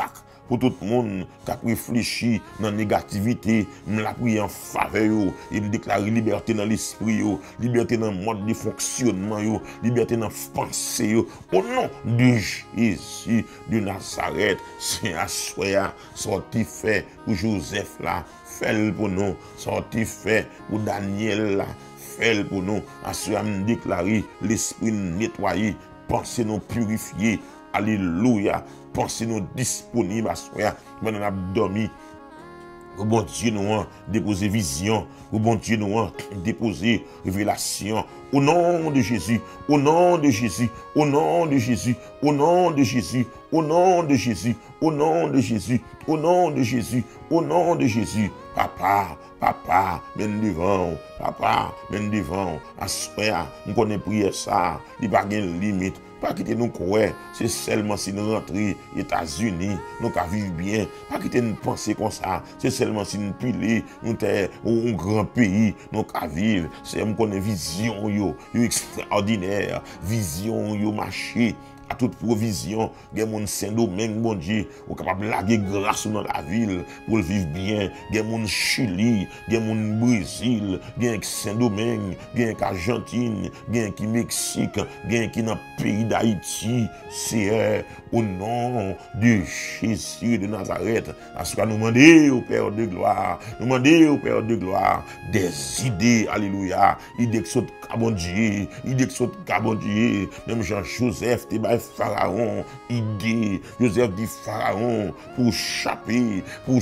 Speaker 2: pour tout le monde qui a réfléchi dans la négativité, me la prier en faveur, et déclarer liberté dans l'esprit, liberté dans le mode de fonctionnement, liberté dans la pensée. Au nom de Jésus de Nazareth, c'est à soi, sorti fait pour Joseph là, fait pour nous, sorti fait pour Daniel là, fait pour nous, à soi me déclarer l'esprit nettoyé, pensée nous purifiée. Alléluia. Pensez-nous disponibles à soi. Maintenant, on a dormi. Au bon Dieu, nous avons déposé vision. Au bon Dieu, nous avons déposé révélation. Au nom de Jésus, au nom de Jésus, au nom de Jésus, au nom de Jésus, au nom de Jésus, au nom de Jésus, au nom de Jésus, au nom de Jésus. Papa, papa, ben devant, papa, ben devant. À soi, nous connaissons prier ça. Il n'y a pas de limite. Pas quitter nous croire, c'est seulement si nous rentrons aux États-Unis, nous allons vivre bien. Pas quitter nous penser comme ça, c'est seulement si nous pilons, nous sommes un grand pays, nous allons vivre. C'est une vision extraordinaire, vision marché. À toute provision, il y a mon Saint-Domingue, mon Dieu, qui est capable de laguer grâce dans la ville pour vivre bien. Il y a mon Chili, il y a mon Brésil, il y a Saint-Domingue, il y a Argentine, il y a Mexique, il y a dans le pays d'Haïti. C'est au nom de Jésus de Nazareth. À ce que nous demandons au Père de gloire, nous demandons au Père de gloire des idées, alléluia, idées qui sont bon Dieu, idées qui sont bon Dieu, même Jean-Joseph, Pharaon, idée, Joseph dit Pharaon, pour chapper,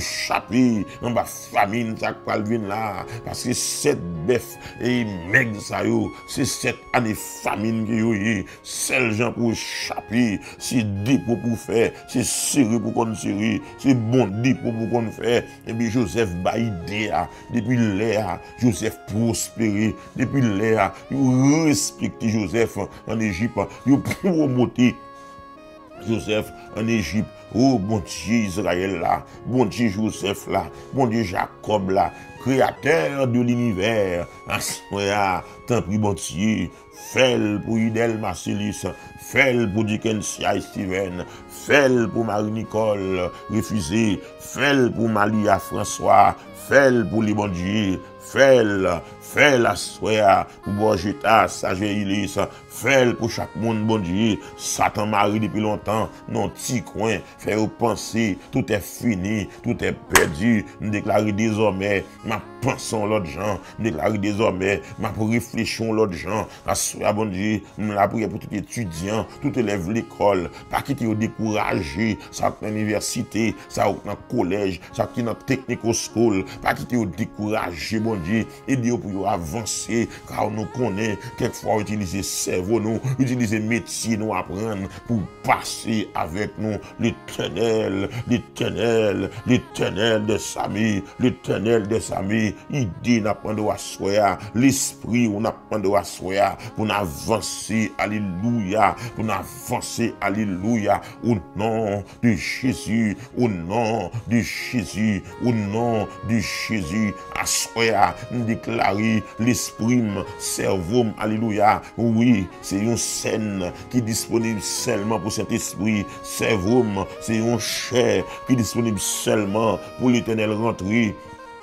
Speaker 2: dans la famine, ça va venir là, parce que cette bœuf et maigre ça yo, c'est cette année famine qui yo, seul gens pour chapper, c'est dépôt pour faire, c'est serré pour qu'on serré, c'est bon dépôt pour qu'on fait, et puis Joseph ba idée, depuis l'air, Joseph prospéré, depuis l'air, il respecte Joseph en Égypte, il promoté Joseph en Égypte. Oh, bon Dieu Israël là, bon Dieu Joseph là, bon Dieu Jacob là, créateur de l'univers. Tant pis, bon Dieu, fais pour Idel Marcellus, fais pour Dickensia Steven, fais pour Marie-Nicole refusé, fais pour Malia François, fais pour les bon Dieu, fais la soie pour Borgeta, Sagéilis, fais pour chaque monde, bon Dieu, Satan Marie depuis longtemps, non petit coin, fais penser, tout est fini, tout est perdu, nous déclarer désormais, ma pensons l'autre gens, nous déclarer désormais, ma réfléchissons l'autre gens, la soie, bon Dieu, nous la prière pour tout étudiant, tout élève l'école, pas quitter au découragé, ça dans l'université, ça dans le collège, ça qui dans la technico-school, pas quitter au découragé, bon Dieu, aider pour avancer, car nous connaissons quelquefois utiliser cerveau, nous utiliser métier, nous apprendre pour passer avec nous l'Éternel, l'Éternel, l'Éternel de Sami, l'Éternel de Sami, idée n'apprendre à soi, l'esprit on apprendre à soi, pour avancer, alléluia, pour avancer, alléluia, au nom de Jésus, au nom de Jésus, au nom de Jésus, à soi, nous déclarer l'esprit, cerveau, alléluia, oui, c'est une scène qui est disponible seulement pour cet esprit, cerveau, c'est une chair qui est disponible seulement pour l'Éternel rentrer.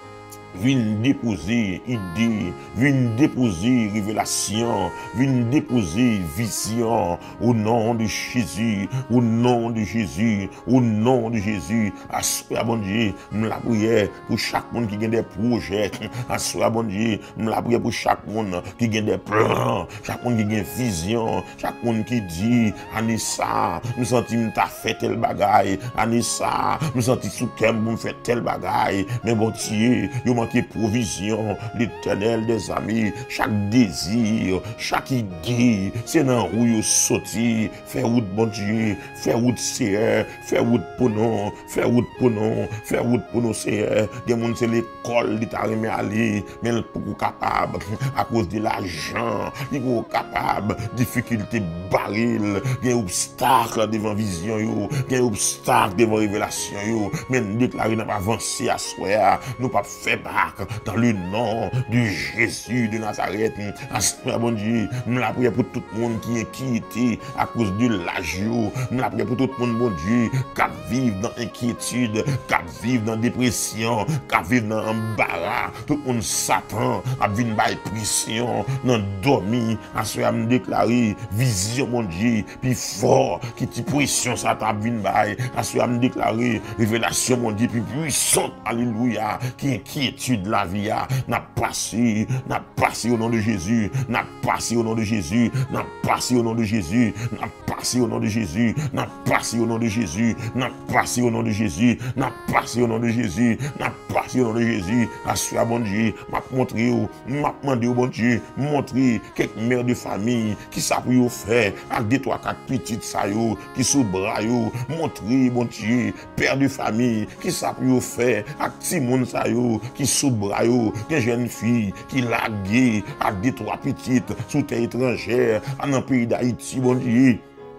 Speaker 2: Viens déposer idée, viens déposer révélation, viens déposer vision au nom de Jésus, au nom de Jésus, au nom de Jésus. Assois bon Dieu, me la prière pour chaque monde qui a des projets. Assois bon Dieu, me la prière pour chaque monde qui a des plans, chaque monde qui a des visions, chaque monde qui dit Anissa, nous sentons t'as fait tel bagaille, Anissa, nous sentons sous thème pour faire tel bagaille, mais bon Dieu, manquer provision, l'Éternel des amis, chaque désir, chaque idée, c'est dans où vous sorti, faire route bon Dieu, faire route Seigneur, faire route pour nous, faire route pour nous, faire route pour nous Seigneur. Des gens c'est l'école, ils t'a remis aller, mais ils sont capables à cause de l'argent, ils sont capables, difficulté baril, il y a obstacle devant vision yo, il y a obstacle devant révélation yo, mais nous déclarer n'a pas avancé à soi, nous pas faire miracle dans le nom de Jésus de Nazareth. Bon Dieu, nous la prions pour tout le monde qui est inquiété à cause de l'âge. Nous la prions pour tout le monde, bon Dieu, qui vit dans inquiétude, qui vit dans dépression, qui vit dans embarras. Tout le monde Satan a vu une pression, dans dormi, à ce moment déclaré vision, mon Dieu, puis fort, qui te pression Satan a vu une à ce moment déclaré révélation, mon Dieu, puis puissante, alléluia, qui inquiétude la vie, n'a passé au nom de Jésus, n'a passé au nom de Jésus, n'a passé au nom de Jésus, n'a passé au nom de Jésus, n'a passé au nom de Jésus, n'a passé au nom de Jésus, n'a passé au nom de Jésus, n'a passé au nom de Jésus, à ce bon Dieu, m'a montré, m'a demandé au bon Dieu, montrer quelques mères de famille qui s'appuient au fait, avec des 3-4 petites saillots qui sous bras, montrer, bon Dieu, père de famille qui s'appuient au fait, avec Timon saillots qui sous bras, des jeunes filles qui laguent avec des 3 petites sous terre étrangère, dans le pays d'Haïti, bon Dieu.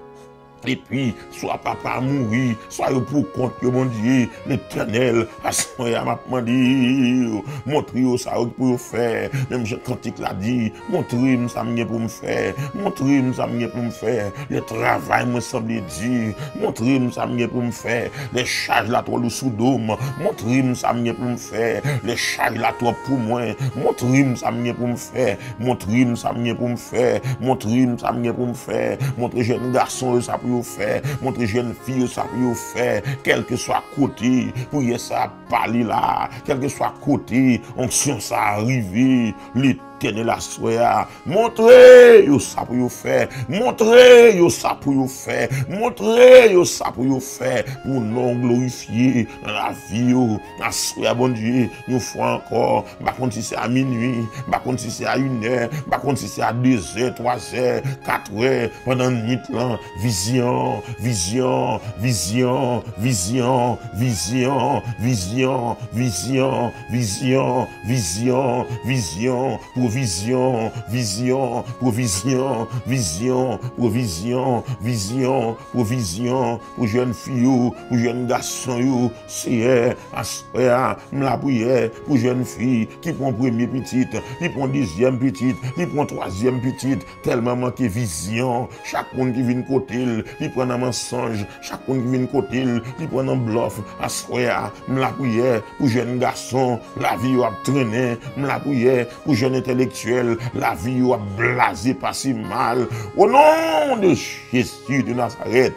Speaker 2: Et puis, soit papa mourir, soit pour compte que mon Dieu, l'Éternel, à ce moment m'a demandé, montrez-vous ça pour faire. Même quand il l'a dit, montrez-moi ça pour me faire. Montrez-moi ça pour me faire. Le travail me semble dire, montrez-moi ça pour me faire. Les charges là, toi, le sous-dôme, montrez-moi ça pour me faire. Les charges là, toi, pour moi, montrez-moi ça pour me faire. Montrez-moi ça pour me faire. Montrez-moi ça pour me faire. Montrez jeune garçon, ça pour faire, montre jeune fille ça pour faire, quel que soit côté, pour y ça parler là, quel que soit côté, onction ça arriver, l'Éternel la soya, montrez yo ça pour faire, montrez yo ça pour faire, montrez yo ça pour faire, pour non glorifier dans la vie yo, la soya bon Dieu, nous faut encore, par contre si c'est à minuit, par contre si c'est à 1h, par contre si c'est à 2h, 3h, 4h, pendant une nuit là, vision, vision, vision, vision, vision, vision, vision, vision, vision, vision, provision, vision, provision, vision, provision, vision, provision, pour jeunes filles, pour jeunes garçons, c'est la prière pour jeunes filles qui prend premier petite, qui prend deuxième petite, qui prend troisième petite, tellement manqué vision, chaque monde qui vient côté, qui prend un mensonge, chaque monde qui vient côté, qui prend un bluff, à soya, la prière pour jeunes garçons, la vie a traîné, la prière pour jeunes intellectuels, la vie a blasé pas si mal, au nom de Jésus de Nazareth.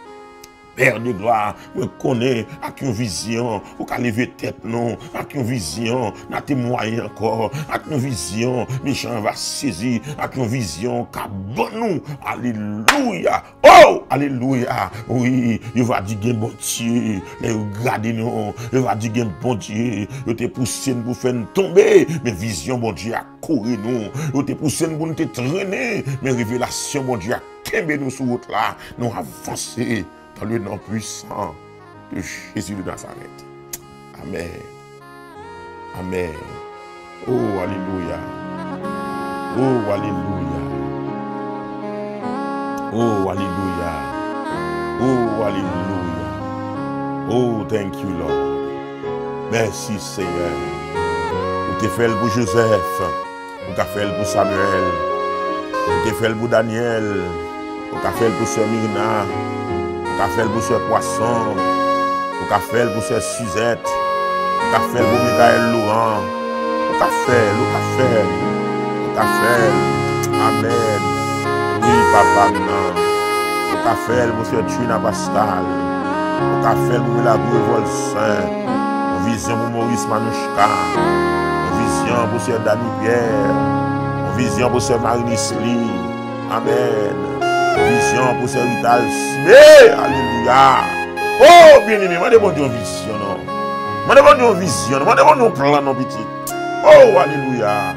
Speaker 2: Père de gloire, me connaît avec une vision, ou qu'à lever tête non, avec une vision, n'a témoigné encore, avec une vision, méchant va saisir, avec une vision, qu'à bon nous, alléluia, oh, alléluia, oui, il va dire bon Dieu, les garder nous, il va dire bon Dieu, il te poussé pour faire tomber, mais vision bon Dieu a couru nous, il te poussé pour nous te traîner, mais révélation bon Dieu a tomber nous sur route là, nous avancer. Dans le nom puissant de Jésus de Nazareth. Amen. Amen. Oh, alléluia. Oh, alléluia. Oh, alléluia. Oh, alléluia. Oh, thank you, Lord. Merci, Seigneur. Vous t'avez fait pour Joseph. Vous t'avez fait pour Samuel. Vous t'avez fait pour Daniel. Vous t'avez fait pour Sœur Myrna. Vous avez fait pour ce poisson, vous avez fait pour ce Suzette, vous avez fait pour Michael Laurent, vous avez fait, vous avez fait, amen. Oui, papa, vous avez fait pour ce Trina Pascal, vous avez fait pour la Volsain, une vision pour Maurice Manouchka, une vision pour ce Dani Pierre, une vision pour ce Marie Lee, amen. Vision pour ce Rital Simé, alléluia. Oh, bien-aimé, moi demande une vision, non. Moi demande une vision, moi demande un plan, non, petit. Oh, alléluia.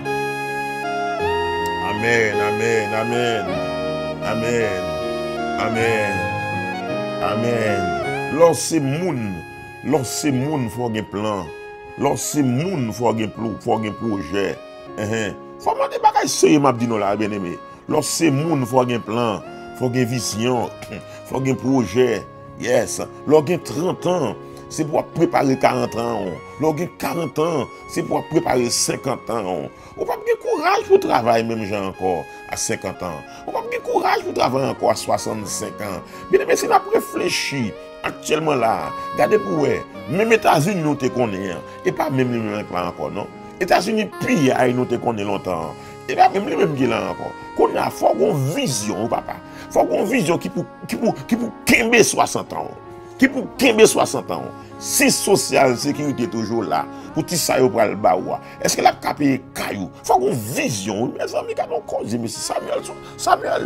Speaker 2: Amen, amen, amen. Amen, amen, amen. Lorsque moun faut un plan. Lorsque moun faut un projet. Faut demander bagay sérieux m'a dit non là, bien-aimé. Lorsque moun faut un plan. Faut une vision, faut un projet. Yes, lorsque 30 ans, c'est pour préparer 40 ans. Lorsque 40 ans, c'est pour préparer 50 ans. On pas de courage pour travailler même gens encore à 50 ans. On pas de courage pour travailler encore à 65 ans. Bien mais c'est n'a réfléchi actuellement là. Regardez pour vous, même États-Unis nous te connaît et pas même les mêmes là encore non. États-Unis puis nous te connaît longtemps. Et pas même les mêmes qui là encore. Qu'on a faut une vision papa. Faut une vision qui pour 60 ans. Qui pour 60 ans. Si social sécurité toujours là pour tout ça yo pral ba ou. Est-ce que la capé caillou? Faut une vision. Mes amis quand on cause mais Samuel.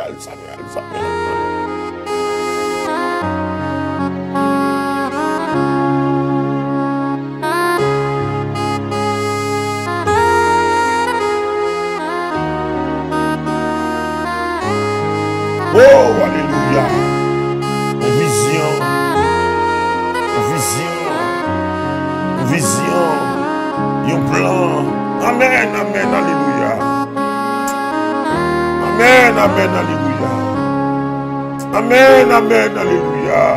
Speaker 2: Oh, alléluia. Vision. Un plan. Amen, alléluia. Amen, alléluia. Amen, alléluia.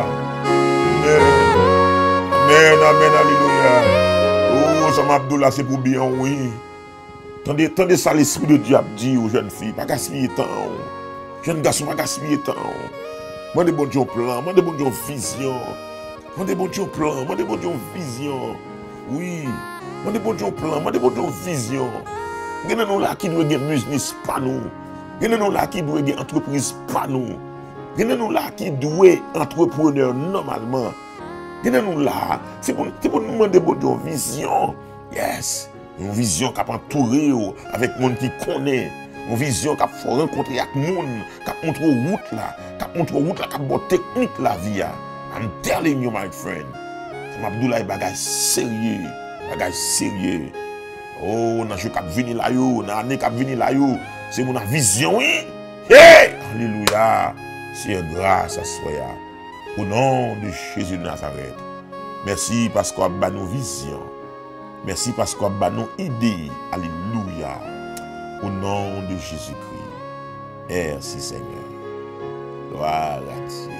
Speaker 2: Amen, alléluia. Oh, ça Abdullah, c'est pour bien, oui. Tendez ça, l'esprit de Dieu a dit aux jeunes filles, pas gaspiller temps. Jeune garçon, pas gaspiller temps. Moi, des bons plans, moi, des bons vision. Moi, des bons plans, moi, des bons vision. Oui, moi, des bons plans, moi, des bons vision. Nous là qui doit être business pas nous. Nous là qui doit être entreprise pas nous. Nous là qui doit être entrepreneur normalement. Nous là, c'est pour nous demander bonne vision. Yes, une vision qui a entouré avec le monde qui connaît. Une vision qui a rencontré avec le monde, qui a montré route là, qui a bonne technique la vie. I'm telling you, my friend. C'est Abdullah bagage sérieux. Oh, dans le cap vini là yo, dans l'année cap vini là yo, c'est mon vision oui. Hey, alléluia. C'est grâce à soi. Au nom de Jésus de Nazareth. Merci parce qu'on a ba nos visions. Merci parce qu'on a ba nos idées. Alléluia. Au nom de Jésus-Christ. Merci Seigneur. Gloire à Dieu.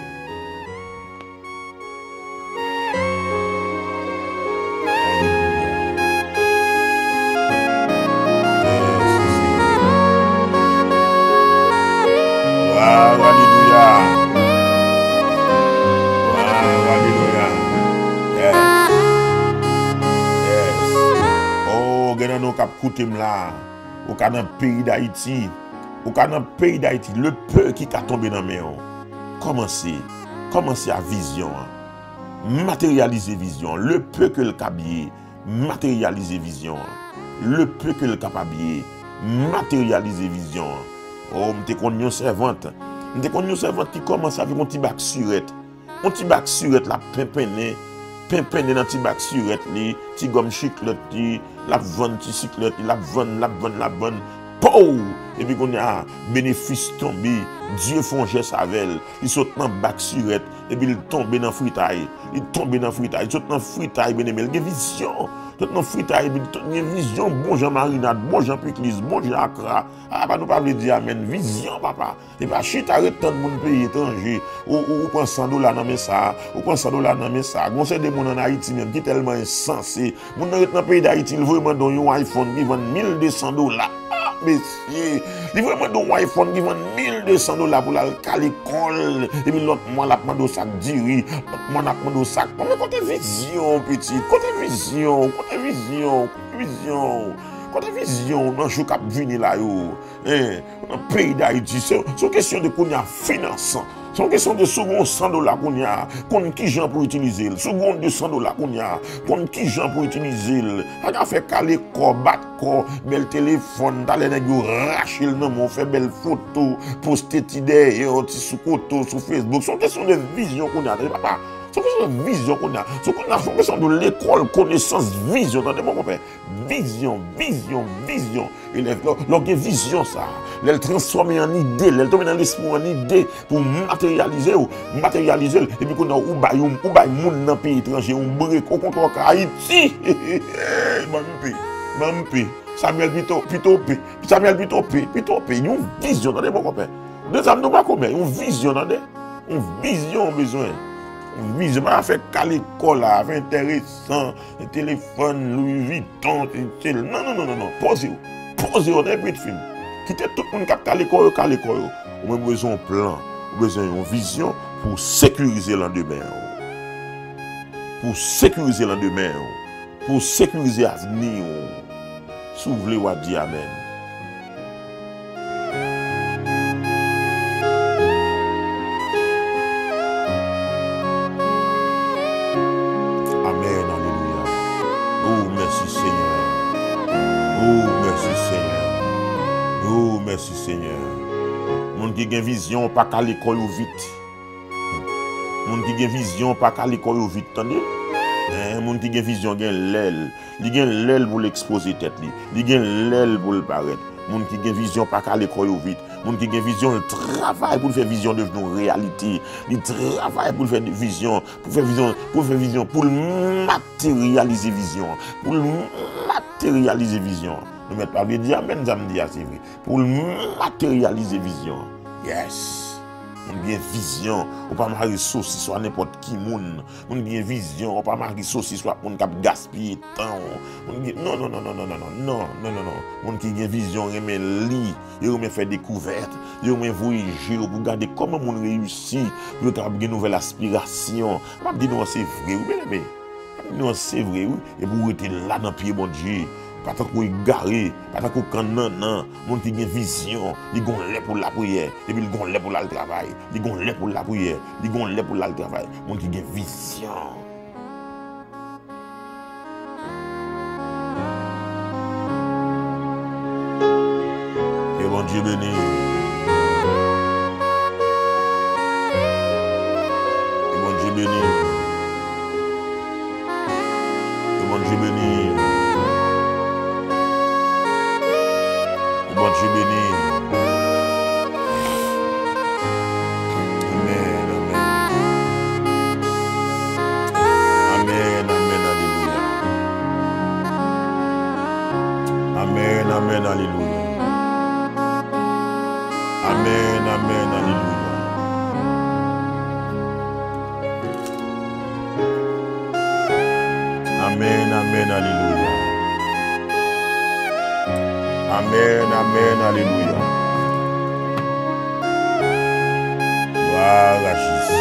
Speaker 2: Là, au cas dans le pays d'Haïti, le peu qui a tombé dans la main, commencez à vision, matérialiser vision, le peu que le cabier, matérialiser vision, le peu que le capabier, matérialiser vision. Oh, m'te connu une servante qui commence à vivre un petit bac surette, la pimpene dans petit bac surette, petit gomme chiclette, la vente, petit cyclette, la vente. Pow! Et puis qu'on a bénéfice tombé, Dieu fait un geste avec elle, il saute dans bac surette, et puis il tombe dans fritaille, il saute dans fritaille, bien aimé, il a vision. Tout dans fritaille, il y a vision, bon Jean Marinade, bon Jean Piclis, bon Jean Accra. Ah, bah nous pas dire amen, vision papa. Et pas chute arrête tant de monde pays étranger. Ou prend $100 dans mes ça, ou prend $100 dans mes ça. Conseil de monde en Haïti même qui tellement insensé. Mon dans le pays d'Haïti, il veut demander un iPhone qui vend $1,200. Ah, messieurs, il veut demander un iPhone qui vend $1,200 pour aller à l'école. Et puis l'autre mois, la demande au sac d'iri, l'autre mois, la demande au sac. Mais côté vision, petit, côté vision. Côté vision, dans le cap vini là, dans le pays d'Haïti, c'est une question de qu'on y a finance. C'est une question de second $100 qu'on y a, qu'on qui gens pour utiliser. Second $200 qu'on y a, qu'on qui gens pour utiliser. On a fait caler corps, battre corps, bel téléphone, d'aller racher le nom, on fait belle photo, poster idée, et on petit sous côté sur Facebook. C'est une question de vision qu'on y a, papa. C'est une vision qu'on a. C'est une question de l'école, connaissance, vision. Attendez, mon père. Vision. Et lorsque vision, ça, elle transforme en idée, elle tombe dans l'esprit en idée pour matérialiser. Et puis qu'on a ou bail monde dans le pays étranger, on break au contre Haïti. Mampi. Samuel Pito P. Une vision, attendez, mon père. Deux âmes, nous pas combien. Une vision, attendez. Une vision besoin. Vision, pas faire qu'à l'école là, faire intéressant, le téléphone, Louis Vuitton, non. Posez-vous dans les film. Quittez tout le monde qui a l'école, on a besoin d'un plan, on a besoin d'une vision pour sécuriser l'endemain. Pour sécuriser l'endemain, pour sécuriser l'avenir. Si vous voulez, vous dire Amen. Amen, alléluia. Oh, merci Seigneur. Oh, merci Seigneur. Oh, merci Seigneur. Moun qui a vision, pas qu'à l'école vite. Moun qui a vision, pas qu'à l'école vite, attendez. Moun qui a vision, gen l'aile. Li gen l'aile pour l'exposer tête li. Li gen l'aile pour le paraître. Moun qui a vision, pas qu'à l'école vite. Moun qui a vision, le travail pour faire vision de nos réalité. Il travaille pour faire vision, pour matérialiser vision, pour matérialiser vision. Nous mettons pas bien dire amen, ça me dit c'est vrai. Pour matérialiser vision. Yes. On bien vision, on pas marquer saucisse soit n'importe qui moun. On bien vision, on pas marquer saucisse soit moun cap gaspiller temps. Non. Moun qui gen vision remet li, il remet faire découverte, il remet voyager pour regarder comment moun réussit, pour capable une nouvelle aspiration. M'a dit non c'est vrai ou bien mais. Non c'est vrai oui et pour être là dans pied bon Dieu. Pas tant qu'on égaré, pas tant qu'on non, monde qui a vision, il gon lait pour la prière, et puis il gon lait pour le travail, il gon lait pour la prière, il gon lait pour le travail, monde qui a vision. Et bon Dieu béni. Et bon Dieu béni. Et bon Dieu béni. Bon Dieu béni. Amen, alléluia. Amen, alléluia. Amen, alléluia. Amen, alléluia. Amen, alléluia. Gloire à Jésus.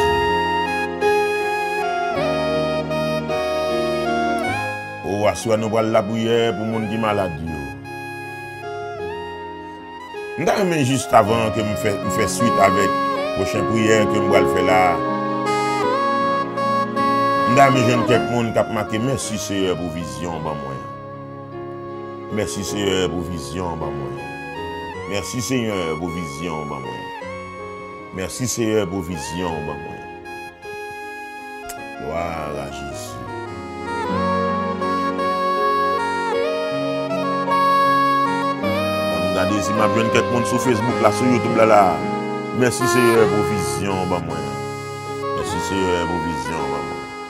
Speaker 2: Oh, assois nous la prière pour les gens qui sont malades. Mais juste avant que je fasse suite avec la prochaine prière que je vais faire là. Je jeune quelqu'un qui a marqué merci Seigneur pour vision pour moi. Merci Seigneur pour vision pour moi. Merci Seigneur pour vision pour moi. Merci Seigneur pour vision pour moi. Gloire à Jésus. Regardez si ma jeune quelqu'un sur Facebook là, sur YouTube là. Merci Seigneur pour vision pour moi. Merci Seigneur pour vision pour moi.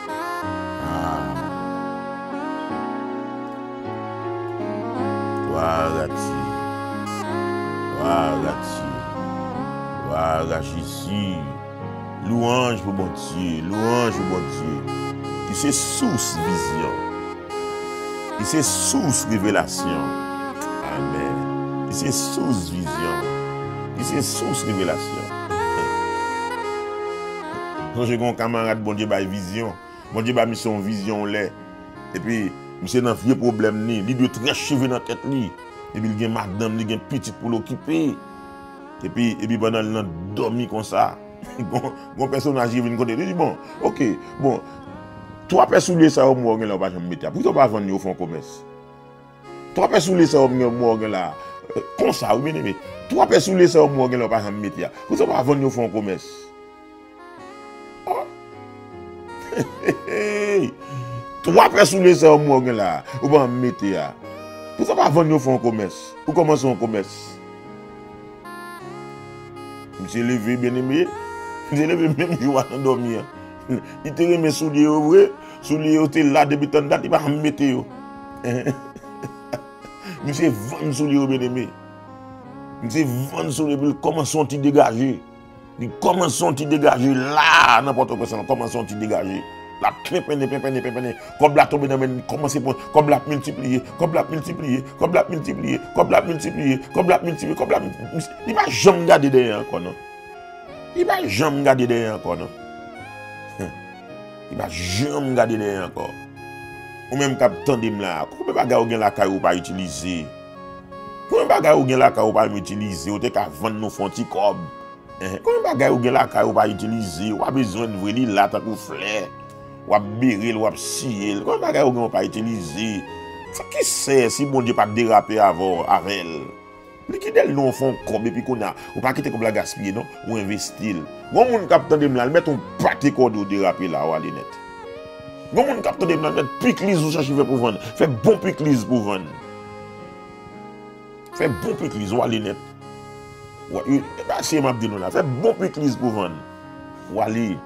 Speaker 2: Gloire à Jésus. Louange pour mon Dieu. Louange pour mon Dieu. Il c'est source vision. Il c'est source révélation. Amen. Il c'est source vision. Il c'est source révélation. Quand j'ai un camarade, bon Dieu, bah vision. Bon Dieu, bah mission vision là. Et puis, monsieur dans vieux problème ni, il doit très cheveux dans la tête ni. Et puis il y a madame, il y a petite pour l'occuper. Et puis pendant le dormi comme ça, mon personnage vient côté, il dit bon, OK, bon, trois personnes ça au moins là pas jamais mettre. Pourquoi pas vendre au fond commerce? Trois personnes ça au moins là comme ça, oui bien aimé. Trois personnes ça au moins là pas jamais mettre. Pourquoi pas vendre au fond commerce? Trois personnes ça au moins là, ou pas mettre là. Pourquoi pas vendre au fond commerce? Ou commencer un commerce? Monsieur levé bien aimé, monsieur levé même jour à dormir. Il te remet souliers vrai, souliers était là depuis tant date, il va mettre yo. Monsieur vendre souliers bien aimé. Monsieur vendre souliers pour comment sont-ils dégagés? Il commence à dégager là, n'importe quoi, commence à dégager. La pépene, comme la tombe dans le commence comme la multiplier, comme la multiplier, comme la multiplier, comme la multiplier, comme la multiplier, comme la multiplier. Il va jamais garder derrière encore, non? Il va jamais garder derrière encore, non? Il va jamais garder derrière encore. Ou même quand tandem là, combien de bagages ou gen la caille ou pas utiliser? Combien de bagages ou gen la caille ou pas utiliser? Ou te ka vendre nos fonti cob. Combien de bagages ou gen la caille ou pas utiliser? Ou a besoin de voir li là tant que fleur. Ou a biril, ou a siel. Combien de bagages ou gen pas utiliser? Ça qui sait si bon Dieu pas déraper avant avec elle? Liquide non font cob et puis qu'on a ou pas quitter comme la gaspiller non ou investir. Bon moun k'ap tande là, mettre un pâté code ou déraper là ou aller net. Bon moun k'ap tande là, mettre picklis ou chercher pour vendre. Fait bon picklis pour vendre. Fait bon picklis ou aller net. Ouais, c'est m'a dit nous là, fait bon picklis pour vendre. Wali.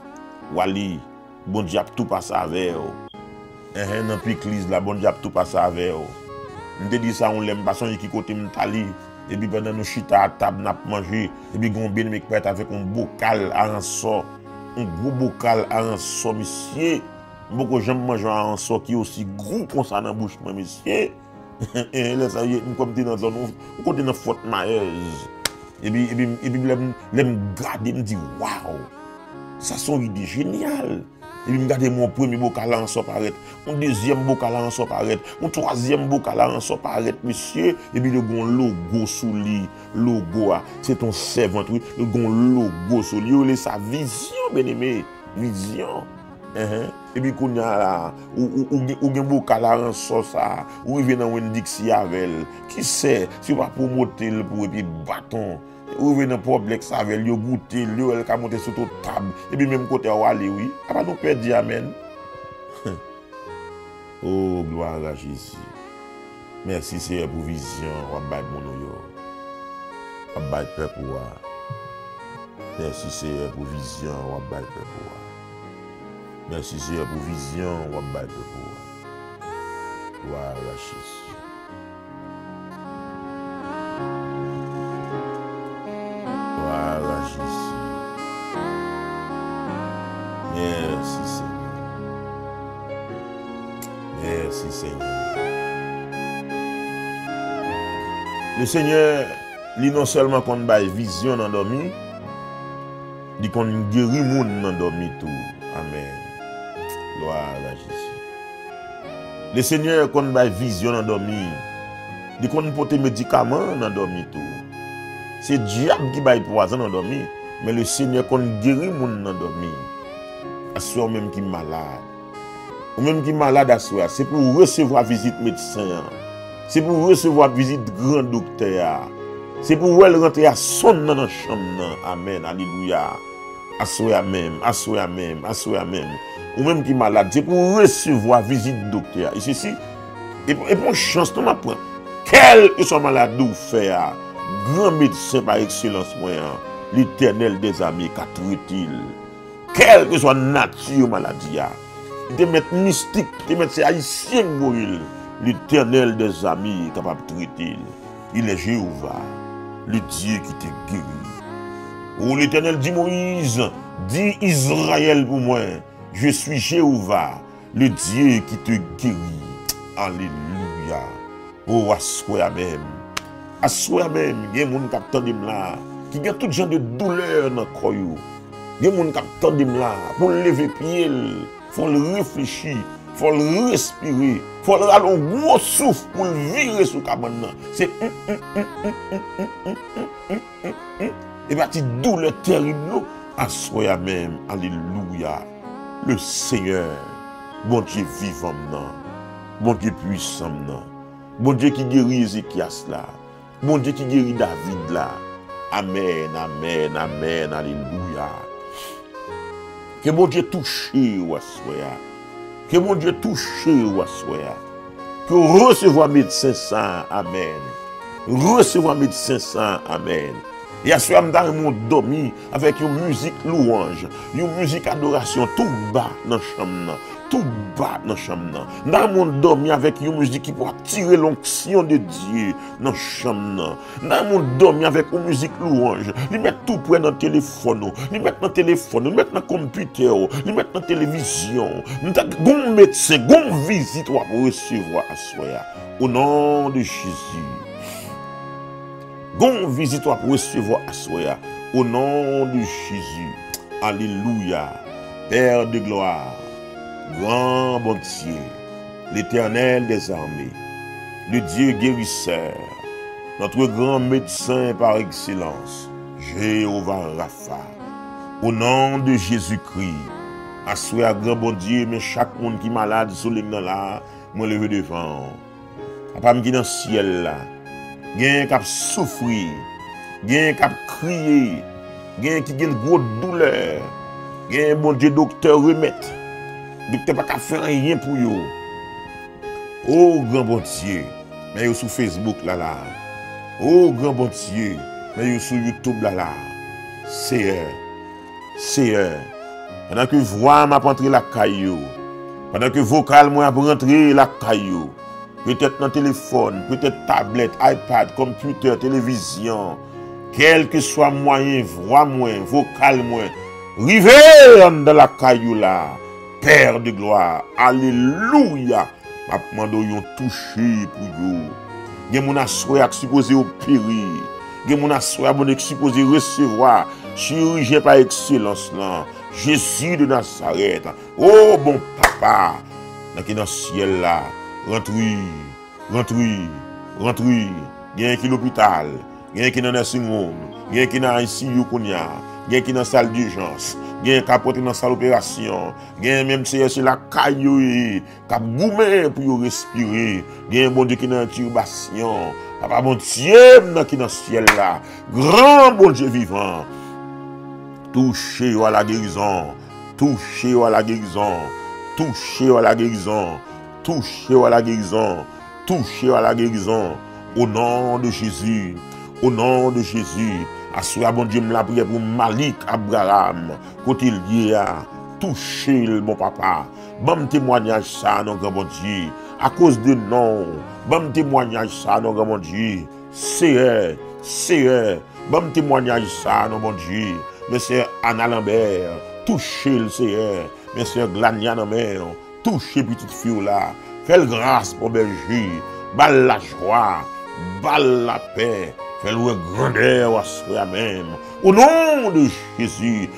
Speaker 2: Bon Dieu a tout passé avec nan picklis là, bon Dieu a tout passé avec on te dit ça, on l'aime pas son qui côté m'tali. Et puis pendant nous chita à table, n'a manger. Et puis on bien avec avec un bocal à un sort. Un gros bocal à un sort, monsieur. Beaucoup j'aime manger à un sort qui est aussi gros comme ça dans la bouche, monsieur. Et là, ça y est, comme tu dans zone, on côté dans Fort Myers. Et puis l'aime garder, me dit waouh, ça son idée géniale. Et puis, regardez mon premier bocal en sort paraître, mon deuxième bocal en sort paraître, mon troisième bocal en sort paraître, monsieur. Et puis, le gon logo sous lui, logo, c'est ton servant, oui, le gon logo sous lui, sa vision, bien aimé, vision. Et puis, qu'on a là, ou gen bocal en sort ça, ou il vient dans une Dixie avec, qui sait, si on va promoter le pour et puis bâton. Ou vient un problème avec lui, goûter, lui, elle a monté sur toute table. Et puis même côté où aller, oui. Ah bah nous perdons, amen. Oh, gloire à Jésus. Merci Seigneur pour vision. On va battre mon yo. On va battre peuple. Merci Seigneur pour vision. On va battre peuple. Merci Seigneur pour vision. On va battre peuple. Gloire à Jésus. Merci Seigneur. Merci Seigneur. Le Seigneur, lui non seulement qu'on baille vision dans dormi, il qu'on guérit monde dans dormi tout. Amen. Gloire à Jésus. Le Seigneur qu'on baille vision dans dormi, il qu'on porte médicaments dans dormi tout. C'est diable qui baille poison dans dormi, mais le Seigneur qu'on guérit monde dans dormi. Assoir même qui malade. Ou même qui malade assoir, c'est pour recevoir visite médecin. C'est pour recevoir visite grand docteur. C'est pour elle rentrer à son dans la chambre. Amen. Alléluia. Assoir même. Ou même qui malade, c'est pour recevoir visite docteur. Et ceci, et pour chance, on apprend. Quel que soit malade ou faire, grand médecin par excellence, l'Éternel des amis, qu'a traité. Quelle que soit la nature maladie, il te met mystique, il te met ces haïtiens mourir. L'Éternel des amis est capable de traiter. Il est Jéhovah, le Dieu qui te guérit. Oh, l'Éternel dit Moïse, dit Israël pour moi, je suis Jéhovah, le Dieu qui te guérit. Alléluia. Oh, assois même. Assois même, il y a des gens qui attendent là, qui ont tout genre de douleur dans le corps. Il y a des gens qui attendent là, pour lever pied, il faut le réfléchir, il faut le respirer, il faut avoir un gros souffle pour le virer sous la cabane. C'est et bien, cette douleur terrible, assoya même, alléluia, le Seigneur, bon Dieu vivant, bon Dieu puissant, bon Dieu qui guérit Ézéchias là, bon Dieu qui guérit David là. Amen, amen, amen, alléluia. Que mon Dieu touche ou assoya. Que mon Dieu touche ou assoya. Que recevoir médecin saint, amen. Recevoir médecin saint, amen. Et à ce moment-là, mon dormi avec une musique louange, une musique adoration tout bas dans la chambre, tout bas dans la chambre. Dans mon dormi avec une musique qui pourra tirer l'onction de Dieu dans la chambre. Dans mon dormi avec une musique louange. Ils mettent tout près dans le téléphone. Ils mettent dans le téléphone. Ils mettent dans le computer. Ils mettent dans la télévision. Gon médecin, gon visite pour recevoir à soi. Au nom de Jésus. Gon visite pour recevoir à soi. Au nom de Jésus. Alléluia. Père de gloire. Grand bon Dieu, l'Éternel des armées, le Dieu guérisseur, notre grand médecin par excellence, Jéhovah Rapha, au nom de Jésus-Christ, assoyez grand bon Dieu, mais chaque monde qui est malade, sur les gens là, moi lever devant. Papa qui dans le ciel là, gen qui a souffrir, gen qui a crié, gen qui a une grosse douleur, gen bon Dieu docteur remettre. Docteur pas qu'à faire rien pour vous. Oh grand bon Dieu, mais vous sur Facebook là. Oh grand bon Dieu, mais vous sur YouTube là. Seigneur. Pendant que voix m'a rentré la caillou, pendant que vocal moi rentré la caillou, peut-être dans téléphone, peut-être tablette, iPad, computer, télévision, quel que soit moyen, voix moi, vocal moi, rivez dans la caillou là. Père de gloire, alléluia. Ma demande yon touché pour vous. Gen moun assoya supposé opérer. Gen moun assoya bon supposé recevoir. Chirurgien par excellence là. Jésus de Nazareth. Oh bon papa. Dans le ciel là. Rentrez. Gen qui l'hôpital. Gen qui dans nursing home. Gen qui dans ICU konya. Gen qui dans salle d'urgence. Gen capote dans salle d'opération, gen même c'est la caillou cap goumé pour respirer, gen bon Dieu qui dans turbation, papa bon Dieu qui dans le ciel là, grand bon Dieu vivant. Touchez à la guérison, touchez à la guérison, touchez à la guérison, touchez à la guérison, touchez à la guérison au nom de Jésus, au nom de Jésus. Assoya bon Dieu me la prière pour Malik Abraham, côté lié à toucher le bon papa. Bon témoignage ça, non grand bon Dieu. À cause de non, bon témoignage ça, non grand bon Dieu. C'est bon témoignage ça, non bon Dieu. Monsieur Anna Lambert, toucher le Seigneur. Monsieur Glania Namer, toucher petite fille là. Fais grâce pour berger, balle la joie, balle la paix. Fais-le grandeur à soi-même. Au nom de Jésus,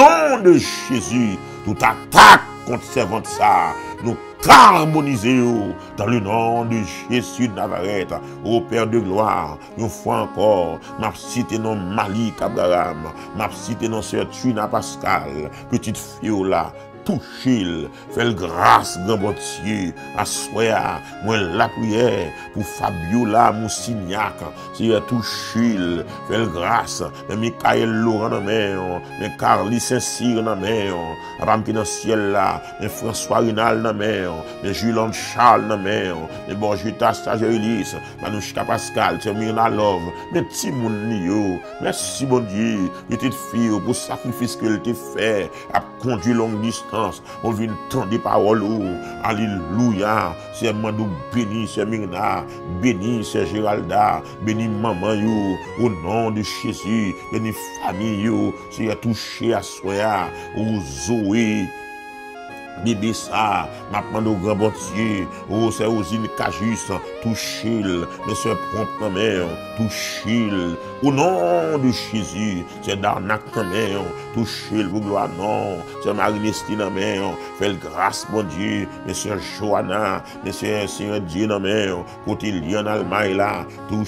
Speaker 2: toute attaque contre servante ça, nous harmonisons dans le nom de Jésus de Nazareth. Ô Père de gloire, une fois encore, m'a cité non Malik Abraham, m'a cité non Sœur Trina Pascal, petite fille là. Touche-le, fais grâce, grand bon Dieu, assoya, moi la prière pour Fabiola Moussignac, c'est touche-le, fais grâce, mais Michael Laurent dans mer, mais Carly Saint-Cyr dans mer, Abraham qui dans le ciel là, mais François Rinal dans mer, mais Julien Charles dans mer, mais Borgita Stagelis, Manouchka Pascal, Myrna Love, mais Timoun Nio, merci bon Dieu, petite fille, pour le sacrifice qu'elle t'a fait, à conduire longue distance. On vient entendre des paroles. Alléluia. C'est Mandou béni, c'est Myrna, béni, c'est Géralda, béni maman yo, au nom de Jésus, béni famille yo, c'est touché à soi, au Zoé. Bébé ça, maintenant au grand bon Dieu, oh c'est Osine Cajus, touche-le, monsieur prompt ta mère, touche-le, au nom de Jésus, c'est Darnac ta mère, touche-le, pour gloire non, c'est Marie-Nestine ta mère, fais grâce bon Dieu, monsieur Johanna, monsieur Seigneur Dieu ta mère, côté Lyon Allemagne là,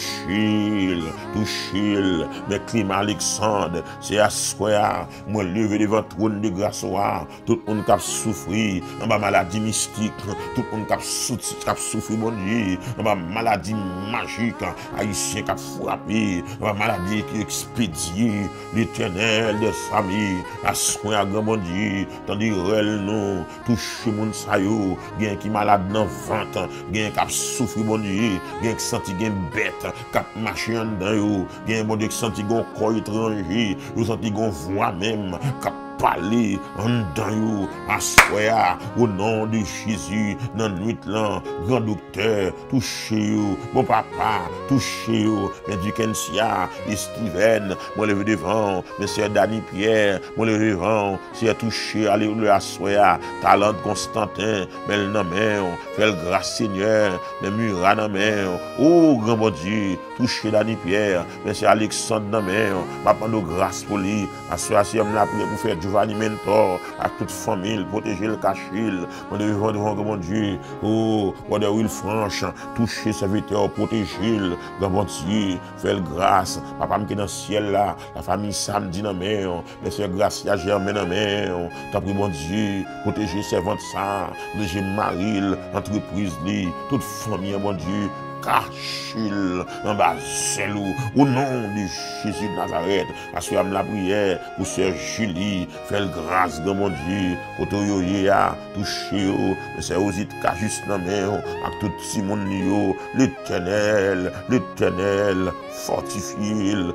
Speaker 2: touche-le, mais Climat Alexandre, c'est à soi, moi lever devant trône de grâce, tout le monde qui a souffert. Dans ma maladie mystique, tout le monde qui a souffert, mon Dieu, dans ma maladie magique, haïtien qui a frappé, dans ma maladie qui expédie, l'Éternel des familles, à soin à grand mon Dieu, tandis que nous, toucher mon sayo, bien qui malade dans le ventre, bien qui a souffert, mon Dieu, bien qui senti une bête, qui a marché en dedans, bien mon Dieu qui senti un corps étranger, qui senti une voix même, qui parler en dedans, assoya, au nom de Jésus, dans nuit là, grand docteur, touchez-vous, bon papa, touchez-vous, mais du Kensia, Steven, moi levé devant, monsieur Dani Pierre, moi levé devant, c'est touché, alléluia, assoya, talent Constantin, mais le nom, fais grâce Seigneur, mais Murat dans main, oh grand bon Dieu, touché Dani Pierre, monsieur Alexandre dans main, papa nous grâce pour lui, assoya, si on l'a prié pour faire Giovanni Mentor, à toute famille, protéger le cachil, moi devant grand bon Dieu, oh, moi de Will Franche, toucher serviteur, protéger le grand bon Dieu, faire grâce, papa qui est dans le ciel là, la famille Samedi dans main, monsieur Gracia Germain dans main, t'as pris bon Dieu, protéger servante ça, protéger Maril, entreprise li, toute famille bon Dieu, Cachil, en bas, Zelou, au nom de Jésus de Nazareth, assurez la prière pour sœur Julie, faire grâce de mon Dieu, pour tout yoya, toucher, mais c'est aussi de Cajus dans main, à tout Simon Nio, l'Éternel, fortifie-le,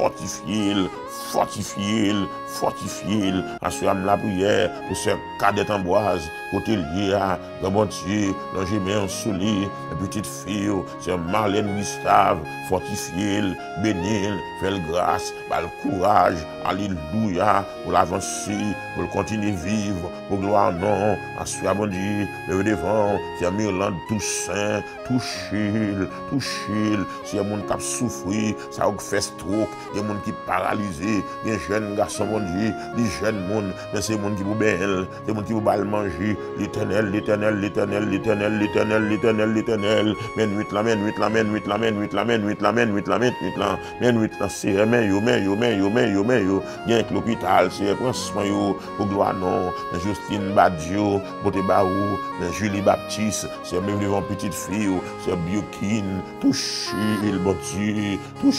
Speaker 2: assurez la prière pour sœur Cadette Amboise, côté lié, dans mon Dieu, dans j'ai mis en souli, la petite fille, c'est Marlène Gustave, fortifié, bénil, fais grâce, le courage, alléluia, pour l'avancer, pour le continuer à vivre, pour gloire non, assurer mon Dieu, le devant, c'est Mirlande Toussaint, touche-le, c'est un monde qui a souffert, ça a fait stroke, il y a un monde qui est paralysé, il y a un jeune garçon, mon Dieu, les jeunes monde, mais c'est un monde qui vous belle, c'est un monde qui vous va manger, l'Éternel, mais nuit la, c'est yo, bien que l'hôpital, c'est prends soin yo, pour gloire non, mais Justine Badio, Bote Baou, mais Julie Baptiste, c'est même devant petite fille, c'est Biokin, touchez-le, bon Dieu,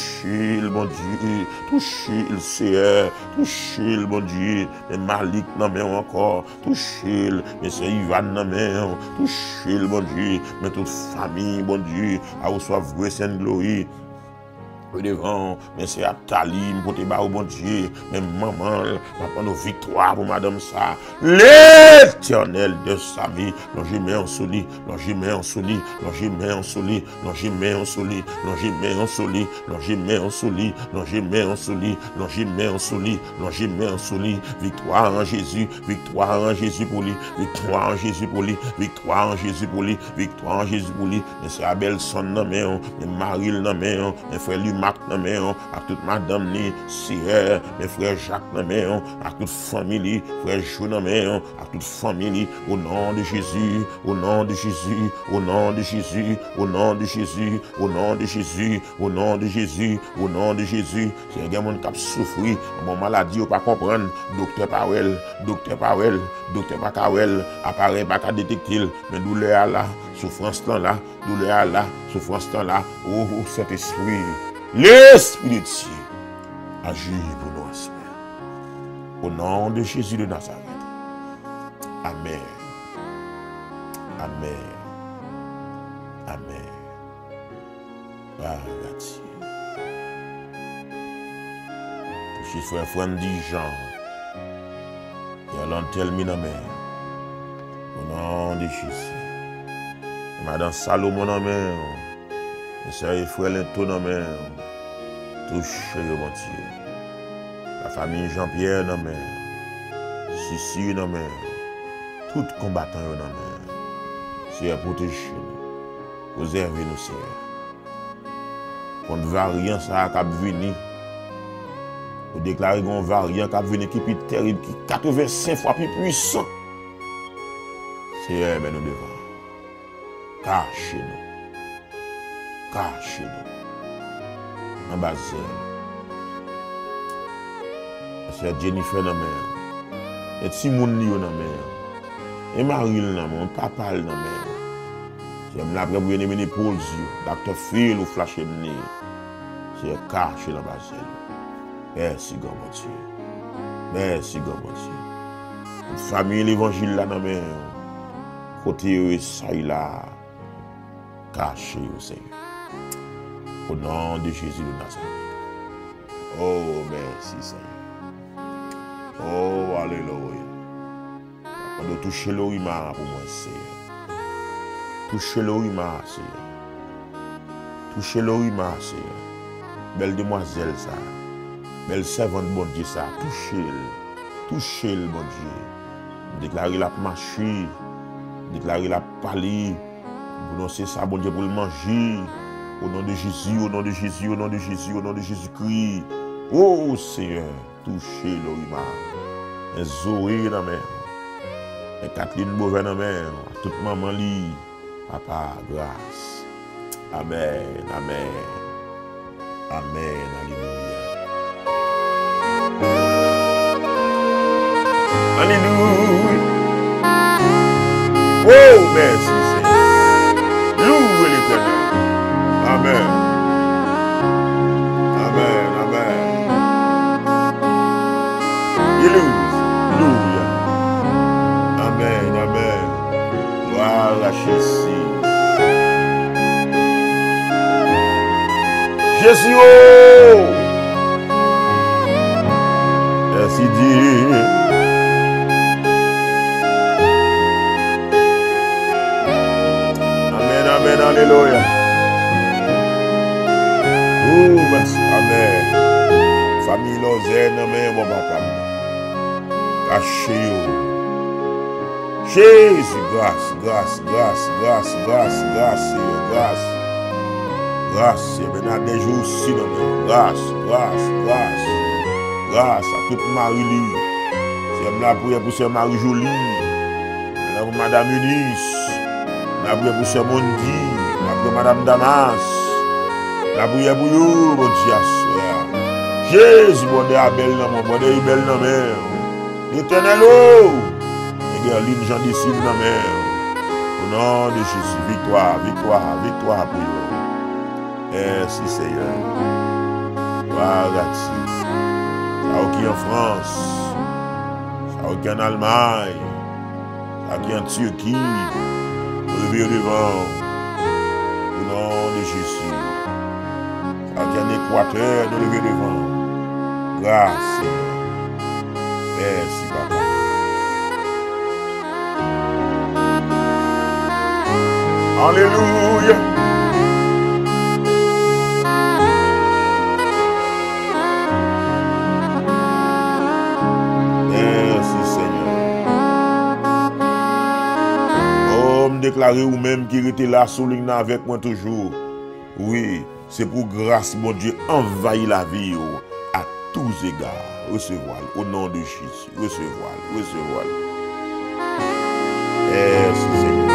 Speaker 2: touchez-le, Seigneur, touchez-le, bon Dieu, mais Malik non mais encore, touchez-le, mais c'est Ivan non mais, touchez-le, bon Dieu, mais toute famille, bon Dieu, à recevoir grâce et gloire. Devant, mais c'est à Talim, pour te battre, bon Dieu, mais maman, va prendre victoire pour madame ça. L'Éternel de Sami, je mets en soli, victoire en Jésus pour lui, victoire en Jésus pour lui, mais c'est Abel son nom, mais Maril nom, mais frère lui Marc dans main, à toute madame ni Sierre, mes frères Jacques dans main, à toute famille, frère Jou dans main, à toute famille, au nom de Jésus, au nom de Jésus, au nom de Jésus, au nom de Jésus, au nom de Jésus, au nom de Jésus, au nom de Jésus. C'est un gars qui a souffert, mon maladie, ou pas comprendre, docteur Powell, apparaît pas qu'à détecter, mais douleur là, souffrance là, oh cet esprit. L'Esprit de Dieu agit pour nous ensemble. Au nom de Jésus de Nazareth. Amen. Merci. Je suis frère Dijon. Et à l'antel minamé. Au nom de Jésus. Madame Salomon en main. Et ça y est, frère Linton en main. Touchez mon Dieu. La famille Jean-Pierre dans main. Sissi dans main. Tout combattant dans main. Seigneur, protégez-nous. Préservez-nous, Seigneur. Contre variant ça qui a venu. Vous déclarez qu'on variant qui a venu qui est plus terrible, qui est 85 fois plus puissant. Seigneur, mais nous devons. Cachez-nous. En bas c'est Jennifer dans mer. Et Simon Lio dans mer. Et Maril dans mer. Papa dans mer. C'est la première bien Paul Zio. Dr. Phil ou Flash Nez. C'est caché dans bas. Merci God mon Dieu. Merci God mon Dieu. Une famille l'évangile là dans mer. Côté ça là. Caché au Seigneur. Au nom de Jésus de Nazareth. Oh, merci Seigneur. Oh, alléluia. On doit toucher l'orima pour moi, Seigneur. Toucher l'orima, Seigneur. Toucher l'orima, Seigneur. Belle demoiselle, ça. Belle servante, bon Dieu, ça. Touchez-le. Touchez-le, bon Dieu. Déclarer la marcher. Déclarer la parler. Prononcer ça, bon Dieu, pour le manger. Au nom de Jésus, au nom de Jésus, au nom de Jésus, au nom de Jésus-Christ. Oh Seigneur, touchez l'orima. Et Zoé dans la mer. Et Kathleen Beauvais dans la mer. Toute maman li. Papa, grâce. Amen, amen. Amen, alléluia. Alléluia. Oh, merci Seigneur. Louez l'Éternel. Amen. Amen, amen. Alléluia. Amen, amen. Gloire à Jésus. Jésus, oh! Merci Dieu. Amen, amen, alléluia. Oh, merci, amen. Famille Lausanne, amen, mon papa. Cachez-vous. Jésus, grâce, grâce, grâce, grâce, grâce, grâce, grâce. Grâce, maintenant des jours aussi, grâce, grâce, grâce. Grâce à toute Marie-Lie. C'est la prière pour Sœur Marie-Jolie. Pour Madame Eunice. La prière pour Sœur Mondi. La prière pour Madame Damas. La prière pour vous, mon Dieu. Jésus, bon Dieu, belle dans mon bon Dieu, belle dans mer. L'Éternel, oh. Et Gerline, Jean d'ici dans mer. Au nom de Jésus, victoire, victoire, victoire pour vous. Merci Seigneur. Voilà, ça qui en France, ça qui en Allemagne, ça qui en Turquie, lever devant, au nom de Jésus. Ça qui en Équateur, nous lever devant. Grâce Seigneur. Merci Papa. Alléluia. Déclarer ou même qui était là souligne avec moi toujours. Oui, c'est pour grâce, mon Dieu, envahir la vie à tous égards. Recevoir au nom de Jésus. Recevoir, recevoir. Merci Seigneur.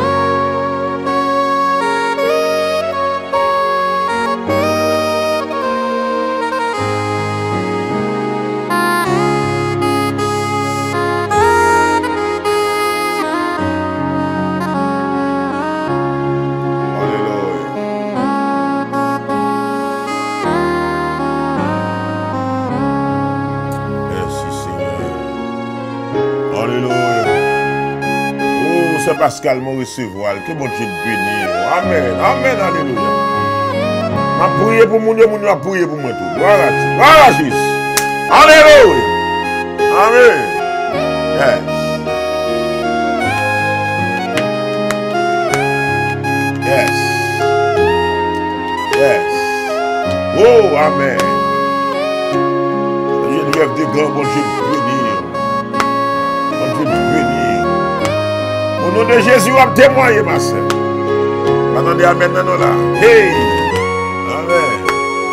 Speaker 2: Pascal m'a recevoir, que bon Dieu bénisse. Amen, amen, alléluia. Ma prière pour mon Dieu, mon Dieu a prié pour moi tout. Voilà, Jésus. Alléluia. Amen. Yes. Yes. Yes. Oh, amen. Je rêve de grand, bon Dieu bénir. Bon Dieu bénir. Au nom de Jésus, on va témoigner, ma soeur. Attendez, amen, non, là. Hey! Amen.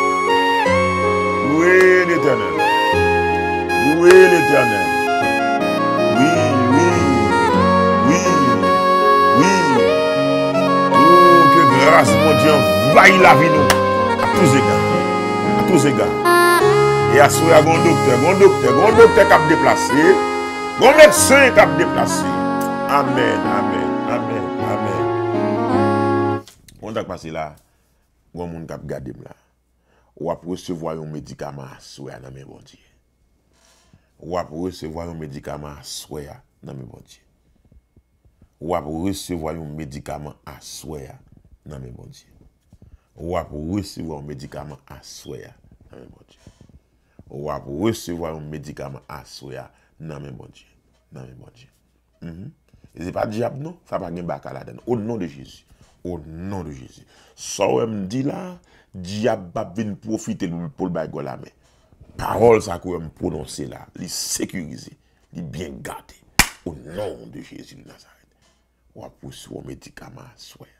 Speaker 2: Louez l'Éternel. Louez l'Éternel. Oui, oui, oui, oui. Oh, que grâce, mon Dieu, envahit la vie, nous. À tous égards. À tous égards. Et à ce moment, un docteur qui a déplacé. Un médecin qui a déplacé. Amen, amen, amen, amen. On a passé là, on a regardé là. On va recevoir un médicament à souhait dans mes bon Dieu. On va recevoir un médicament à souhait dans mes bon Dieu. On va recevoir un médicament à souhait dans mes bon Dieu. On va recevoir un médicament à souhait dans mes bon Dieu. ou va recevoir un médicament à soya dans mes bon Dieu. Dans mes bon Dieu. Et c'est pas diable non, ça pas gen baka la dedans. Au nom de Jésus. Au nom de Jésus. Ça me dit là, diable va venir profiter pour le bail la main. Parole ça que me prononcer là, les sécuriser, les bien garder. Au nom de Jésus de Nazareth. On va recevoir un médicament à soya.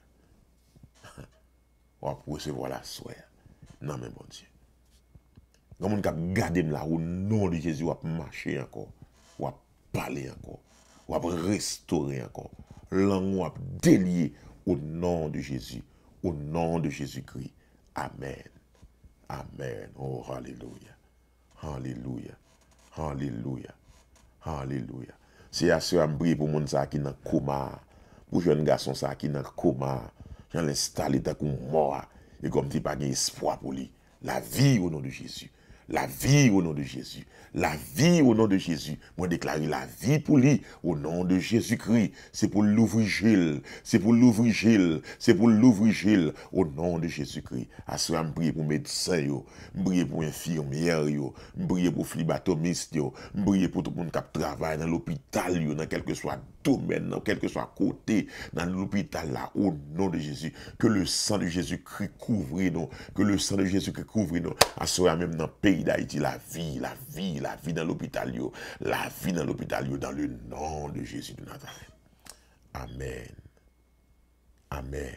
Speaker 2: On va recevoir la soya. Non mais bon Dieu. Quand on a gardé là, au nom de Jésus, on va marcher encore. On va parler encore. On va restaurer encore. Langue on va délier au nom de Jésus. Au nom de Jésus-Christ. Amen. Amen. Oh, alléluia. Alléluia. Alléluia. Alléluia. C'est à ce que pour mon ça qui est dans le coma. Pour jeune garçon ça qui est dans le coma. J'en l'installe dans le mort. Et comme tu n'as pas d'espoir pour lui. La vie au nom de Jésus. La vie au nom de Jésus. La vie au nom de Jésus. Moi déclarer la vie pour lui au nom de Jésus-Christ. C'est pour l'ouvrir. C'est pour l'ouvrir. C'est pour l'ouvrir au nom de Jésus-Christ. À ce moment, je prie pour médecins, je prie pour infirmières, je prie pour phlébatomistes, je prie pour tout le monde qui travaille dans l'hôpital, dans quel que soit le domaine, dans quel que soit côté, dans l'hôpital là, au nom de Jésus. Que le sang de Jésus-Christ couvre nous. Que le sang de Jésus-Christ couvre nous. À ce moment, même dans le pays d'Haïti, la vie dans l'hôpital, la vie dans l'hôpital, dans le nom de Jésus de Nazareth. Amen. Amen.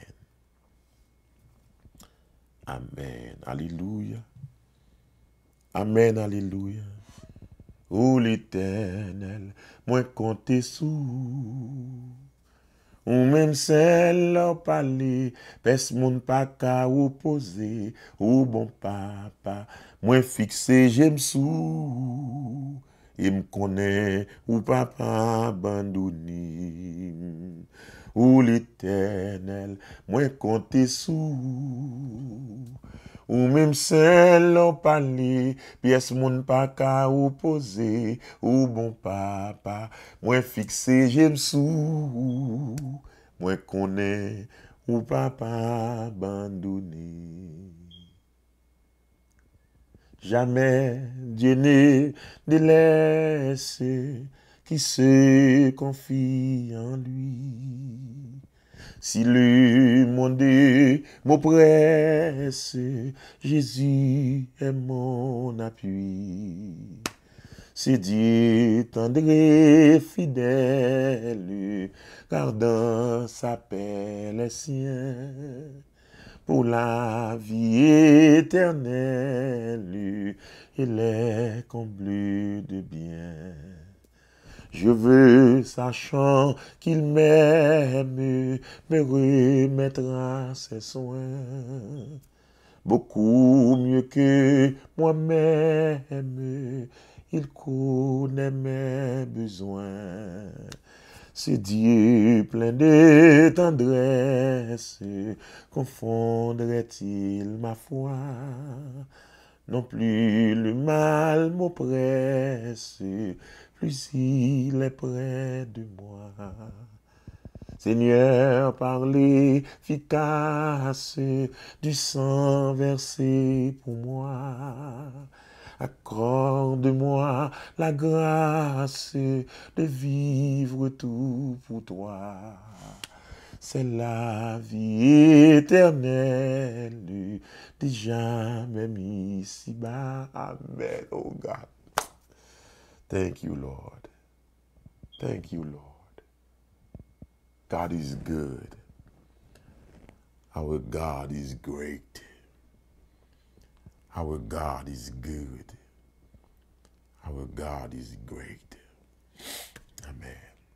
Speaker 2: Amen. Alléluia. Amen. Alléluia. Ô l'Éternel, moi compter sous. Ou même celle là parler, pes moun pas ka opposer, ou bon papa, moi fixé j'aime sous, et me connaît, ou papa abandonné, ou l'Éternel, moi compter sous. Ou même celle là parler, pièce moun pas ka opposer, ou bon papa, moi fixé j'aime sous, moi connais, ou papa abandonné. Jamais Dieu ne délaisse qui se confie en lui. Si le monde m'oppresse, Jésus est mon appui. C'est Dieu tendre et fidèle, gardant sa paix les siens. Pour la vie éternelle, il est comblé de bien. Je veux, sachant qu'il m'aime, me remettre à ses soins. Beaucoup mieux que moi-même, il connaît mes besoins. C'est Dieu plein de tendresse, confondrait-il ma foi? Non plus le mal m'oppresse, plus il est près de moi. Seigneur, par l'efficace du sang versé pour moi, accorde-moi la grâce de vivre tout pour toi. C'est la vie éternelle, déjà même ici-bas. Amen, oh God. Thank you, Lord. Thank you, Lord. God is good. Our God is great. Our God is good. Our God is great. Amen.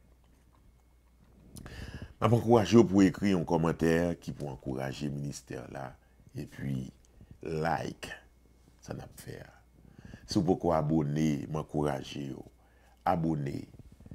Speaker 2: Je vais encourager pour écrire un commentaire qui peut encourager le ministère là. Et puis, like. Ça n'a pas fait. Si vous pouvez abonner, m'encourager. Abonner.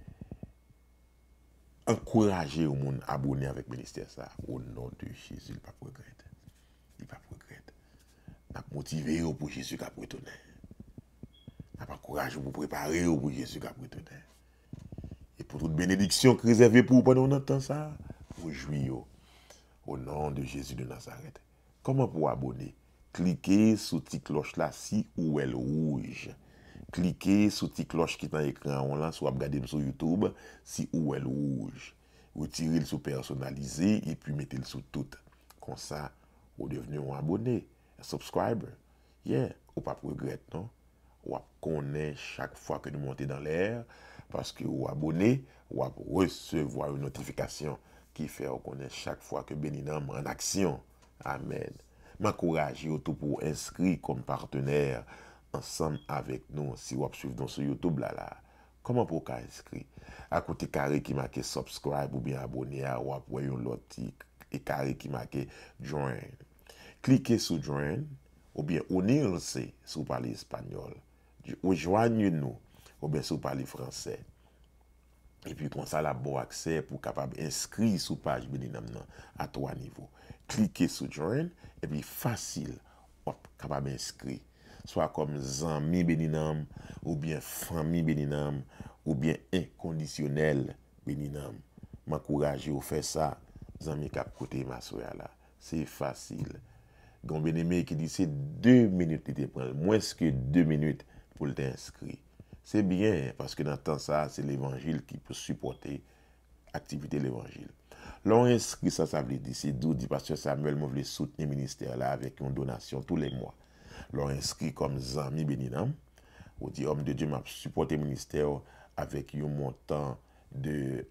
Speaker 2: Encourager au monde à abonner avec le ministère ça. Au nom de Jésus, il ne va pas regretter. Il ne va pas regretter. N'a motivé pour Jésus qui a retourné. N'a pas courage pour préparer pour Jésus qui a retourné. Et pour toute bénédiction réservée pour vous pendant un temps ça, vous jouir au nom de Jésus de Nazareth. Comment pour abonner? cliquez sur la petite cloche là si ou elle rouge. Cliquez sur la petite cloche qui est dans l'écran là, soit regardez sur YouTube si ou elle rouge. Retirez le sur personnalisé et puis mettez le sur tout. Comme ça, vous devenez un abonné, un subscriber. Yeah, ou pas regret non. Ou connaît chaque fois que nous montons dans l'air parce que vous abonnez, ou recevoir une notification qui fait reconnaître chaque fois que Beninam en action. Amen. M'encourage tout pour inscrire comme partenaire ensemble avec nous si vous suivez sur YouTube là. Comment pour inscrire? À côté carré qui marque subscribe ou bien abonner ou après l'autre et carré qui marque join. Cliquez sur join ou bien unirse si vous parlez espagnol. Rejoignez-nous ou bien si vous parlez français. Et puis comme ça, la bon accès pour capable inscrire sur page Beninam à 3 niveaux. Cliquez sur join et puis facile, hop, capable inscrire. Soit comme Zami Beninam ou bien famille Beninam ou bien inconditionnel Beninam. M'encourage à faire ça, Zami cap côté ma soeur là. C'est facile. Gon bien-aimé qui dit c'est 2 minutes qui te prend, moins que 2 minutes pour t'inscrire. C'est bien, parce que dans le temps, ça, c'est l'évangile qui peut supporter l'activité de l'évangile. L'on inscrit ça, ça veut dire, c'est d'où dit pasteur Samuel, moi, voulais soutenir le ministère là avec une donation tous les mois. L'on inscrit comme Zami Beninam, ou dit homme de Dieu m'a supporté le ministère avec un montant de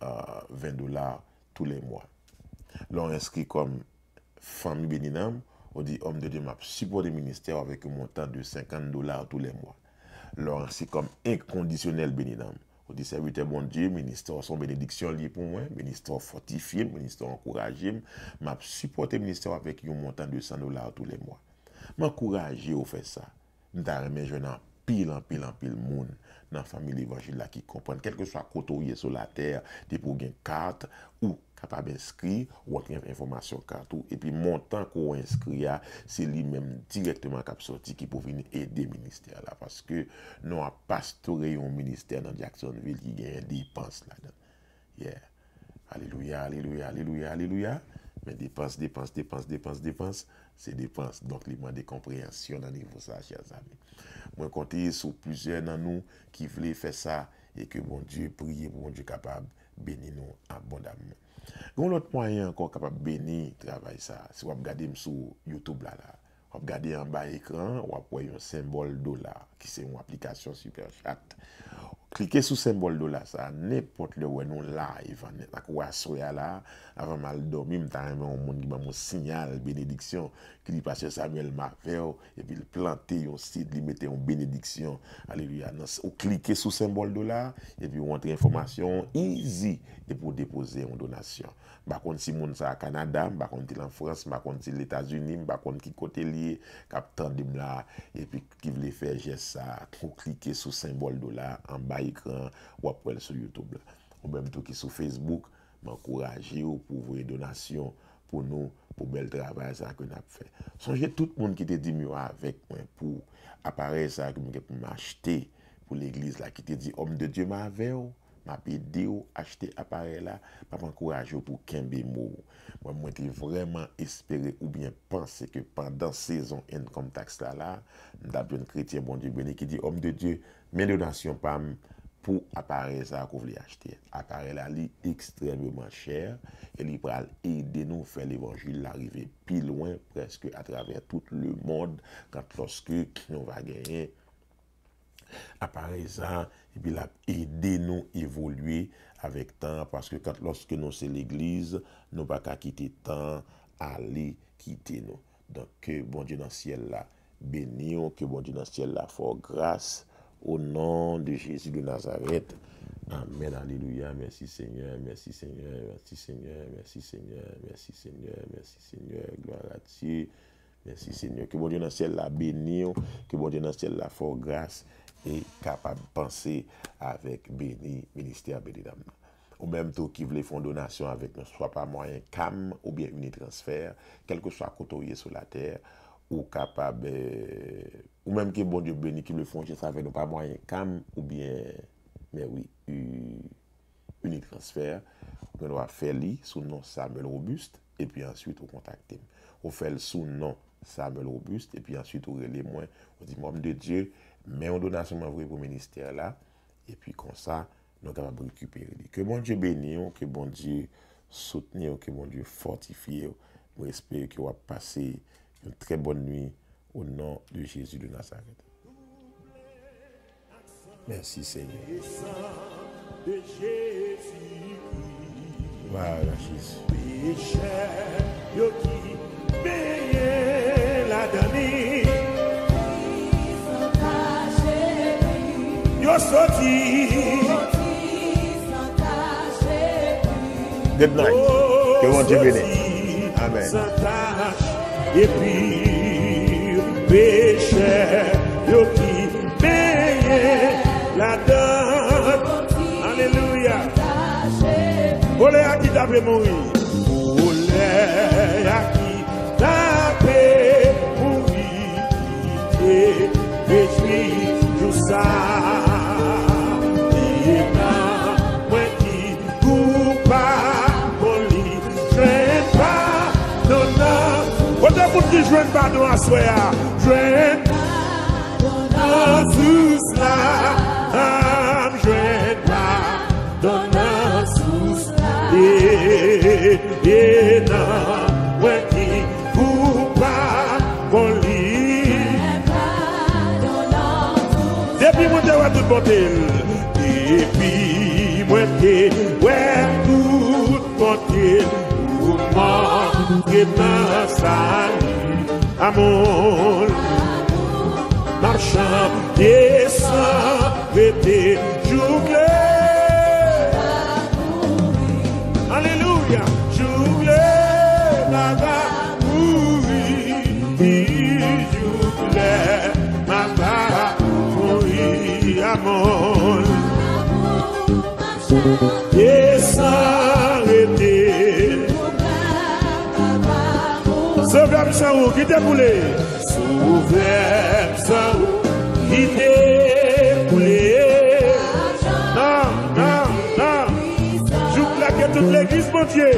Speaker 2: $20 tous les mois. L'on inscrit comme famille Beninam, on dit homme de Dieu m'a supporté le ministère avec un montant de $50 tous les mois. Alors, c'est comme inconditionnel Beninam. On dit serviteur bon Dieu, ministère son bénédiction liée pour moi, ministère fortifié, ministère encouragé, m'a supporté le ministère avec un montant de $100 tous les mois. M'encourager au faire ça. M'ta remet jeune en pile monde dans la famille l'évangile là qui comprennent quel que soit côté sur la terre, des pour une carte ou capable d'inscrire ou autre information carte et puis montant qu'on inscrit c'est lui-même directement qui sorti qui pour venir aider le ministère là parce que nous a pastoré un ministère dans Jacksonville qui gagne des dépenses là-dedans. Yeah. Alléluia, alléluia, alléluia, alléluia. Mais dépenses, c'est dépenses. Donc, il y a des compréhensions dans niveau ça, chers amis. Moi, compter sur plusieurs dans nous qui voulaient faire ça et que bon Dieu prie pour bon Dieu capable de bénir nous abondamment. Il y a un autre moyen encore capable de bénir travail ça. Si vous regardez sur YouTube là, vous regardez en bas écran, vous voyez un symbole dollar qui c'est une application super chat. Cliquez sur le symbole dollar, ça, n'importe le où nous live, la quoi soya là, avant mal dormir, m'ta un monde qui m'a mon signal, bénédiction, qui dit pasteur Samuel Marvel, et puis il planter un site, il mettait une bénédiction, alléluia. Ou cliquez sur le symbole dollar, et puis vous entrez information easy, et pour déposer une donation. Par contre, si moun ça à Canada, par contre, en France, par contre, les États-Unis, par contre, qui côté lié, captant de là, et puis qui veut faire geste ça, pour cliquer sur le symbole dollar en bas écran ou après sur YouTube. Ou même tout qui sur Facebook, m'encourager ou pour vos donations pour nous, pour bel travail ça que nous avons fait. Songez tout le monde qui te dit mieux avec moi pour appareil ça que je peux m'acheter pour l'église là, qui te dit homme de Dieu m'a aidé à acheter appareil là, pour m'encourager pour qu'un mot. Moi, j'ai vraiment espéré ou bien pensé que pendant saison income tax là, nous avons un chrétien bon Dieu béni qui dit homme de Dieu, mes donations pas pour appareil ça que vous voulez acheter. Appareil là, il est extrêmement cher et il va aider nous à faire l'évangile arriver plus loin presque à travers tout le monde quand lorsque nous va gagner appareil ça et puis là aider nous évoluer avec temps parce que quand lorsque nous c'est l'église nous pas qu'à quitter temps aller quitter nous donc que bon Dieu dans le ciel là béni que bon Dieu dans le ciel là fort grâce au nom de Jésus de Nazareth. Amen, alléluia, merci Seigneur, merci Seigneur, merci Seigneur, merci Seigneur, merci Seigneur, merci Seigneur, gloire à Dieu, merci Seigneur, que bon Dieu dans le ciel la béni, que bon Dieu dans le ciel la fort grâce et capable de penser avec béni, ministère béni d'âme. Ou même tout qui voulait faire donation avec nous, soit par moyen CAM ou bien unitransfert, quel que soit côté sur la terre, ou capable, ou même que bon Dieu béni qui le font, je savais nous pas moyen CAM ou bien, mais oui, unitransfert, on va faire lui sous le nom Samuel Robuste, et puis ensuite on contacte. On fait le sous le nom Samuel Robuste, et puis ensuite, on relève moi, on dit, homme de Dieu, mais on donation m'envoie pour le ministère là, et puis comme ça, nous sommes capables de récupérer. Que bon Dieu bénisse, que bon Dieu soutienne, que bon Dieu fortifie. J'espère que vous va passer une très bonne nuit au nom de Jésus de Nazareth. Merci Seigneur. Voilà Jésus. Good night. Que bon Dieu bénisse. Amen.
Speaker 1: Et puis, péché, yo qui paye la dette. Alléluia. Olé à qui t'a fait mourir. Olé à qui t'a fait mourir. Et péché, tout ça. Et non, moi qui coupable, je pas, non, non. Quand vous dites je ne pas nous assoya, je ne pas sous cela, je ne pas donner sous cela, et non, ouais qui vous pas qu'on lit. Depuis mon Dieu à toute beauté, et puis moi qui ouais toute beauté. Que dans sa amour, marchant, descend, vêté, joué. Alléluia, joué, ma va mourir, joué, ma va mourir, amour, descend, vêté. Sauvez-moi sans vous qui déboulé. Sauvez-moi sans vous qui déboulé. Non, non, non. Je plaque toute l'église, mon Dieu.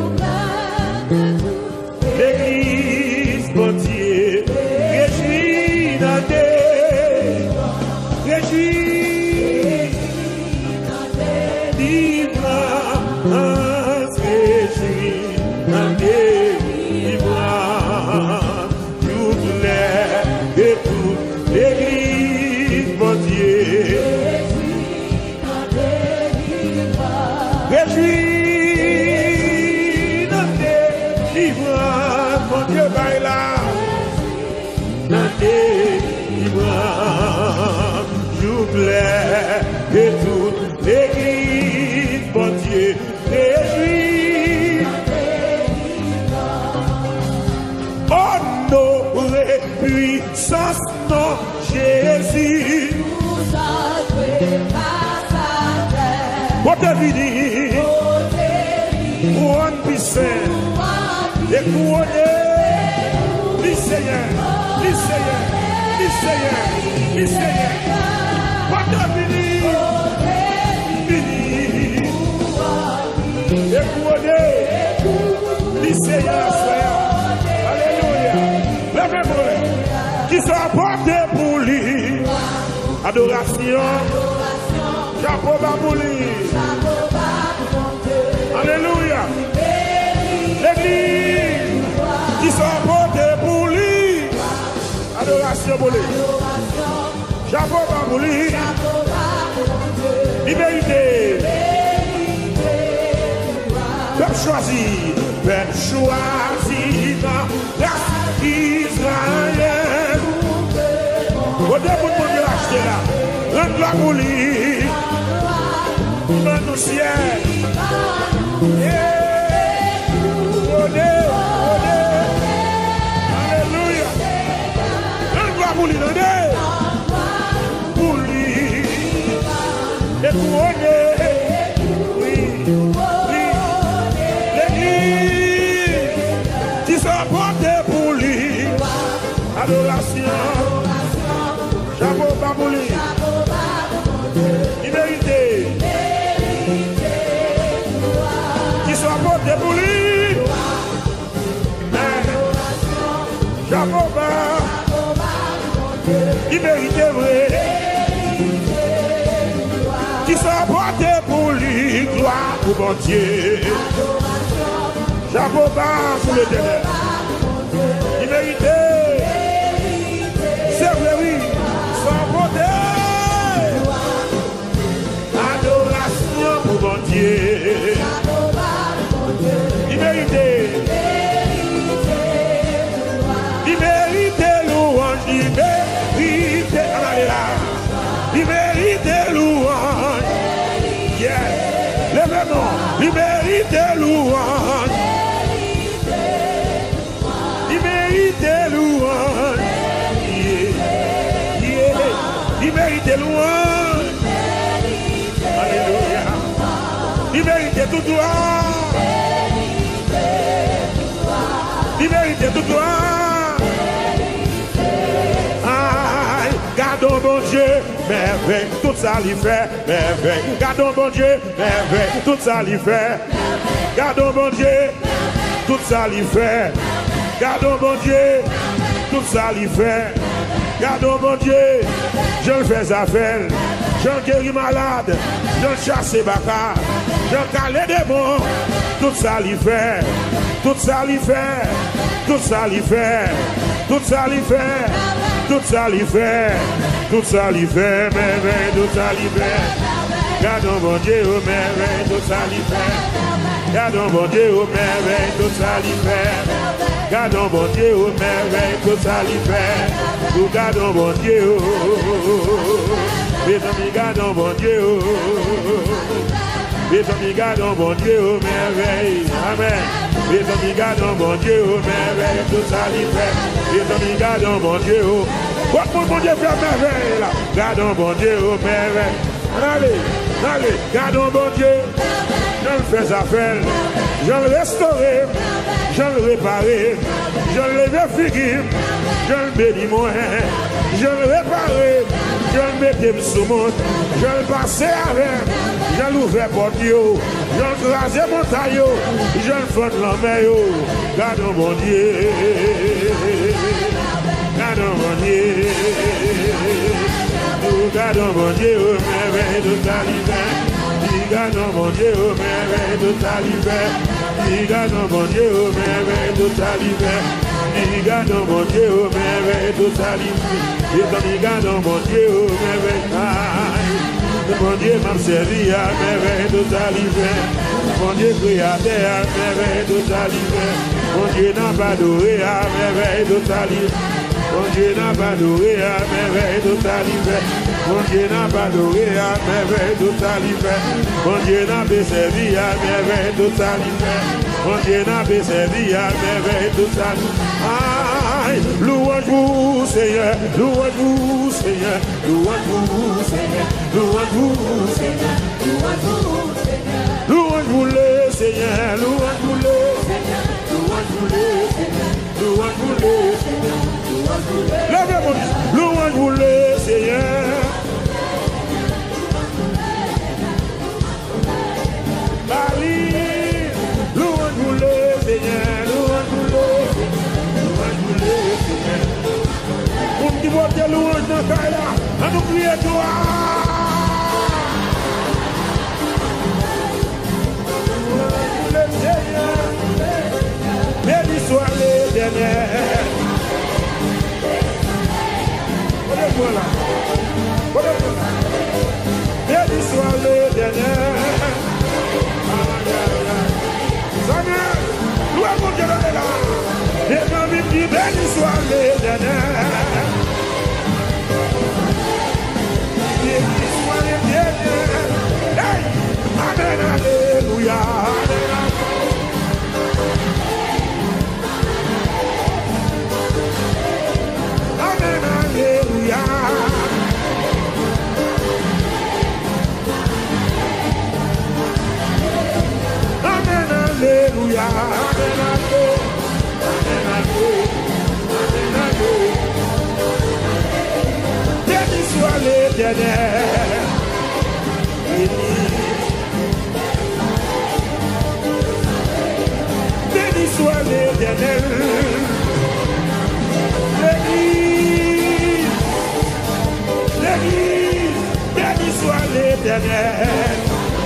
Speaker 1: L'église, mon Dieu. Réjouis dans des. Réjouis dans des. Livrance, réjouis dans des. Et toute l'église, bon Dieu, réjouis. Honoré, puissance, non, Jésus. Pour te venir, couronne puissante, et couronne, lycéen, lycéen, lycéen, lycéen. Alléluia. Lèvez-moi. Qui soit porté pour lui. Adoration. Chapeau bas pour lui. Alléluia. L'église. Qui soit porté pour lui. Adoration pour lui. Chapeau bas pour lui. Liberté. Peuple choisi, peuple choisi dans la Israël. Au début de mon acheter là, rendre la pour lui, dans nos ciels. Alléluia. Rendre la pour lui, pour lui, et couronner. Adoration, chapeau bas pour lui, liberté, qui soit porté pour lui, chapeau Il mérite vrai. Qui sont portés pour lui, gloire pour mon Dieu. Chapeau bas pour le ténèbre. Il mérite. C'est vrai, oui. Sans porter. Adoration pour mon Dieu. Il mérite. Il mérite louange. Il mérite. Il mérite louange. Yes. Lève-moi. Il mérite louange. Il mérite louange. Il mérite louange. Alléluia. Il mérite tout droit. Il mérite tout droit. Aïe, gardons bon Dieu, merveille, tout ça lui fait, merveille. Gardons bon Dieu, merveille, tout ça lui fait. Gardons bon Dieu, tout ça lui fait. Gardons bon Dieu, tout ça lui fait. Gardons bon Dieu, je le fais affaire. Je guéris malade, je chasse bacard, je calais des bons, tout ça lui fait, tout ça lui fait, tout ça lui fait, tout ça lui fait, tout ça lui fait, tout ça lui fait, merveille, tout ça lui fait. Gardons bon Dieu, oh merveille, tout ça lui fait. Gardons bon Dieu, oh merveille, tout ça lui fait. Gardons bon Dieu, oh merveille, tout ça lui fait. Nous gardons bon Dieu, mes amis, gardons bon Dieu. Mes amis, gardons bon Dieu, oh merveille. Amen. Mes amis, gardons bon Dieu, oh merveille, tout ça lui fait. Mes amis, gardons bon Dieu, oh. Quoi pour bon Dieu faire merveille là? Gardons bon Dieu, oh merveille. Allez, allez, gardons bon Dieu. Je le fais affaire, je le restaurer, je le réparer, je le vérifier, je le bénis moi, je le réparer, je le mettre sous mon, je le passer avec, je l'ouvrir pour Dieu, je le craser montagne, je le fais la mer, gardons mon Dieu, gardons mon Dieu, nous gardons mon Dieu, merveille de ta liberté. Gardons mon Dieu, oh merveille de ta liberté. Gardons mon Dieu, oh merveille de ta liberté. Gardons mon Dieu, oh merveille de ta liberté. Gardons mon Dieu, oh merveille. Mon Dieu m'a servi à merveille de ta liberté. Mon Dieu créateur à merveille de ta liberté. Mon Dieu n'a pas adoré à merveille de ta liberté. Mon Dieu n'a pas adoré à merveille de ta liberté. Mon Dieu n'a pas adoré à merveille de ta liberté. Mon Dieu n'a pas servi à merveille de ta liberté. Mon Dieu n'a pas servi à merveille de ta liberté. Louange vous Seigneur, louange vous Seigneur, louange vous Seigneur, louange vous Seigneur, louange vous Seigneur, louange vous le Seigneur, louange vous le Seigneur, louange vous le Seigneur, louange vous le Seigneur, louange vous le. Lèvez-moi, louange vous le Seigneur. Louange vous le Seigneur, louange vous le Seigneur, louange vous le Seigneur. Pour qui vote louange dans ta là, à nous prier toi. Louange le Seigneur, béni soit l'Éternel. Voilà. Béni soit l'Éternel. Samuel, louez mon Dieu de là. Et ma vie qui béni soit l'Éternel. Béni soit l'Éternel. Hey! Amen, alléluia. Amen, alléluia. Amen, alléluia. Amen, alléluia. Béni soit l'Éternel. Béni soit l'Éternel. Béni l'éternel.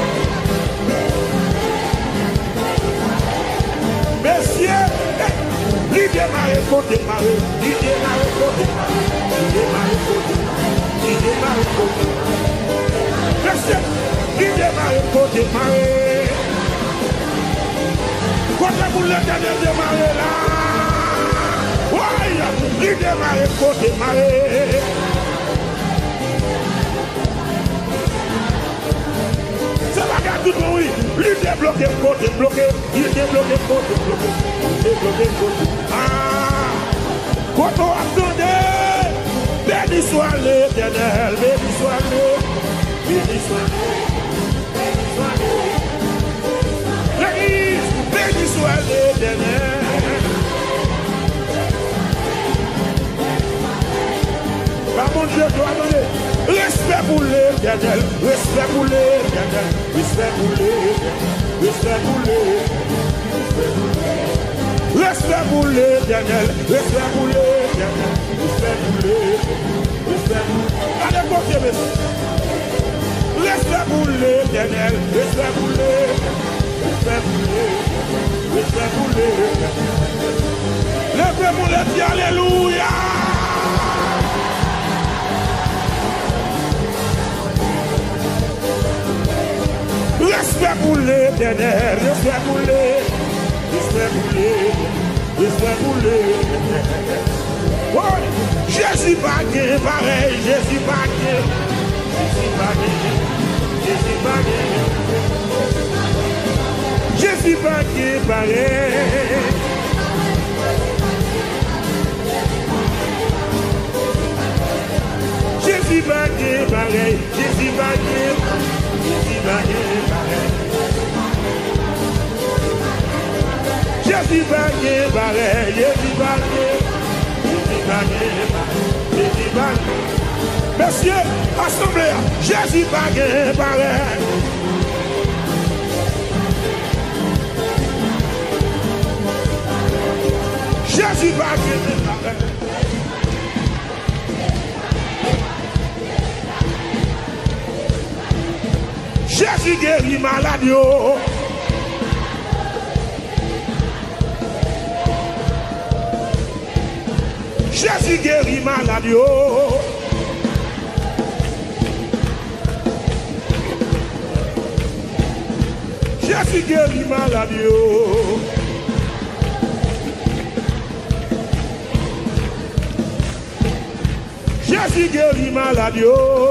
Speaker 1: Messieurs, il démarre, faut démarrer, il démarre, faut démarrer, il démarre, faut démarrer, il démarre, faut démarrer. Messieurs, il démarre, faut démarrer. Quand vous l'éternel démarrer là, ouais, il démarre, faut démarrer. C'est la garde du bruit. Lui débloqué, faut débloquer. Il débloqué, faut débloquer. Débloqué, faut débloquer. Ah, quand on attendait, béni soit l'éternel, béni soit l'éternel, béni soit l'éternel. L'église, béni soit l'éternel. Par mon Dieu, dois donner. Respect pour l'éternel, respect pour l'éternel, respect pour l'éternel, respect pour l'éternel, respect pour l'éternel, respect pour l'éternel, respect pour l'éternel, respect pour l'éternel. Allez, côté, monsieur. Respect pour l'éternel, respect pour l'éternel, respect pour l'éternel, respect pour l'éternel. Levez mon lettre, alléluia. Respect pour l'éternel, respect pour l'éternel, respect pour l'éternel, respect pour l'éternel. Oh, Jésus bagué, pareil, Jésus bagué, Jésus bagué, Jésus bagué, Jésus bagué, pareil. Jésus bagué, pareil, Jésus bagué. Jésus bagué, pareil, Jésus bagué, Jésus bagué, Jésus bagué. Messieurs, assemblée, Jésus bagué, pareil. Jésus bagué, pareil. Jésus guérit maladie. Jésus guérit maladie. Jésus guérit maladie. Jésus guérit maladie.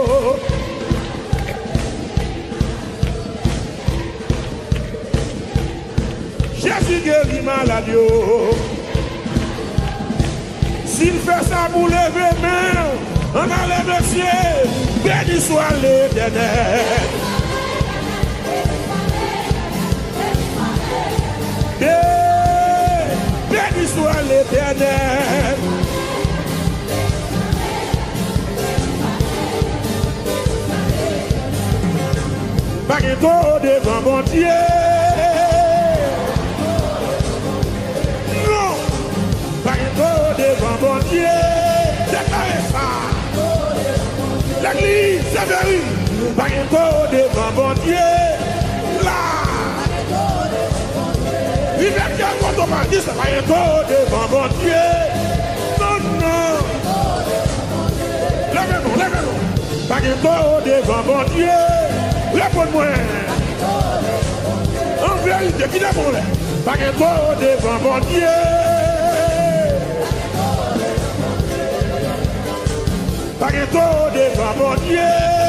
Speaker 1: Jésus guérit maladie. S'il fait ça pour lever main, on a levé ciel, béni soit l'éternel. Béni soit l'éternel. Baguetto devant mon Dieu. Devant mon Dieu, déclarez ça. L'église, c'est vrai. Baguetto devant mon Dieu. Là. Il est bien quand on m'a dit ça. Baguetto devant mon Dieu. Non, non. Lèvez-nous, lèvez-nous. Baguetto devant mon Dieu. Réponds-moi. En vérité, qui est bon là? Baguetto devant mon Dieu. Baguetto devant mon Dieu.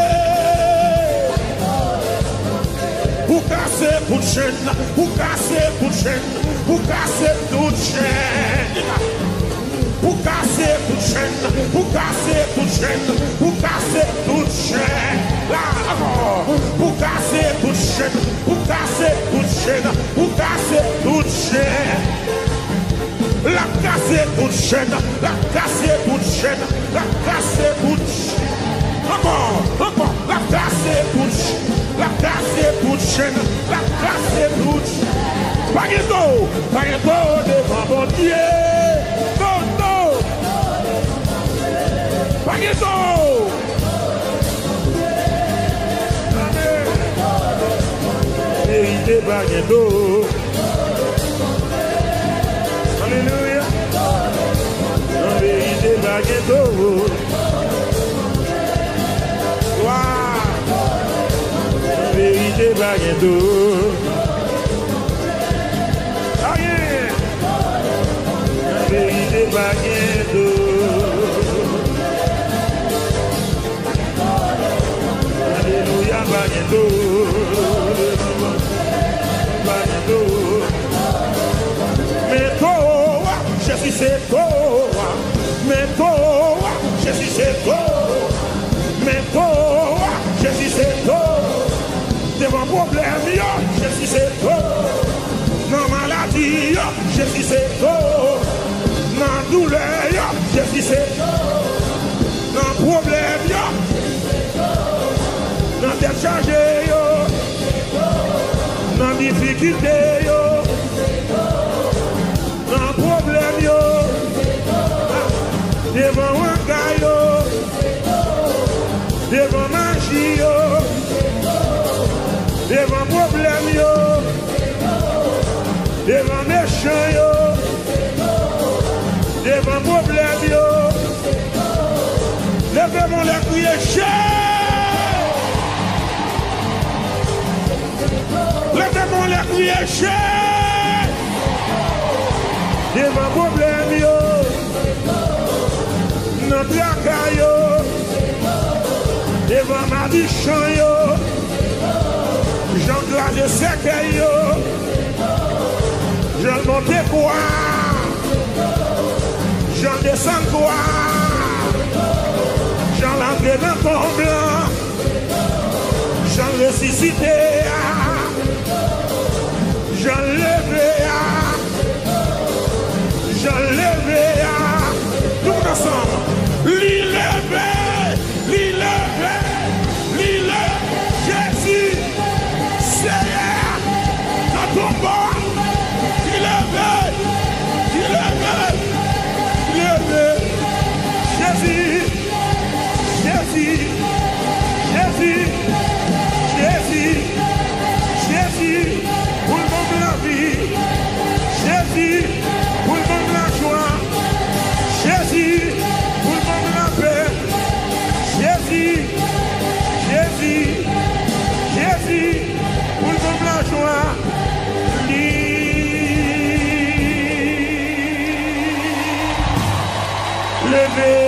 Speaker 1: Pour casser toute chaîne, pour casser toute chaîne, pour casser toute chaîne. Pour casser toute chaîne, pour casser toute chaîne, pour casser toute chaîne. Là, encore. Pour casser toute chaîne, pour casser toute chaîne, pour casser toute chaîne. La casser toute chaîne, la casser toute chaîne, la casser toute chaîne. Encore, la casser toute chaîne, la casser toute chaîne, la casser toute chaîne. Baguetto devant mon Dieu. Non, non. Baguetto. bagneto. Alléluia. En vérité bagneto. En vérité bagneto. En vérité bagneto. Alléluia bagneto. Mais toi, Jésus c'est toi. Mais toi, Jésus c'est toi. Mais toi, Jésus c'est toi. Devant problème, Jésus c'est toi. Dans maladie, Jésus c'est toi. Dans douleur, Jésus c'est toi. Dans problème, dans décharger, dans difficulté, dans problème, devant un gars, devant magie, devant problème, devant méchant, devant problème, levez-moi les crier, levez-moi les crier, devant problème, notre caillou, devant ma bichon, j'en glace sec, j'en monte quoi, j'en descends quoi, j'en l'entrée dans ton blanc, j'en ressuscité, j'en levé, j'en levé, tout ensemble, l'illevé, Jésus, Seigneur, dans ton bord, l'illevé, Jésus, Jésus, Jésus, Jésus, Jésus, pour le monde de la vie, Jésus, pour le monde de la joie, Jésus, pour le monde de la paix, Jésus, Jésus, Jésus, pour le monde de la joie, levé.